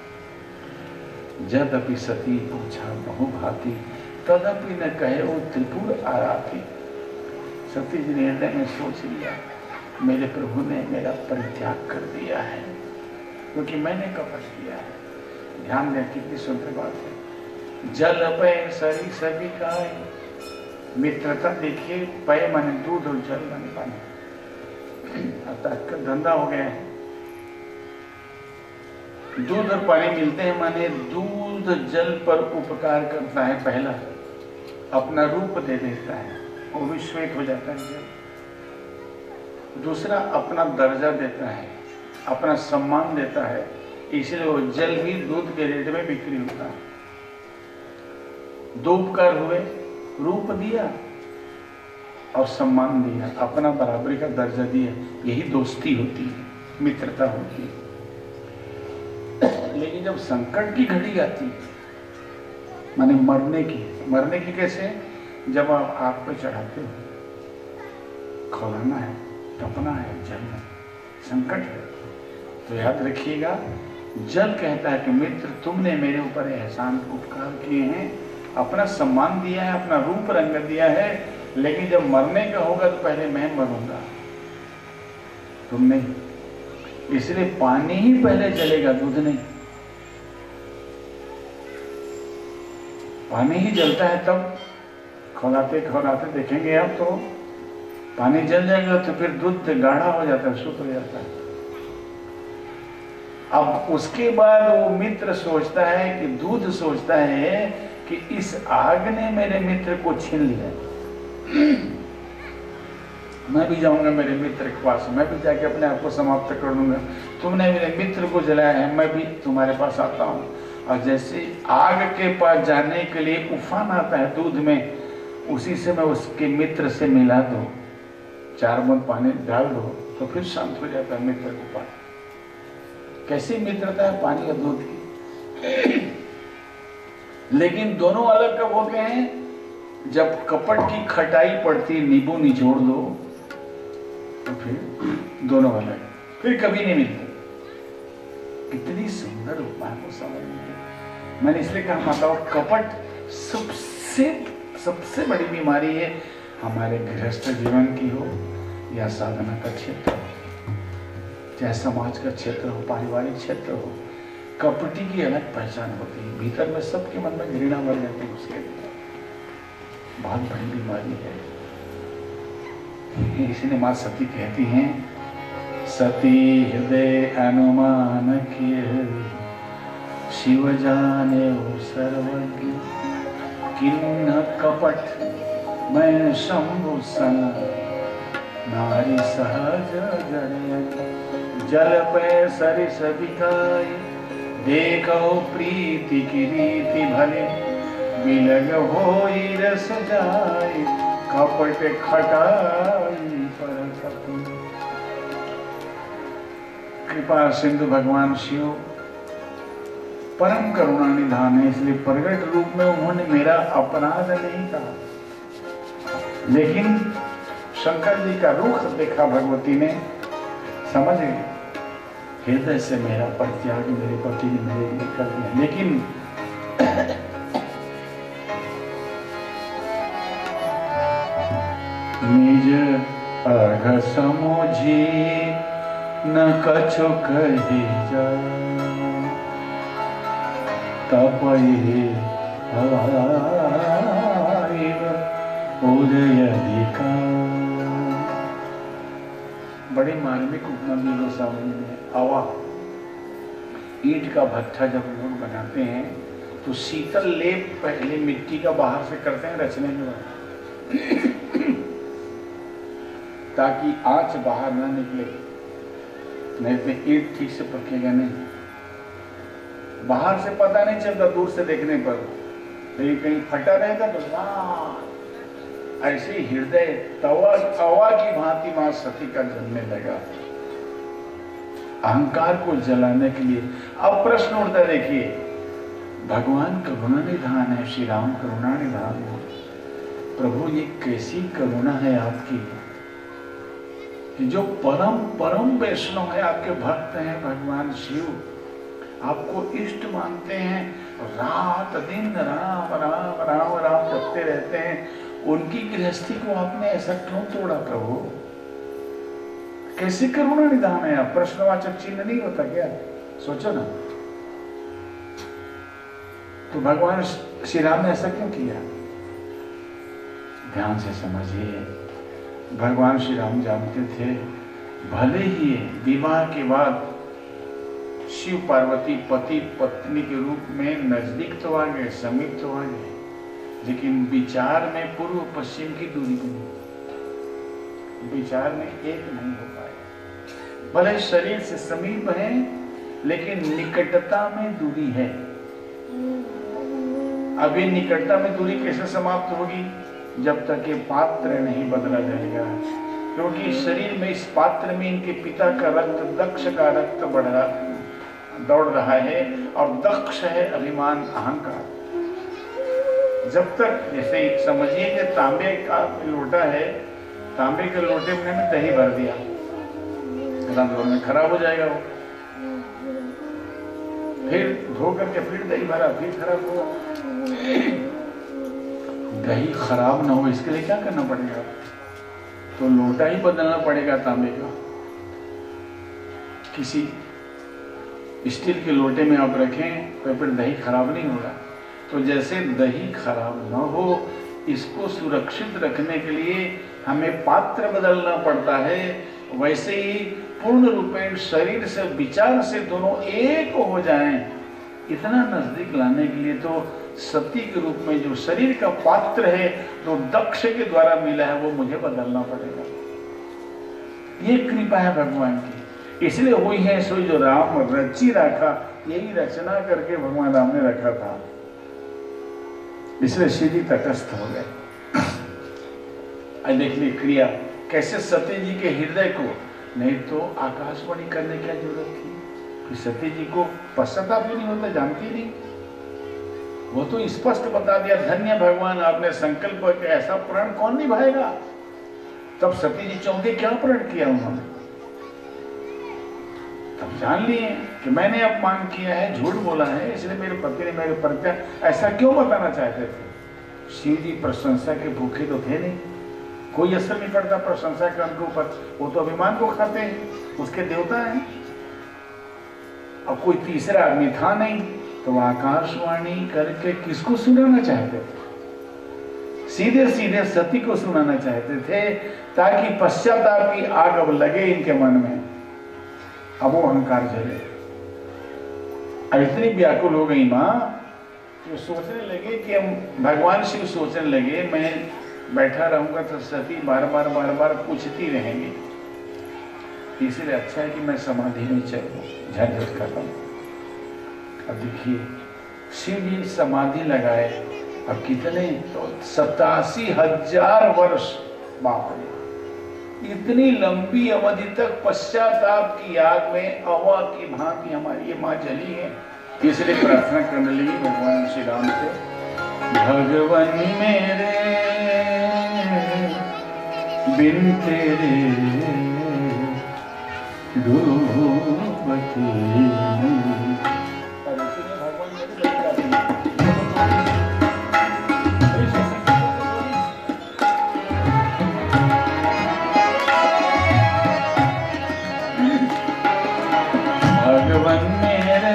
जदपि सती पूछा बहुभांति, तदपि न कहे वो त्रिपुर आराती। सती जी ने हृदय में सोच लिया, मेरे प्रभु ने मेरा परित्याग कर दिया है, क्योंकि मैंने कपट किया है। ध्यान दें, कितनी सुंदर बात है। जल पे सरी सभी काय, मित्रता देखिए, पय माने दूध और जल माने पानी। अब आजकल धंधा हो गया है, दूध और पानी मिलते हैं माने दूध जल पर उपकार करता है, पहला अपना रूप दे देता है, वो भी श्वेत हो जाता है जल। दूसरा अपना दर्जा देता है, अपना सम्मान देता है, इसलिए वो जल भी दूध के रेट में बिक्री होता है। दो उपकार हुए, रूप दिया और सम्मान दिया, अपना बराबरी का दर्जा दिया। यही दोस्ती होती है, मित्रता होती है। लेकिन जब संकट की घड़ी आती है, माने मरने की, मरने की कैसे? जब आप आग पे चढ़ाते हो, खौलाना है, तपना है, जलना, संकट है, तो याद रखिएगा, जल कहता है कि मित्र तुमने मेरे ऊपर एहसान उपकार किए हैं, अपना सम्मान दिया है, अपना रूप रंग दिया है, लेकिन जब मरने का होगा तो पहले मैं मरूंगा, तुम नहीं। इसलिए पानी ही पहले जलेगा, दूध नहीं। पानी ही जलता है, तब खौलाते खौलाते देखेंगे आप तो पानी जल जाएगा, तो फिर दूध गाढ़ा हो जाता है, शुद्ध हो जाता है। अब उसके बाद वो मित्र सोचता है कि दूध सोचता है कि इस आग ने मेरे मित्र को छीन लिया, मैं भी जाऊंगा मेरे मित्र के पास, मैं भी जाके अपने आप को समाप्त कर लूंगा। तुमने मेरे मित्र को जलाया है, मैं भी तुम्हारे पास आता हूँ। और जैसे आग के पास जाने के लिए उफान आता है दूध में, उसी से मैं उसके मित्र से मिला दो, चार बूंद पानी डाल दो, तो फिर शांत हो जाता है मित्र को पानी। कैसी मित्रता है पानी और दूध की। लेकिन दोनों अलग कब होते हैं? जब कपट की खटाई पड़ती, नींबू निचोड़ दो, तो फिर दोनों अलग, फिर कभी नहीं मिलते। कितनी सुंदर उपमा को समझ में। मैंने इसलिए कहा माताओं, कपट सबसे सबसे बड़ी बीमारी है, हमारे गृहस्थ जीवन की हो या साधना का क्षेत्र हो, चाहे समाज का क्षेत्र हो, पारिवारिक क्षेत्र हो, कपटी की अलग पहचान होती है। भीतर में सबके मन में घृणा भर जाती है, उसके बहुत बड़ी बीमारी है। इसलिए मां सती कहती हैं, सती हृदय अनुमान किए, शिव जाने वो सर्वज्ञ, किन्न कपट मैं शंभु सन, नारी सहज जड़े, जल पे सरिस दिखाई, देखो प्रीति की रीति भले, बिलग होई रस जाए, कपट खटाई पर सती। कृपा सिंधु भगवान शिव परम करुणा निधान है, इसलिए प्रगट रूप में उन्होंने मेरा अपराध नहीं कहा, लेकिन शंकर जी का रुख देखा भगवती ने, समझ गई, हृदय से मेरा परित्याग मेरे पति ने मेरे लिए कर दिया। लेकिन निज अर्घ समोझी न कछु कही जा, तपये उदय अधिकार। बड़ी मार्मिक उपमा दी सामने में। आवा, ईंट का भट्ठा जब लोग बनाते हैं तो शीतल लेप पहले मिट्टी का बाहर से करते हैं रचने के बाद, ताकि आंच बाहर ना निकले, नहीं तो ईंट ठीक से पकेगा नहीं। बाहर से पता नहीं चलता दूर से देखने पर, लेकिन कहीं फटा रहेगा तो ना, ऐसे हृदय तवा तवा की भांति मां सती का जलने लगा, अहंकार को जलाने के लिए। अब प्रश्न उठता, देखिए भगवान करुणा निधान है, श्री राम करुणा निधान है। प्रभु ये कैसी करुणा है आपकी कि जो परम परम वैष्णव है, आपके भक्त हैं भगवान शिव, आपको इष्ट मानते हैं, रात दिन राम राम राम राम जपते रहते हैं, उनकी गृहस्थी को आपने ऐसा क्यों तोड़ा प्रभु? कैसे करुणा निधान है आप? प्रश्नवाचक चिन्ह नहीं होता क्या? सोचो ना। तो भगवान श्री राम ने ऐसा क्यों किया? ध्यान से समझिए। भगवान श्री राम जानते थे भले ही विवाह के बाद शिव पार्वती पति पत्नी के रूप में नजदीक तो आ गए, समीप तो आ गए, लेकिन विचार में पूर्व पश्चिम की दूरी बनी, विचार में एक नहीं हो पाए। भले शरीर से समीप है लेकिन निकटता में दूरी है। अभी निकटता में दूरी कैसे समाप्त होगी? जब तक ये पात्र नहीं बदला जाएगा, क्योंकि शरीर में इस पात्र में इनके पिता का रक्त, दक्ष का रक्त बढ़ रहा दौड़ रहा है, और दक्ष है अभिमान, अहंकार। जब तक, जैसे समझिए कि तांबे का लोटा है, तांबे के लोटे में मैंने दही भर दिया, में खराब हो जाएगा वो, फिर धो करके फिर दही भरा, फिर खराब हुआ। दही खराब ना हो इसके लिए क्या करना पड़ेगा? तो लोटा ही बदलना पड़ेगा तांबे का। किसी स्टील के लोटे में आप रखें तो फिर दही खराब नहीं होगा। तो जैसे दही खराब ना हो, इसको सुरक्षित रखने के लिए हमें पात्र बदलना पड़ता है, वैसे ही पूर्ण रूपेण शरीर से विचार से दोनों एक हो जाएं, इतना नजदीक लाने के लिए तो सती के रूप में जो शरीर का पात्र है, जो दक्ष के द्वारा मिला है, वो मुझे बदलना पड़ेगा। ये कृपा है भगवान की, इसलिए हुई है सो जो राम रची रखा, यही रचना करके भगवान राम ने रखा था, इसलिए श्री तटस्थ हो गए। अब देख ली क्रिया कैसे सती जी के हृदय को, नहीं तो आकाशवाणी करने की जरूरत थी कि सती जी को पश्चाताप भी नहीं होता, जानती नहीं, वो तो स्पष्ट बता दिया, धन्य भगवान आपने संकल्प के ऐसा प्रण कौन निभाएगा। तब सती जी चौंके, क्या प्रण किया उन्होंने? तब जान लिए कि मैंने अपमान किया है, झूठ बोला है, इसलिए मेरे पति ने मेरे प्रत्या ऐसा क्यों बताना चाहते थे। शिव जी प्रशंसा के भूखे तो थे नहीं, कोई असर नहीं पड़ता प्रशंसा के उनके ऊपर, वो तो अभिमान को खाते हैं, उसके देवता हैं। अब कोई तीसरा आदमी था नहीं, तो आकाशवाणी करके किसको सुनाना चाहते थे? सीधे सीधे सती को सुनाना चाहते थे, ताकि पश्चाताप की आग अब लगे इनके मन में, अब वो अहंकार जले। अब इतनी व्याकुल हो गई माँ, तो सोचने लगे कि हम भगवान शिव सोचने लगे मैं बैठा रहूंगा तो सती बार बार बार बार पूछती रहेंगी, इसलिए अच्छा है कि मैं समाधि में चलूं, झंझट खत्म। अब देखिए शिव जी समाधि लगाए, अब कितने तो सतासी हजार वर्ष, बाप रे, इतनी लंबी अवधि तक पश्चाताप की आग में अवा की भांति हमारी ये माँ जली है। इसलिए प्रार्थना करने लगी भगवान श्री राम से, भगवान मेरे बिन तेरे डूबती। भगवान मेरे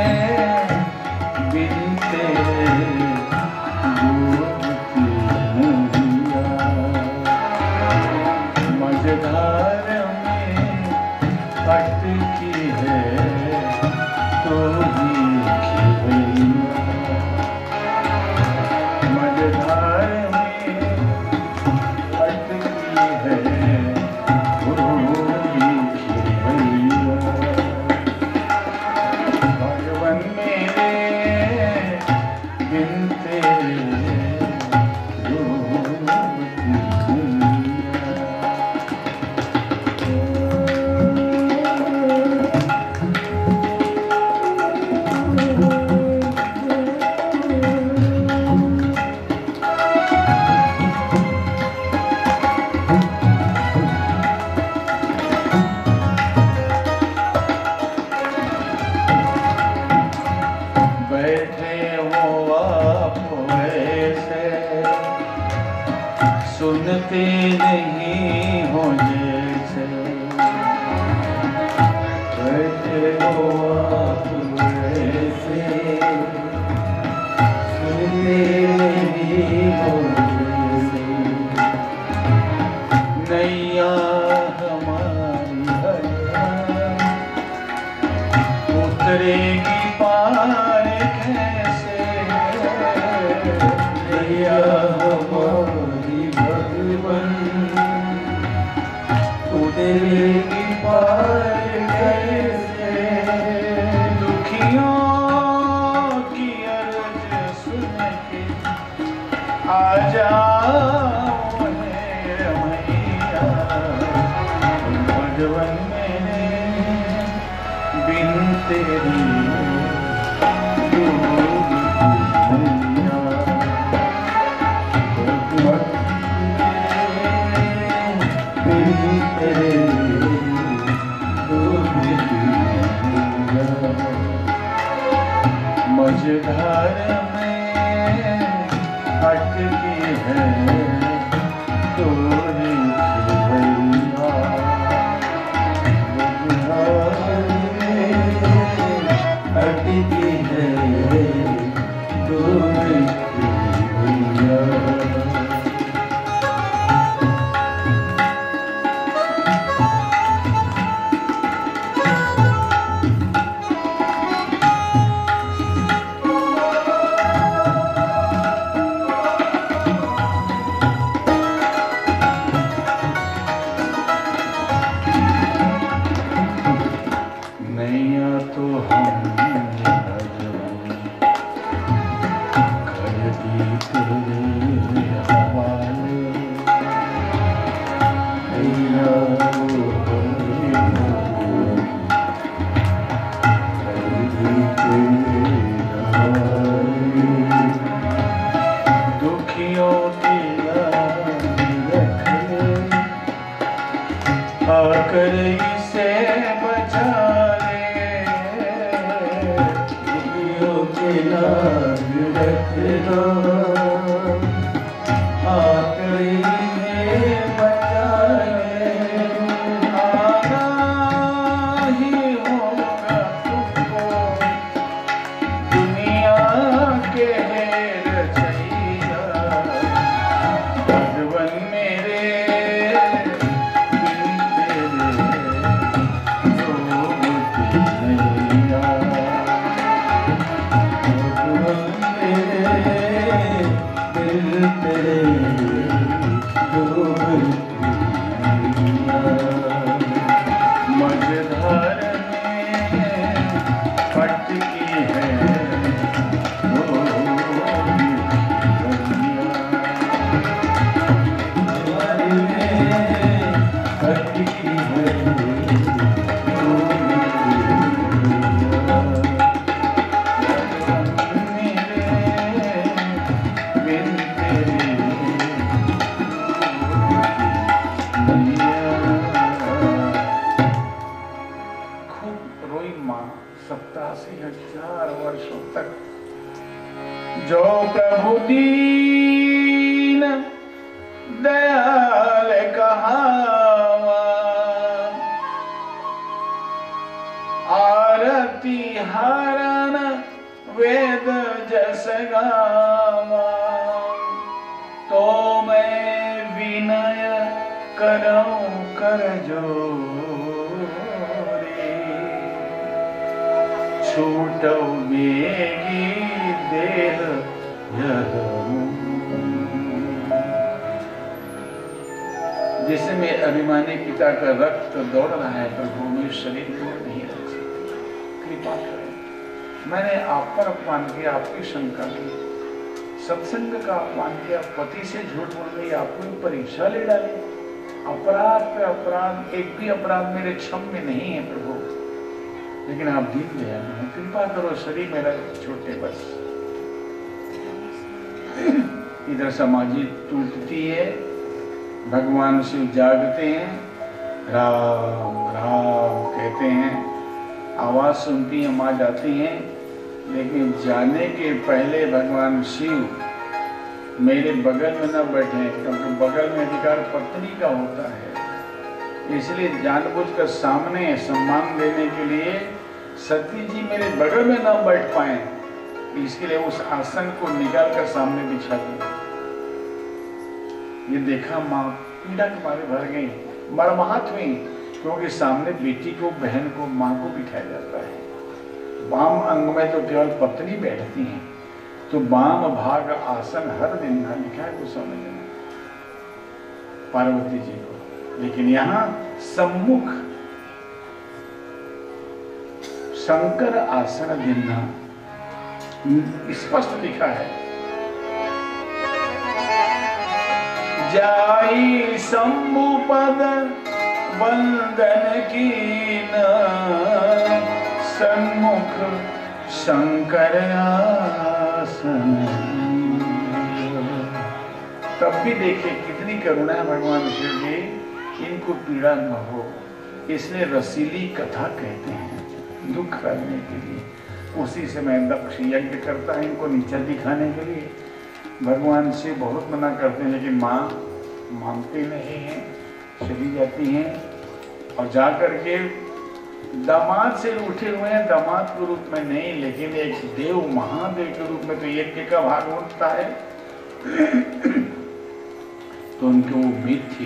बिन तेरे डूबती नैया, मझधार में अटकी है तो ही खिवैया, मझधार में अटकी है तो ही खिवैया। भगवान मेरे बिन तेरे डूबती नैया। करेगी पार कैसे नैया हमारी भगवन, उतरेगी पार कैसे। दुखियों की अर्ज सुन के आ जाओ है मैया भगवन मेरे, बिन तेरी मझधार में अटकी है तोरी खिलैया, अटकी है तोरी खिलैया। आकर इसे बचा ले, दुखियों के लाज रख दो, आकर इसे बचा ले। आना ही होगा तुमको दुनिया के रचैया, भगवन मेरे मझधार में अटकी है अटकी है सत्तासी हजार वर्षों तक जो प्रभु दीन दयाल कहावा, आरती हरण वेद जस गावा, तो मैं विनय करऊं कर जोरी, छूटो मेरी देह यह, जिसमें अभिमानी पिता का रक्त दौड़ रहा है, प्रभु में शरीर को नहीं रख सकते, कृपा करें। मैंने आप पर अपमान किया, आपकी शंका की, सत्संग का अपमान किया, पति से झूठ बोल गई, आपको परीक्षा ले डाली, अपराध पे अपराध, एक भी अपराध मेरे क्षम्य में नहीं है प्रभु, लेकिन आप दीन दयालु हैं, कृपा करो, शरीर मेरा छोटे बस। इधर समाधि टूटती है, भगवान शिव जागते हैं, राम राम कहते हैं, आवाज सुनती है, माँ जाती हैं, लेकिन जाने के पहले भगवान शिव मेरे बगल में न बैठे, क्योंकि बगल में अधिकार पत्नी का होता है, इसलिए जानबूझकर सामने सम्मान देने के लिए सती जी मेरे बगल में न बैठ पाए, इसके लिए उस आसन को निकाल कर सामने बिछा दिया। ये देखा माँ पीड़ा के मारे भर गई, मरमाहत हुई, क्योंकि सामने बेटी को, बहन को, माँ को बिठाया जाता है, वाम अंग में तो केवल पत्नी बैठती है, तो वाम भाग आसन हर दिन ना लिखा है कुछ समझ में पार्वती जी को। लेकिन यहाँ सम्मुख शंकर आसन दिन्ना स्पष्ट लिखा है। जाई शंभु पद वंदन की न सन्मुख शंकर आसन। तब भी देखिए कितनी करुणा है भगवान शिव जी, इनको पीड़ा न हो इसलिए रसीली कथा कहते हैं दुख करने के लिए। उसी समय दक्ष यज्ञ करता है इनको नीचा दिखाने के लिए। भगवान शिव बहुत मना करते हैं, लेकिन माँ मानती नहीं है, चली जाती हैं और जा करके दामाद से उठे हुए हैं, दामाद के रूप में नहीं लेकिन एक देव महादेव के रूप में तो यज्ञ का भाग उठता है। तो उनकी वो उम्मीद थी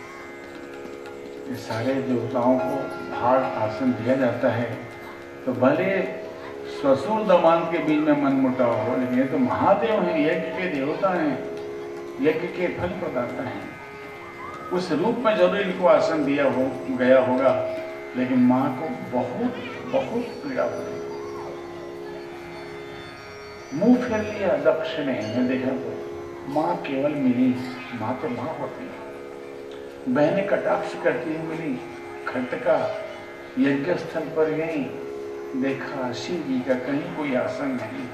कि सारे देवताओं को भाग आसन दिया जाता है, तो भले ससुर दामाद के बीच में मन मुटाव हो, लेकिन ये तो महादेव हैं, यज्ञ के देवता हैं, यज्ञ के फल प्रदाता हैं। उस रूप में जरूर इनको आसन दिया हो गया होगा, लेकिन माँ को बहुत बहुत पीड़ा हुई। मुंह फेर लिया दक्ष ने, मैं देखा तो माँ केवल मिली, माँ तो माँ होती है। बहनें कटाक्ष करती हुई मिली, खटका यज्ञ स्थल पर गई, देखा शिव जी का कहीं कोई आसन नहीं।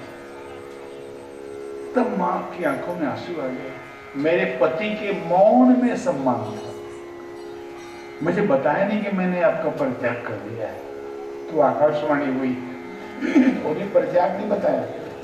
तब माँ की आंखों में आंसू आ गए। मेरे पति के मौन में सम्मान था, मुझे बताया नहीं कि मैंने आपका परित्याग कर दिया है। तो आकाशवाणी हुई, वो भी परित्याग नहीं बताया,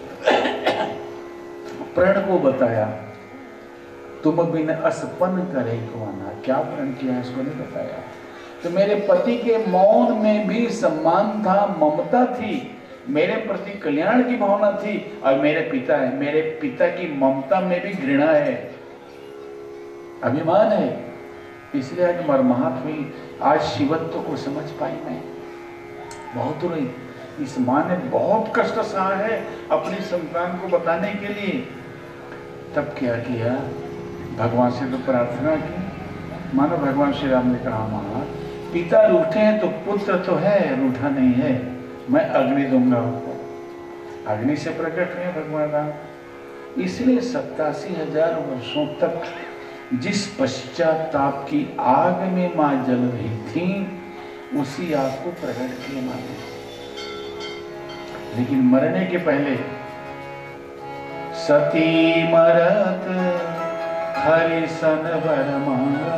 प्रण को बताया। तुम बिन असपन करे कौना, क्या प्रण किया इसको नहीं बताया। तो मेरे पति के मौन में भी सम्मान था, ममता थी, मेरे प्रति कल्याण की भावना थी। और मेरे पिता है, मेरे पिता की ममता में भी घृणा है, अभिमान है। इसलिए आज मर्माहत हुई, आज शिवत्व को समझ पाई मैं। बहुत रोई, इस माँ ने बहुत कष्ट सहा है अपनी संतान को बताने के लिए। तब क्या किया, भगवान से तो प्रार्थना की। मानो भगवान श्री राम ने कहा, माँ पिता रूठे हैं तो पुत्र तो है, रूठा नहीं है, मैं अग्नि दूंगा उनको। अग्नि से प्रकट हुए भगवान राम। इसलिए सत्तासी हजार वर्षों तक जिस पश्चाताप की आग में मां जल रही थी, उसी आग को प्रकट किए मां ने। लेकिन मरने के पहले सती मरत हरिसन वरमाला,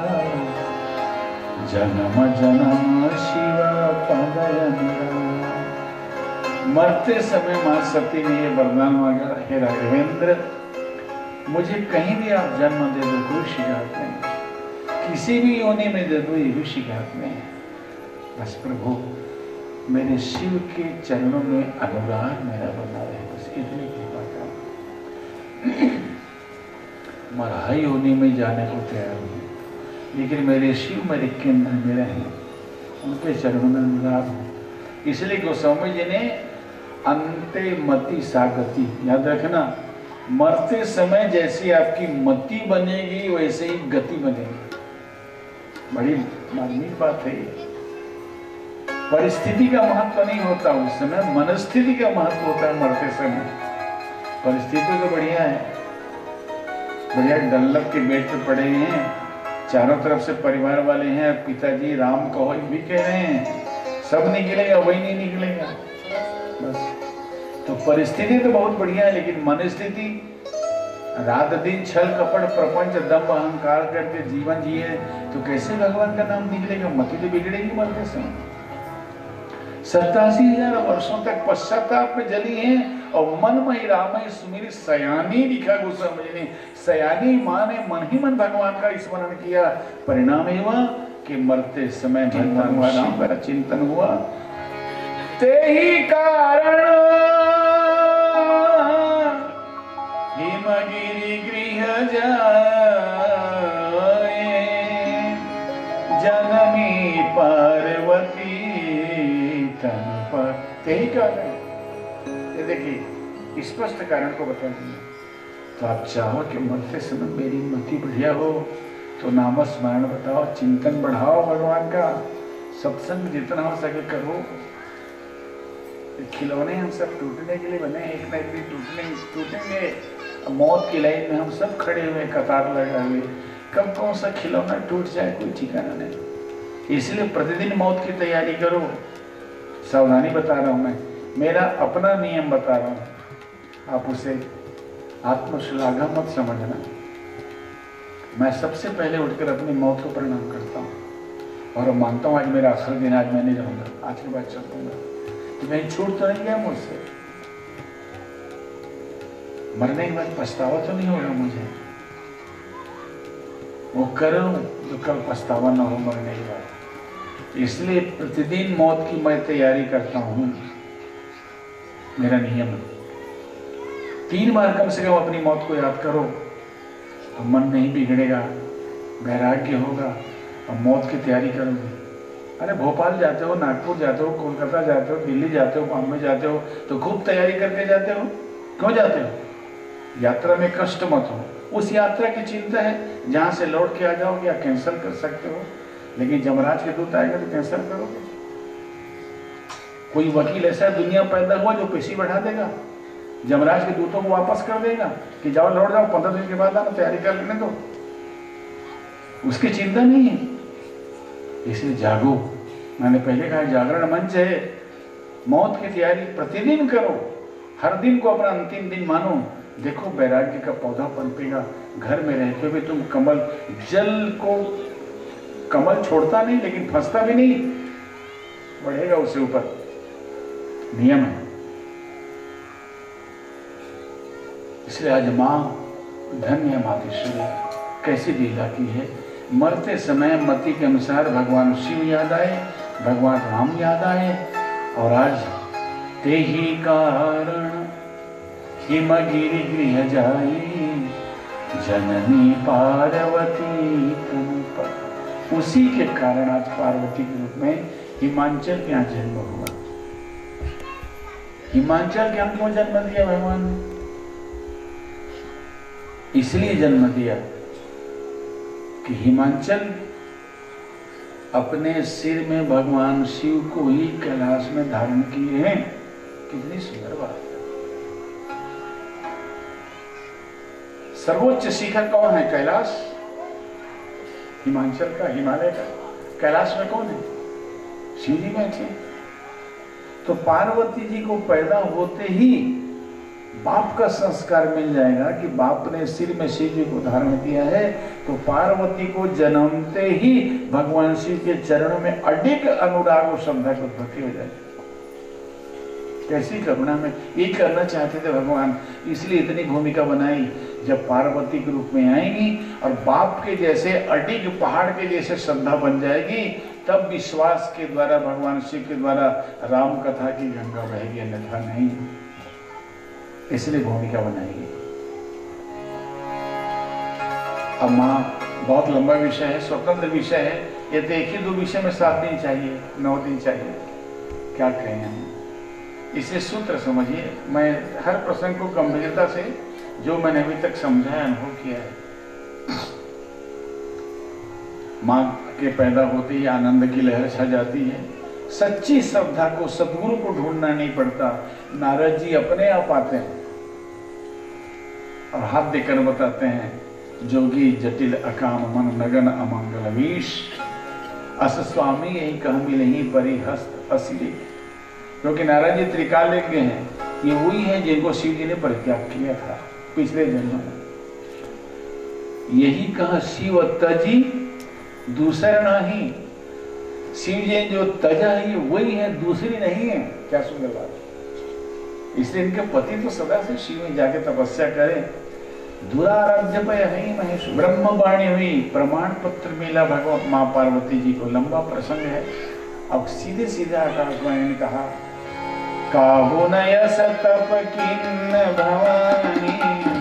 जन्म जन्म शिव पदयन। मरते समय मां सती ने ये वरदान मांगा, हे राघवेंद्र मुझे कहीं भी आप जन्म दे दो, कोई शिकायत नहीं, किसी भी योनि में दे दो, ये भी शिकायत नहीं। बस प्रभु मेरे शिव के चरणों में अनुराग मेरा बना रहे, बस इतनी कृपा करो। मरहाई योनि में जाने को तैयार हूँ, लेकिन मेरे शिव मेरे केंद्र में रहे, उनके चरणों में अनुराग हो। इसलिए गोस्वामी जी ने अंते मति सागति, याद रखना, मरते समय जैसी आपकी मति बनेगी वैसे ही गति बनेगी। बड़ी मार्मिक बात है ये। परिस्थिति का महत्व नहीं होता उस समय, मनस्थिति का महत्व होता है मरते समय। परिस्थिति तो बढ़िया है, बढ़िया डल्लक के बेड पे पड़े हैं, चारों तरफ से परिवार वाले हैं, पिताजी राम कहो भी कह रहे हैं, सब निकलेगा वही नहीं निकलेगा। बस तो परिस्थिति तो बहुत बढ़िया है, लेकिन मनस्थिति रात दिन छल कपट प्रपंच दम्भ अहंकार करके जीवन जिए तो कैसे भगवान का नाम निकलेगा। मति तो बिगड़ेगी मरते समय। सत्तासी हजार वर्षों तक पश्चाताप में जली हैं और मन मई राम सुमिर सयानी लिखा गोस्वामी ने। सयानी माँ ने मन ही मन भगवान का स्मरण किया, परिणाम हुआ कि मरते समय भगवान राम का चिंतन हुआ। ते ही कारण हिमगिरि गृह जाए, जनमी पार्वती तन पर। ते ही कारण ये देखिए स्पष्ट कारण को बता दिया। तो आप चाहो कि मरते समय मेरी मति बढ़िया हो तो नाम स्मरण बताओ, चिंतन बढ़ाओ भगवान का, सत्संग जितना हो सके करो। खिलौने हम सब टूटने के लिए बने, एक ना एक दिन टूटने टूटेंगे। मौत की लाइन में हम सब खड़े हुए, कतार लगा हुए, कब कौन सा खिलौना टूट जाए कोई ठिकाना नहीं। इसलिए प्रतिदिन मौत की तैयारी करो। सावधानी बता रहा हूं मैं, मेरा अपना नियम बता रहा हूं, आप उसे आत्मश्लाघा मत समझना। मैं सबसे पहले उठकर अपनी मौत को प्रणाम करता हूं और मानता हूं आज मेरा आखिरी दिन, आज मैं नहीं रहूंगा, आज के बाद चल दूंगा। तो कहीं छूट तो नहीं गया मुझसे, मरने के बाद पछतावा तो नहीं होगा मुझे। वो करूं जो कल पछतावा ना हो मरने के बाद। इसलिए प्रतिदिन मौत की मैं तैयारी करता हूं, मेरा नियम है। तीन बार कम से कम अपनी मौत को याद करो तो मन नहीं बिगड़ेगा, वैराग्य होगा और मौत की तैयारी करोगे। अरे भोपाल जाते हो, नागपुर जाते हो, कोलकाता जाते हो, दिल्ली जाते हो, बॉम्बे जाते हो तो खूब तैयारी करके जाते हो। क्यों जाते हो? यात्रा में कष्ट मत हो, उस यात्रा की चिंता है, जहां से लौट के आ जाओगे या कैंसिल कर सकते हो। लेकिन जमराज के दूत आएगा तो कैंसिल करोगे? कोई वकील ऐसा दुनिया पैदा हुआ जो पैसे बढ़ा देगा, जमराज के दूतों को वापस कर देगा कि जाओ लौट जाओ, पंद्रह दिन के बाद आना, तैयारी कर लेने दो। उसकी चिंता नहीं है। इसलिए जागो। मैंने पहले कहा जागरण मंच है। मौत की तैयारी प्रतिदिन करो, हर दिन को अपना अंतिम दिन मानो। देखो वैराग्य का पौधा पनपेगा। घर में रहते हुए तुम कमल, जल को कमल छोड़ता नहीं लेकिन फंसता भी नहीं, बढ़ेगा उससे ऊपर। नियम है। इसलिए आज मां धन्य मातेश्वरी कैसी लीला की है। मरते समय मति के अनुसार भगवान शिव याद आए, भगवान राम याद आए। और आज ते ही कारण हिमगिरि गृह जाई, जननी पार्वती तुम पर। उसी के कारण आज पार्वती के रूप में हिमांचल के यहाँ जन्म हुआ। हिमांचल के हम क्यों जन्म दिया भगवान ने? इसलिए जन्म दिया कि हिमांचल अपने सिर में भगवान शिव को ही कैलाश में धारण किए हैं। कितनी सुंदर बात है। सर्वोच्च शिखर कौन है? कैलाश। हिमांचल का, हिमालय का। कैलाश में कौन है? शिव जी बैठे। तो पार्वती जी को पैदा होते ही बाप का संस्कार मिल जाएगा कि बाप ने सिर में शिव जी को धारण किया है। तो पार्वती को जन्मते ही भगवान शिव के चरणों में अडिग अनुराग और श्रद्धा की उत्पत्ति हो जाएगी। कैसी करुणा में ये करना चाहते थे भगवान, इसलिए इतनी भूमिका बनाई। जब पार्वती के रूप में आएंगी और बाप के जैसे अडिग पहाड़ के जैसे श्रद्धा बन जाएगी, तब विश्वास के द्वारा भगवान शिव के द्वारा राम कथा की गंगा बहेगी, अन्यथा नहीं। इसलिए भूमिका बनाएगी। अब माँ बहुत लंबा विषय है, स्वतंत्र विषय है। ये तो एक ही दो विषय में सात दिन चाहिए, नौ दिन चाहिए, क्या कहें हम। इसे सूत्र समझिए। मैं हर प्रसंग को गंभीरता से, जो मैंने अभी तक समझाया, अनुभव किया है। माँ के पैदा होते ही आनंद की लहर छा जाती है। सच्ची श्रद्धा को, सदगुरु को ढूंढना नहीं पड़ता। नारद जी अपने आप आते हैं और हाथ देकर बताते हैं, जोगी जटिल अकाम मन नगन अमंगल वीश, अस स्वामी यही कह मिलही परिहस्त असली। क्योंकि नारायण जी त्रिकालज्ञ हैं, ये वही है जिनको शिव जी ने परित्याग किया था पिछले जन्म में। यही कहा शिव तजी दूसरा नहीं। शिव जी जो तजा है ये वही है, दूसरी नहीं है। क्या सुंदर बात। इसलिए इनके पति तो सदा से शिव में जाके तपस्या करें। दुराराध्य पे है महेश ब्रह्म वाणी हुई, प्रमाण पत्र मिला भगवान माँ पार्वती जी को। लंबा प्रसंग है। अब सीधे सीधे आकाशवाणी ने कहा, काहु नय सतप किन्न भवानी,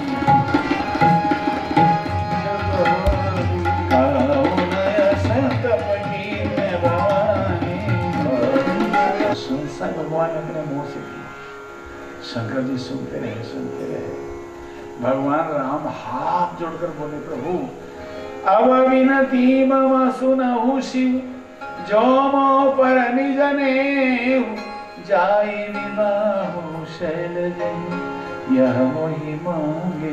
काहु नय सतप किन्न भवानी। संसार भगवान ने अपने मुंह से किया। शंकर जी सुनते रहे सुनते रहे। भगवान राम हाथ जोड़कर बोले, प्रभु अब विनती मम सुनहु शिव, जो मो पर निज नेहु, जाई विवाहु शैलज, यह मोहि मांगे।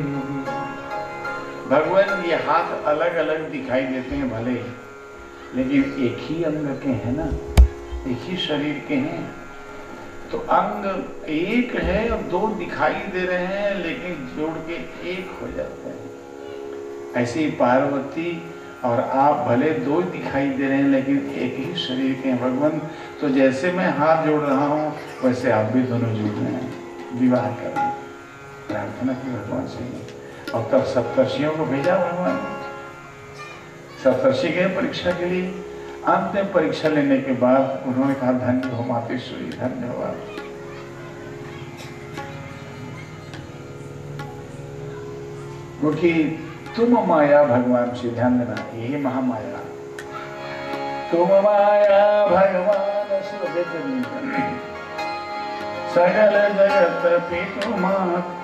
भगवान ये हाथ अलग अलग दिखाई देते हैं भले, लेकिन एक ही अंग के हैं ना, एक ही शरीर के हैं। तो अंग एक है और दो दिखाई दे रहे हैं, लेकिन जोड़ के एक हो जाते हैं। ऐसे ही पार्वती और आप भले दो दिखाई दे रहे हैं, लेकिन एक ही शरीर के हैं भगवान। तो जैसे मैं हाथ जोड़ रहा हूँ, वैसे आप भी दोनों जुड़ रहे हैं, विवाह कर रहे हैं। प्रार्थना की भगवान से, और तब सप्तर्षियों को भेजा भगवान। सप्तर्षि गए परीक्षा के लिए। अंत में परीक्षा लेने के बाद उन्होंने कहा, धन्य हो मातेश्वरी, धन्यवाद। क्योंकि तुम माया भगवान से, ध्यान देना, ये महामाया, तुम माया भगवान सगल जगत पितु मात,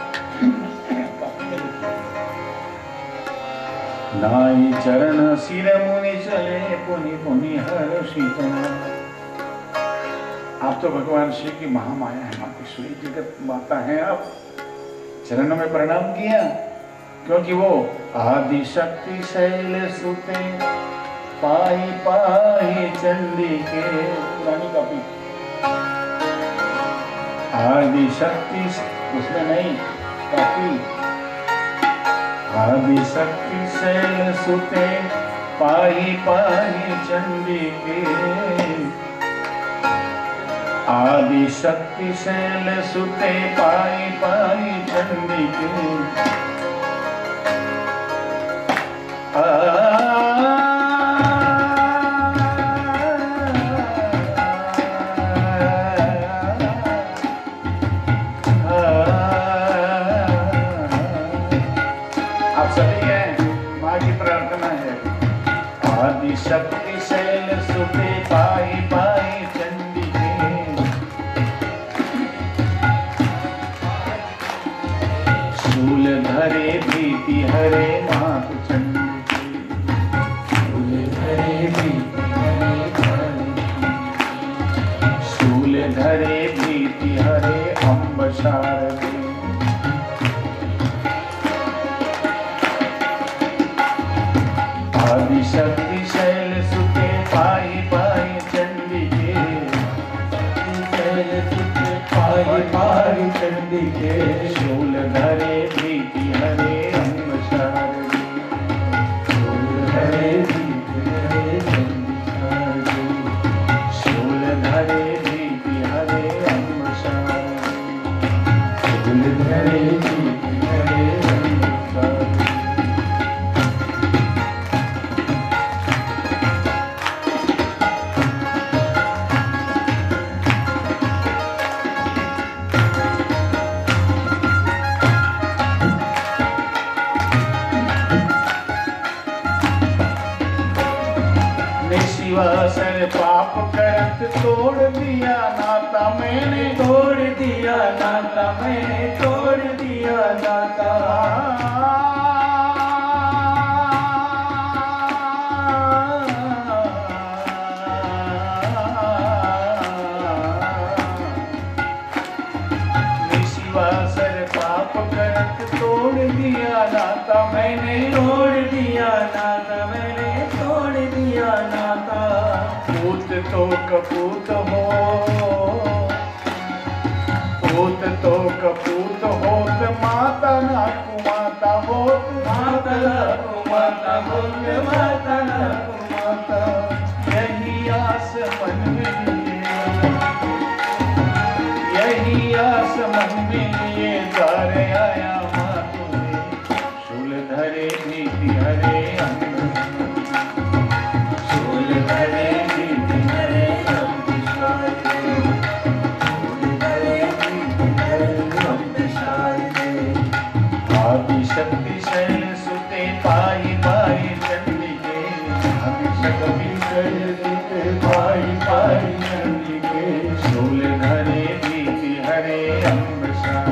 नाई चरण सिर मुनि चले, पुनि पुनि हर्षित। आप तो भगवान श्री की महामाया है, मातेश्वरी जगत माता है। आप चरणों में प्रणाम किया, क्योंकि वो आदि शक्ति शैल सुते, पाई पाई चंडी के। पुरानी कॉपी, आदि शक्ति उसमें नहीं, कॉपी। आदि शक्ति शैल सुते, पाई पाई चंडी के। आदि शक्ति शैल सुते, पाई पाई चंडी के। आ शक्ति शैल सुते, पाई पाई चंडी के। शूल धरे भीति हरे मात चंडी के। शूल धरे भीति हरे शूल धरे भीति हरे अम्ब शारदे। आदि शक्ति शैल सुते, पाई पाई चंडी के। शैल सुते, पाई पाई चंडी के। शूल धरे भीति हरे अम्ब शारदे। शूल धरे भीति हरे अम्ब शारदे। शूल धरे भीति हरे अम्ब शारदे। शूल धरे भीति हरे अम्ब शारदे। सर पाप करत तोड़ दिया नाता, मैंने तोड़ दिया नाता, मैंने तोड़ दिया नाता। शिवा सर पाप करत तोड़ दिया नाता, मैंने तोड़ दिया नाता, मैंने तोड़ दिया नाता। पूत तो कपूत हो, पूत तो कपूत होत, माता ना कुमाता होत, माता ना कुमाता होत, माता ना कुमाता। यही आस मन में लिए, यही आस मन में लिए, तारे आया मातु ने। शूल धरे भीति हरे अंग, शूल धरे शक्ति शैल सुते, पाई पाई चंडी के। शक्ति शैल सुते, पाई पाई चंडी के। शूल धरे भीति हरे अम्ब शारदे।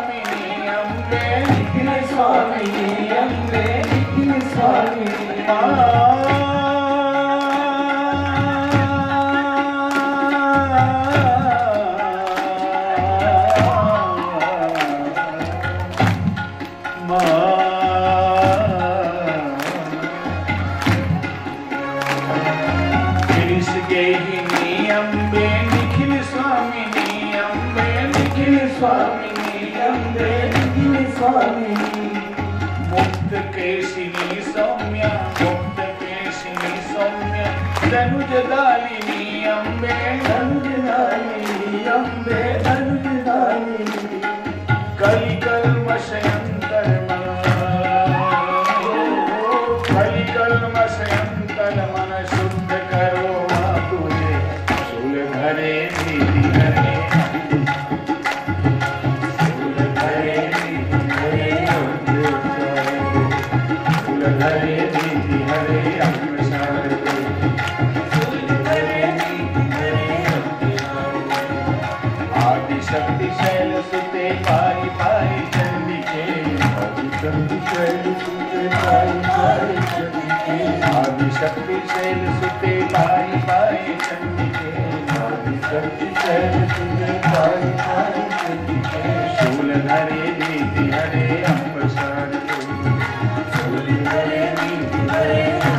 स्वामिनी अम्बे निखिल स्वामिनी अम्बे निखिल स्वामिनी अम्बे निखिल स्वामिनी अम्बे निखिल स्वामिनी अम्बे निखिल स्वामिनी मुक्त केशिनी सौम्या मुक्त केशिनी सौम्या धनुज दालिनी अम्बे धनुज दालिनी अम्बे धनुज दालिनी कलि कल्मषयंतर कलि कल्मषयंतर मन शुद्ध करो हरे दीदी हरे फूल हरे दीदी हरे फूल हरे दीदी हरे अमृतसर फूल हरे दीदी हरे आदि शक्ति शैल सुते पारी पारी चंडिके आदि शक्ति शैल सुते पारी पारी चंडिके आदि शक्ति शैल सुते पारी पारी चंडिके शूल हरे दीदी हरे अम्बसार शूल हरे दीदी हरे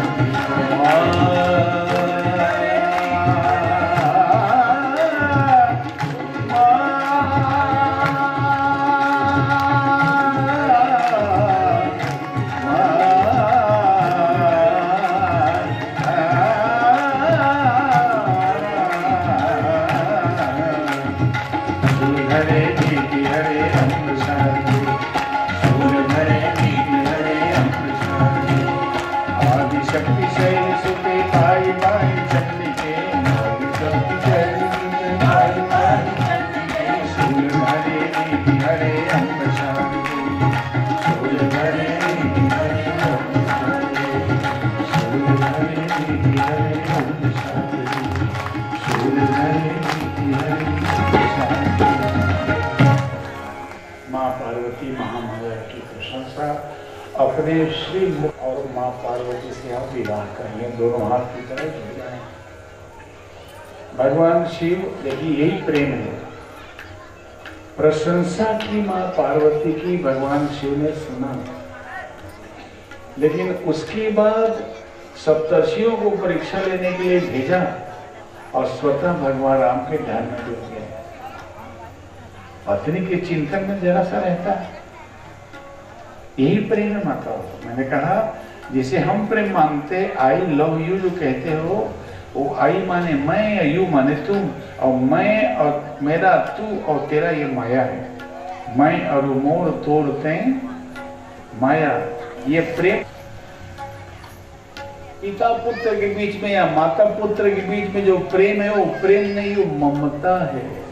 अपने श्री मुख और माँ पार्वती से आप विवाह करेंगे, दोनों हाथ की तरह जुड़ जाए। भगवान शिव, देखिए यही प्रेम है। प्रशंसा की माँ पार्वती की भगवान शिव ने सुना, लेकिन उसके बाद सप्तर्षियों को परीक्षा लेने के लिए भेजा और स्वतः भगवान राम के ध्यान में जुट गए। पत्नी के चिंतन में जरा सा रहता है, यही प्रेम है माता। मैंने कहा जिसे हम प्रेम मानते, आई लव यू जो कहते हो, वो आई माने मैं, यू माने तुम, और मैं और मेरा तू और तेरा ये माया है। मैं और मोर तोड़ते माया, ये प्रेम पिता पुत्र के बीच में या माता पुत्र के बीच में जो प्रेम है वो प्रेम नहीं, वो ममता है।